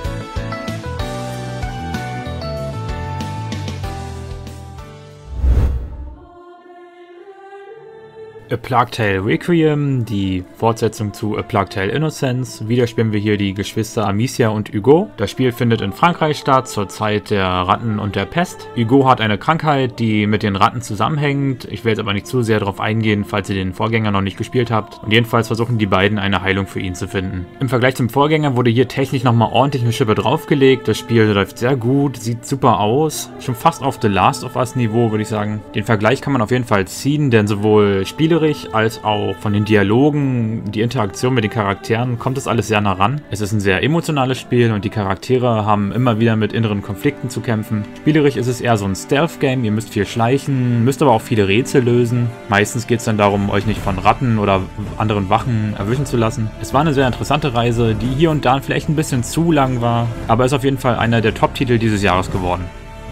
A Plague Tale Requiem, die Fortsetzung zu A Plague Tale Innocence. Wieder spielen wir hier die Geschwister Amicia und Hugo. Das Spiel findet in Frankreich statt, zur Zeit der Ratten und der Pest. Hugo hat eine Krankheit, die mit den Ratten zusammenhängt. Ich will jetzt aber nicht zu sehr darauf eingehen, falls ihr den Vorgänger noch nicht gespielt habt. Und jedenfalls versuchen die beiden eine Heilung für ihn zu finden. Im Vergleich zum Vorgänger wurde hier technisch nochmal ordentlich eine Schippe draufgelegt. Das Spiel läuft sehr gut, sieht super aus. Schon fast auf The Last of Us Niveau, würde ich sagen. Den Vergleich kann man auf jeden Fall ziehen, denn sowohl spielerisch als auch von den Dialogen, die Interaktion mit den Charakteren, kommt es alles sehr nah ran. Es ist ein sehr emotionales Spiel und die Charaktere haben immer wieder mit inneren Konflikten zu kämpfen. Spielerisch ist es eher so ein Stealth-Game, ihr müsst viel schleichen, müsst aber auch viele Rätsel lösen. Meistens geht es dann darum, euch nicht von Ratten oder anderen Wachen erwischen zu lassen. Es war eine sehr interessante Reise, die hier und da vielleicht ein bisschen zu lang war, aber ist auf jeden Fall einer der Top-Titel dieses Jahres geworden.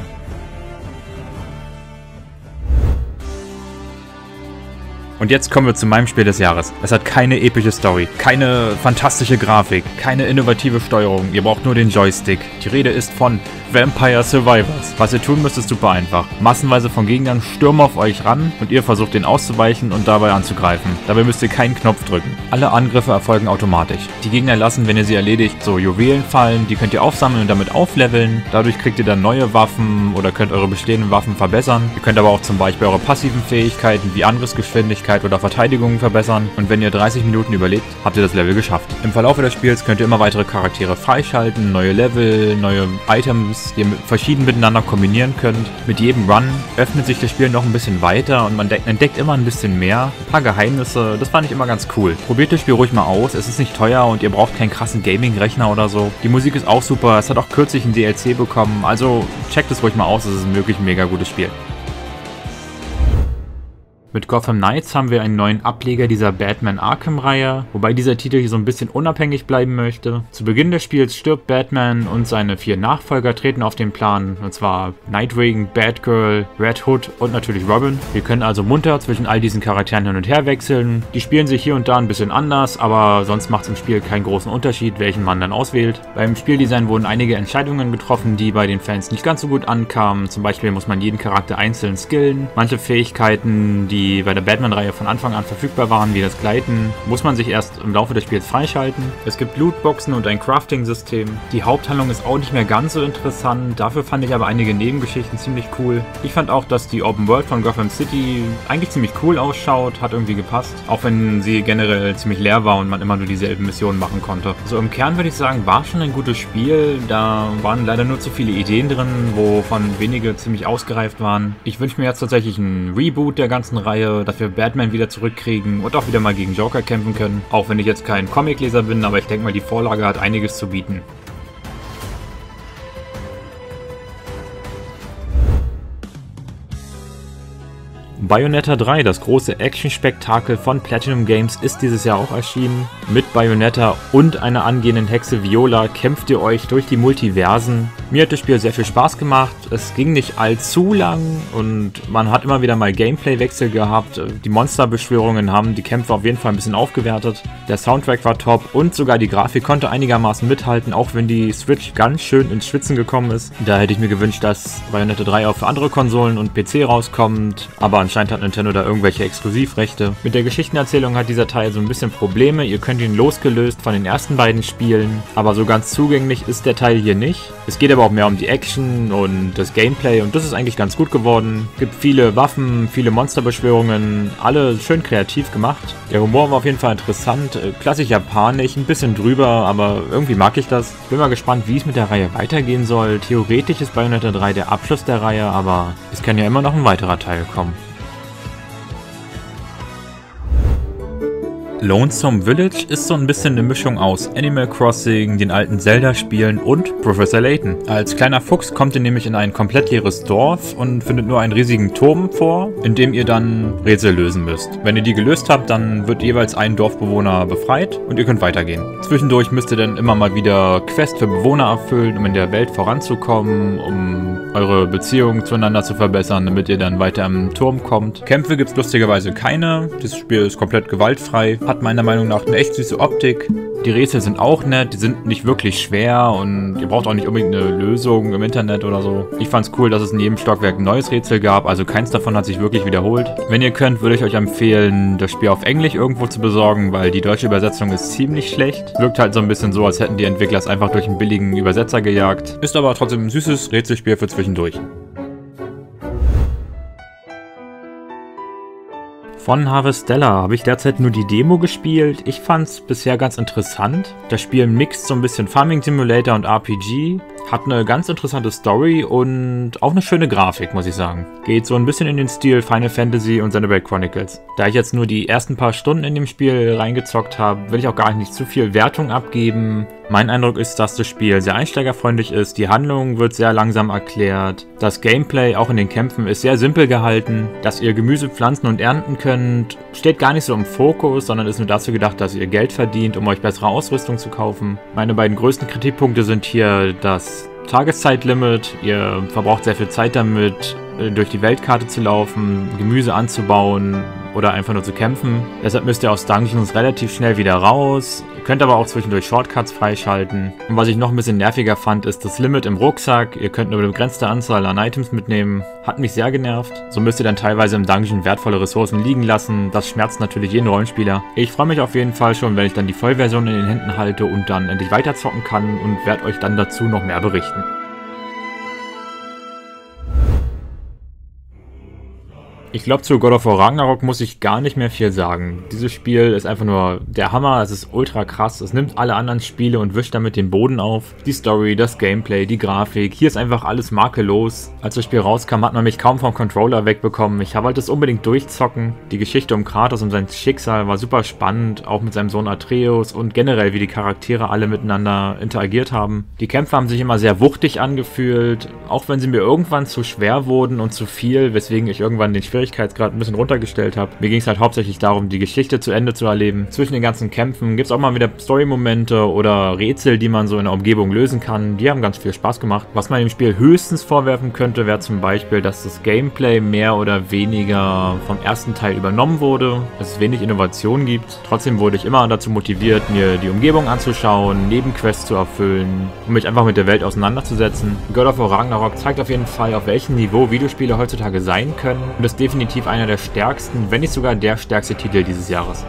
Und jetzt kommen wir zu meinem Spiel des Jahres. Es hat keine epische Story, keine fantastische Grafik, keine innovative Steuerung. Ihr braucht nur den Joystick. Die Rede ist von Vampire Survivors. Was ihr tun müsst, ist super einfach. Massenweise von Gegnern stürmen auf euch ran und ihr versucht den auszuweichen und dabei anzugreifen. Dabei müsst ihr keinen Knopf drücken. Alle Angriffe erfolgen automatisch. Die Gegner lassen, wenn ihr sie erledigt, so Juwelen fallen. Die könnt ihr aufsammeln und damit aufleveln. Dadurch kriegt ihr dann neue Waffen oder könnt eure bestehenden Waffen verbessern. Ihr könnt aber auch zum Beispiel eure passiven Fähigkeiten wie Angriffsgeschwindigkeit oder Verteidigung verbessern. Und wenn ihr dreißig Minuten überlebt, habt ihr das Level geschafft. Im Verlauf des Spiels könnt ihr immer weitere Charaktere freischalten, neue Level, neue Items, die ihr verschieden miteinander kombinieren könnt. Mit jedem Run öffnet sich das Spiel noch ein bisschen weiter und man entdeckt immer ein bisschen mehr. Ein paar Geheimnisse, das fand ich immer ganz cool. Probiert das Spiel ruhig mal aus, es ist nicht teuer und ihr braucht keinen krassen Gaming-Rechner oder so. Die Musik ist auch super, es hat auch kürzlich ein D L C bekommen, also checkt es ruhig mal aus, es ist wirklich ein mega gutes Spiel. Mit Gotham Knights haben wir einen neuen Ableger dieser Batman Arkham-Reihe, wobei dieser Titel hier so ein bisschen unabhängig bleiben möchte. Zu Beginn des Spiels stirbt Batman und seine vier Nachfolger treten auf den Plan, und zwar Nightwing, Batgirl, Red Hood und natürlich Robin. Wir können also munter zwischen all diesen Charakteren hin und her wechseln. Die spielen sich hier und da ein bisschen anders, aber sonst macht es im Spiel keinen großen Unterschied, welchen man dann auswählt. Beim Spieldesign wurden einige Entscheidungen getroffen, die bei den Fans nicht ganz so gut ankamen. Zum Beispiel muss man jeden Charakter einzeln skillen. Manche Fähigkeiten, die die bei der Batman-Reihe von Anfang an verfügbar waren, wie das Gleiten, muss man sich erst im Laufe des Spiels freischalten. Es gibt Lootboxen und ein Crafting-System. Die Haupthandlung ist auch nicht mehr ganz so interessant, dafür fand ich aber einige Nebengeschichten ziemlich cool. Ich fand auch, dass die Open World von Gotham City eigentlich ziemlich cool ausschaut, hat irgendwie gepasst, auch wenn sie generell ziemlich leer war und man immer nur dieselben Missionen machen konnte. So im Kern würde ich sagen, war schon ein gutes Spiel, da waren leider nur zu viele Ideen drin, wovon wenige ziemlich ausgereift waren. Ich wünsche mir jetzt tatsächlich ein Reboot der ganzen Reihe, dass wir Batman wieder zurückkriegen und auch wieder mal gegen Joker kämpfen können. Auch wenn ich jetzt kein Comicleser bin, aber ich denke mal, die Vorlage hat einiges zu bieten. Bayonetta drei, das große Action-Spektakel von Platinum Games, ist dieses Jahr auch erschienen. Mit Bayonetta und einer angehenden Hexe Viola kämpft ihr euch durch die Multiversen. Mir hat das Spiel sehr viel Spaß gemacht, es ging nicht allzu lang und man hat immer wieder mal Gameplay-Wechsel gehabt. Die Monsterbeschwörungen haben die Kämpfe auf jeden Fall ein bisschen aufgewertet. Der Soundtrack war top und sogar die Grafik konnte einigermaßen mithalten, auch wenn die Switch ganz schön ins Schwitzen gekommen ist. Da hätte ich mir gewünscht, dass Bayonetta drei auch für andere Konsolen und P C rauskommt, aber anscheinend hat Nintendo da irgendwelche Exklusivrechte. Mit der Geschichtenerzählung hat dieser Teil so ein bisschen Probleme. Ihr könnt ihn losgelöst von den ersten beiden Spielen, aber so ganz zugänglich ist der Teil hier nicht. Es geht aber auch mehr um die Action und das Gameplay und das ist eigentlich ganz gut geworden. Es gibt viele Waffen, viele Monsterbeschwörungen, alle schön kreativ gemacht. Der Humor war auf jeden Fall interessant, klassisch japanisch, ein bisschen drüber, aber irgendwie mag ich das. Bin mal gespannt, wie es mit der Reihe weitergehen soll. Theoretisch ist Bayonetta drei der Abschluss der Reihe, aber es kann ja immer noch ein weiterer Teil kommen. Lonesome Village ist so ein bisschen eine Mischung aus Animal Crossing, den alten Zelda-Spielen und Professor Layton. Als kleiner Fuchs kommt ihr nämlich in ein komplett leeres Dorf und findet nur einen riesigen Turm vor, in dem ihr dann Rätsel lösen müsst. Wenn ihr die gelöst habt, dann wird jeweils ein Dorfbewohner befreit und ihr könnt weitergehen. Zwischendurch müsst ihr dann immer mal wieder Quests für Bewohner erfüllen, um in der Welt voranzukommen, um eure Beziehungen zueinander zu verbessern, damit ihr dann weiter am Turm kommt. Kämpfe gibt es lustigerweise keine, das Spiel ist komplett gewaltfrei. Hat meiner Meinung nach eine echt süße Optik. Die Rätsel sind auch nett, die sind nicht wirklich schwer und ihr braucht auch nicht unbedingt eine Lösung im Internet oder so. Ich fand's cool, dass es in jedem Stockwerk ein neues Rätsel gab, also keins davon hat sich wirklich wiederholt. Wenn ihr könnt, würde ich euch empfehlen, das Spiel auf Englisch irgendwo zu besorgen, weil die deutsche Übersetzung ist ziemlich schlecht. Wirkt halt so ein bisschen so, als hätten die Entwickler es einfach durch einen billigen Übersetzer gejagt. Ist aber trotzdem ein süßes Rätselspiel für zwischendurch. Von Harvestella habe ich derzeit nur die Demo gespielt. Ich fand es bisher ganz interessant. Das Spiel mixt so ein bisschen Farming Simulator und R P G. Hat eine ganz interessante Story und auch eine schöne Grafik, muss ich sagen. Geht so ein bisschen in den Stil Final Fantasy und Xenoblade Chronicles. Da ich jetzt nur die ersten paar Stunden in dem Spiel reingezockt habe, will ich auch gar nicht zu viel Wertung abgeben. Mein Eindruck ist, dass das Spiel sehr einsteigerfreundlich ist. Die Handlung wird sehr langsam erklärt. Das Gameplay, auch in den Kämpfen, ist sehr simpel gehalten. Dass ihr Gemüse pflanzen und ernten könnt, steht gar nicht so im Fokus, sondern ist nur dazu gedacht, dass ihr Geld verdient, um euch bessere Ausrüstung zu kaufen. Meine beiden größten Kritikpunkte sind hier das Tageszeitlimit. Ihr verbraucht sehr viel Zeit damit, durch die Weltkarte zu laufen, Gemüse anzubauen oder einfach nur zu kämpfen. Deshalb müsst ihr aus Dungeons relativ schnell wieder raus. Ihr könnt aber auch zwischendurch Shortcuts freischalten. Und was ich noch ein bisschen nerviger fand, ist das Limit im Rucksack. Ihr könnt nur eine begrenzte Anzahl an Items mitnehmen. Hat mich sehr genervt. So müsst ihr dann teilweise im Dungeon wertvolle Ressourcen liegen lassen. Das schmerzt natürlich jeden Rollenspieler. Ich freue mich auf jeden Fall schon, wenn ich dann die Vollversion in den Händen halte und dann endlich weiterzocken kann und werde euch dann dazu noch mehr berichten. Ich glaube, zu God of War Ragnarok muss ich gar nicht mehr viel sagen. Dieses Spiel ist einfach nur der Hammer, es ist ultra krass, es nimmt alle anderen Spiele und wischt damit den Boden auf. Die Story, das Gameplay, die Grafik, hier ist einfach alles makellos. Als das Spiel rauskam, hat man mich kaum vom Controller wegbekommen. Ich wollte es unbedingt durchzocken. Die Geschichte um Kratos und sein Schicksal war super spannend, auch mit seinem Sohn Atreus und generell, wie die Charaktere alle miteinander interagiert haben. Die Kämpfe haben sich immer sehr wuchtig angefühlt, auch wenn sie mir irgendwann zu schwer wurden und zu viel, weswegen ich irgendwann den Schwierigkeitsgrad ein bisschen runtergestellt habe. Mir ging es halt hauptsächlich darum, die Geschichte zu Ende zu erleben. Zwischen den ganzen Kämpfen gibt es auch mal wieder Story-Momente oder Rätsel, die man so in der Umgebung lösen kann. Die haben ganz viel Spaß gemacht. Was man dem Spiel höchstens vorwerfen könnte, wäre zum Beispiel, dass das Gameplay mehr oder weniger vom ersten Teil übernommen wurde, dass es wenig Innovation gibt. Trotzdem wurde ich immer dazu motiviert, mir die Umgebung anzuschauen, Nebenquests zu erfüllen und mich einfach mit der Welt auseinanderzusetzen. God of War Ragnarok zeigt auf jeden Fall, auf welchem Niveau Videospiele heutzutage sein können und ist definitiv einer der stärksten, wenn nicht sogar der stärkste Titel dieses Jahres.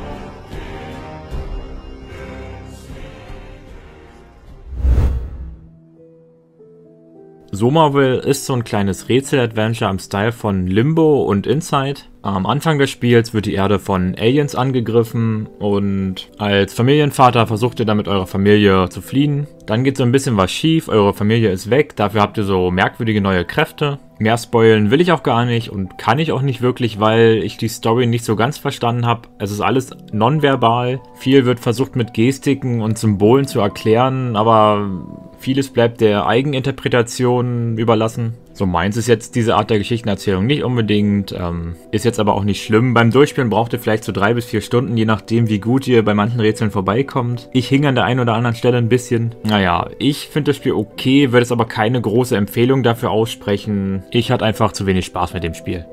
Somerville ist so ein kleines Rätsel-Adventure im Style von Limbo und Inside. Am Anfang des Spiels wird die Erde von Aliens angegriffen und als Familienvater versucht ihr dann mit eurer Familie zu fliehen. Dann geht so ein bisschen was schief, eure Familie ist weg, dafür habt ihr so merkwürdige neue Kräfte. Mehr spoilen will ich auch gar nicht und kann ich auch nicht wirklich, weil ich die Story nicht so ganz verstanden habe. Es ist alles nonverbal. Viel wird versucht mit Gestiken und Symbolen zu erklären, aber vieles bleibt der Eigeninterpretation überlassen. So meins ist jetzt diese Art der Geschichtenerzählung nicht unbedingt, ähm, ist jetzt aber auch nicht schlimm. Beim Durchspielen braucht ihr vielleicht so drei bis vier Stunden, je nachdem wie gut ihr bei manchen Rätseln vorbeikommt. Ich hing an der einen oder anderen Stelle ein bisschen. Naja, ich finde das Spiel okay, würde es aber keine große Empfehlung dafür aussprechen. Ich hatte einfach zu wenig Spaß mit dem Spiel.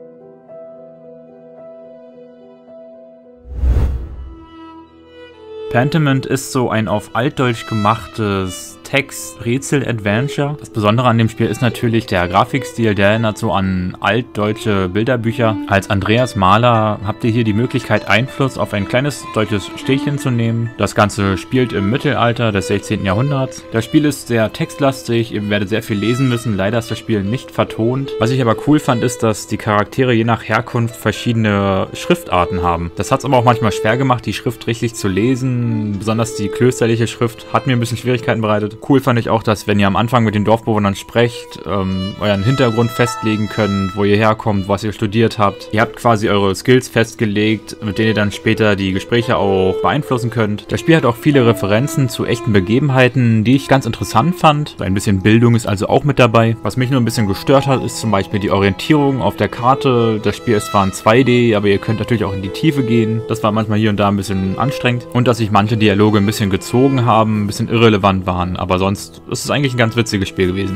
Pentiment ist so ein auf Altdeutsch gemachtes Text-Rätsel-Adventure. Das Besondere an dem Spiel ist natürlich der Grafikstil, der erinnert so an altdeutsche Bilderbücher. Als Andreas Mahler habt ihr hier die Möglichkeit, Einfluss auf ein kleines deutsches Städtchen zu nehmen. Das Ganze spielt im Mittelalter des sechzehnten Jahrhunderts. Das Spiel ist sehr textlastig, ihr werdet sehr viel lesen müssen. Leider ist das Spiel nicht vertont. Was ich aber cool fand, ist, dass die Charaktere je nach Herkunft verschiedene Schriftarten haben. Das hat es aber auch manchmal schwer gemacht, die Schrift richtig zu lesen. Besonders die klösterliche Schrift hat mir ein bisschen Schwierigkeiten bereitet. Cool fand ich auch, dass, wenn ihr am Anfang mit den Dorfbewohnern sprecht, ähm, euren Hintergrund festlegen könnt, wo ihr herkommt, was ihr studiert habt. Ihr habt quasi eure Skills festgelegt, mit denen ihr dann später die Gespräche auch beeinflussen könnt. Das Spiel hat auch viele Referenzen zu echten Begebenheiten, die ich ganz interessant fand. So ein bisschen Bildung ist also auch mit dabei. Was mich nur ein bisschen gestört hat, ist zum Beispiel die Orientierung auf der Karte. Das Spiel ist zwar in zwei D, aber ihr könnt natürlich auch in die Tiefe gehen. Das war manchmal hier und da ein bisschen anstrengend. Und dass sich manche Dialoge ein bisschen gezogen haben, ein bisschen irrelevant waren. Aber sonst ist es eigentlich ein ganz witziges Spiel gewesen.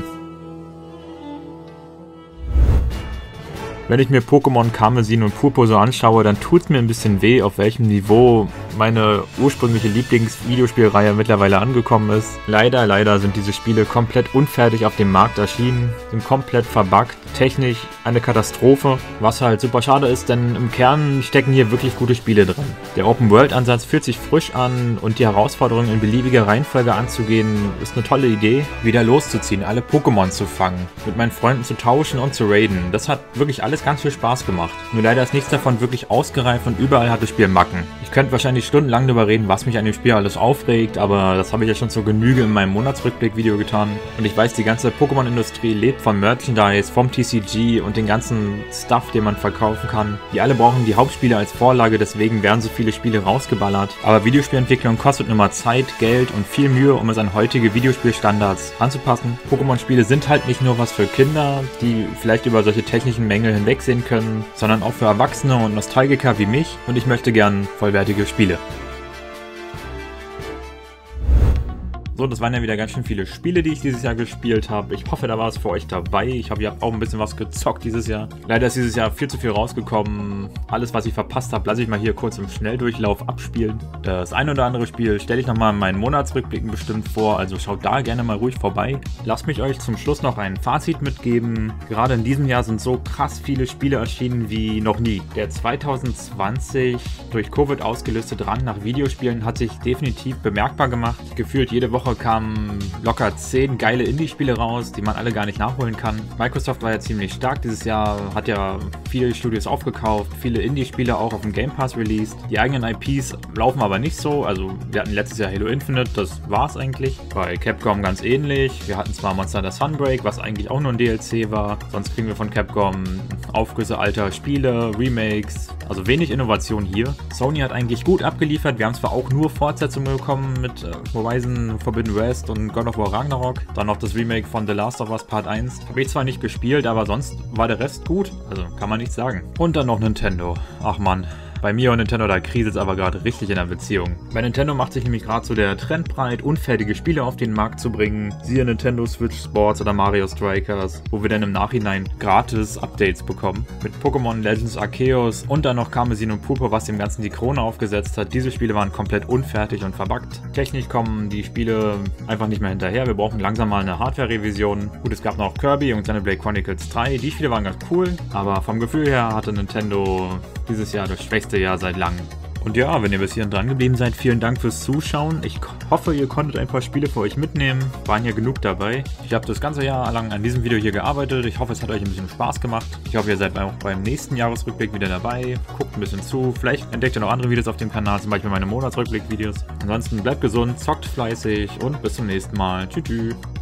Wenn ich mir Pokémon Karmesin und Purpur so anschaue, dann tut es mir ein bisschen weh, auf welchem Niveau meine ursprüngliche Lieblingsvideospielreihe mittlerweile angekommen ist. Leider, leider sind diese Spiele komplett unfertig auf dem Markt erschienen, sind komplett verbuggt, technisch eine Katastrophe, was halt super schade ist, denn im Kern stecken hier wirklich gute Spiele drin. Der Open-World-Ansatz fühlt sich frisch an und die Herausforderung in beliebiger Reihenfolge anzugehen, ist eine tolle Idee. Wieder loszuziehen, alle Pokémon zu fangen, mit meinen Freunden zu tauschen und zu raiden, das hat wirklich alles ganz viel Spaß gemacht. Nur leider ist nichts davon wirklich ausgereift und überall hat das Spiel Macken. Ich könnte wahrscheinlich stundenlang darüber reden, was mich an dem Spiel alles aufregt, aber das habe ich ja schon zur Genüge in meinem Monatsrückblick-Video getan. Und ich weiß, die ganze Pokémon-Industrie lebt vom Merchandise, vom T C G und den ganzen Stuff, den man verkaufen kann. Die alle brauchen die Hauptspiele als Vorlage, deswegen werden so viele Spiele rausgeballert. Aber Videospielentwicklung kostet nun mal Zeit, Geld und viel Mühe, um es an heutige Videospielstandards anzupassen. Pokémon-Spiele sind halt nicht nur was für Kinder, die vielleicht über solche technischen Mängel hinwegsehen können, sondern auch für Erwachsene und Nostalgiker wie mich, und ich möchte gern vollwertige Spiele. So, das waren ja wieder ganz schön viele Spiele, die ich dieses Jahr gespielt habe. Ich hoffe, da war es für euch dabei. Ich hoffe, ihr habt auch ein bisschen was gezockt dieses Jahr. Leider ist dieses Jahr viel zu viel rausgekommen. Alles, was ich verpasst habe, lasse ich mal hier kurz im Schnelldurchlauf abspielen. Das ein oder andere Spiel stelle ich nochmal in meinen Monatsrückblicken bestimmt vor, also schaut da gerne mal ruhig vorbei. Lasst mich euch zum Schluss noch ein Fazit mitgeben. Gerade in diesem Jahr sind so krass viele Spiele erschienen wie noch nie. Der zwanzig zwanzig durch Covid ausgelöste Drang nach Videospielen hat sich definitiv bemerkbar gemacht. Gefühlt jede Woche kamen locker zehn geile Indie-Spiele raus, die man alle gar nicht nachholen kann. Microsoft war ja ziemlich stark dieses Jahr, hat ja viele Studios aufgekauft, viele Indie-Spiele auch auf dem Game Pass released. Die eigenen I Ps laufen aber nicht so, also wir hatten letztes Jahr Halo Infinite, das war's eigentlich. Bei Capcom ganz ähnlich. Wir hatten zwar Monster Hunter Sunbreak, was eigentlich auch nur ein D L C war, sonst kriegen wir von Capcom Aufgüsse alter Spiele, Remakes, also wenig Innovation hier. Sony hat eigentlich gut abgeliefert, wir haben zwar auch nur Fortsetzungen bekommen mit äh, Horizon Forbidden West und God of War Ragnarok, dann noch das Remake von The Last of Us Part eins. Habe ich zwar nicht gespielt, aber sonst war der Rest gut, also kann man nichts sagen. Und dann noch Nintendo. Ach man. Bei mir und Nintendo, da kriselt es aber gerade richtig in der Beziehung. Bei Nintendo macht sich nämlich gerade so der Trend breit, unfertige Spiele auf den Markt zu bringen. Siehe Nintendo Switch Sports oder Mario Strikers, wo wir dann im Nachhinein gratis Updates bekommen. Mit Pokémon Legends Arceus und dann noch Karmesin und Purpur, was dem Ganzen die Krone aufgesetzt hat. Diese Spiele waren komplett unfertig und verbuggt. Technisch kommen die Spiele einfach nicht mehr hinterher. Wir brauchen langsam mal eine Hardware-Revision. Gut, es gab noch Kirby und Xenoblade Chronicles drei. Die Spiele waren ganz cool, aber vom Gefühl her hatte Nintendo dieses Jahr das schwächste Jahr seit langem. Und ja, wenn ihr bis hierhin dran geblieben seid, vielen Dank fürs Zuschauen. Ich hoffe, ihr konntet ein paar Spiele für euch mitnehmen. Waren ja genug dabei. Ich habe das ganze Jahr lang an diesem Video hier gearbeitet. Ich hoffe, es hat euch ein bisschen Spaß gemacht. Ich hoffe, ihr seid auch beim nächsten Jahresrückblick wieder dabei. Guckt ein bisschen zu. Vielleicht entdeckt ihr noch andere Videos auf dem Kanal, zum Beispiel meine Monatsrückblick-Videos. Ansonsten bleibt gesund, zockt fleißig und bis zum nächsten Mal. Tschüss. Tschüss.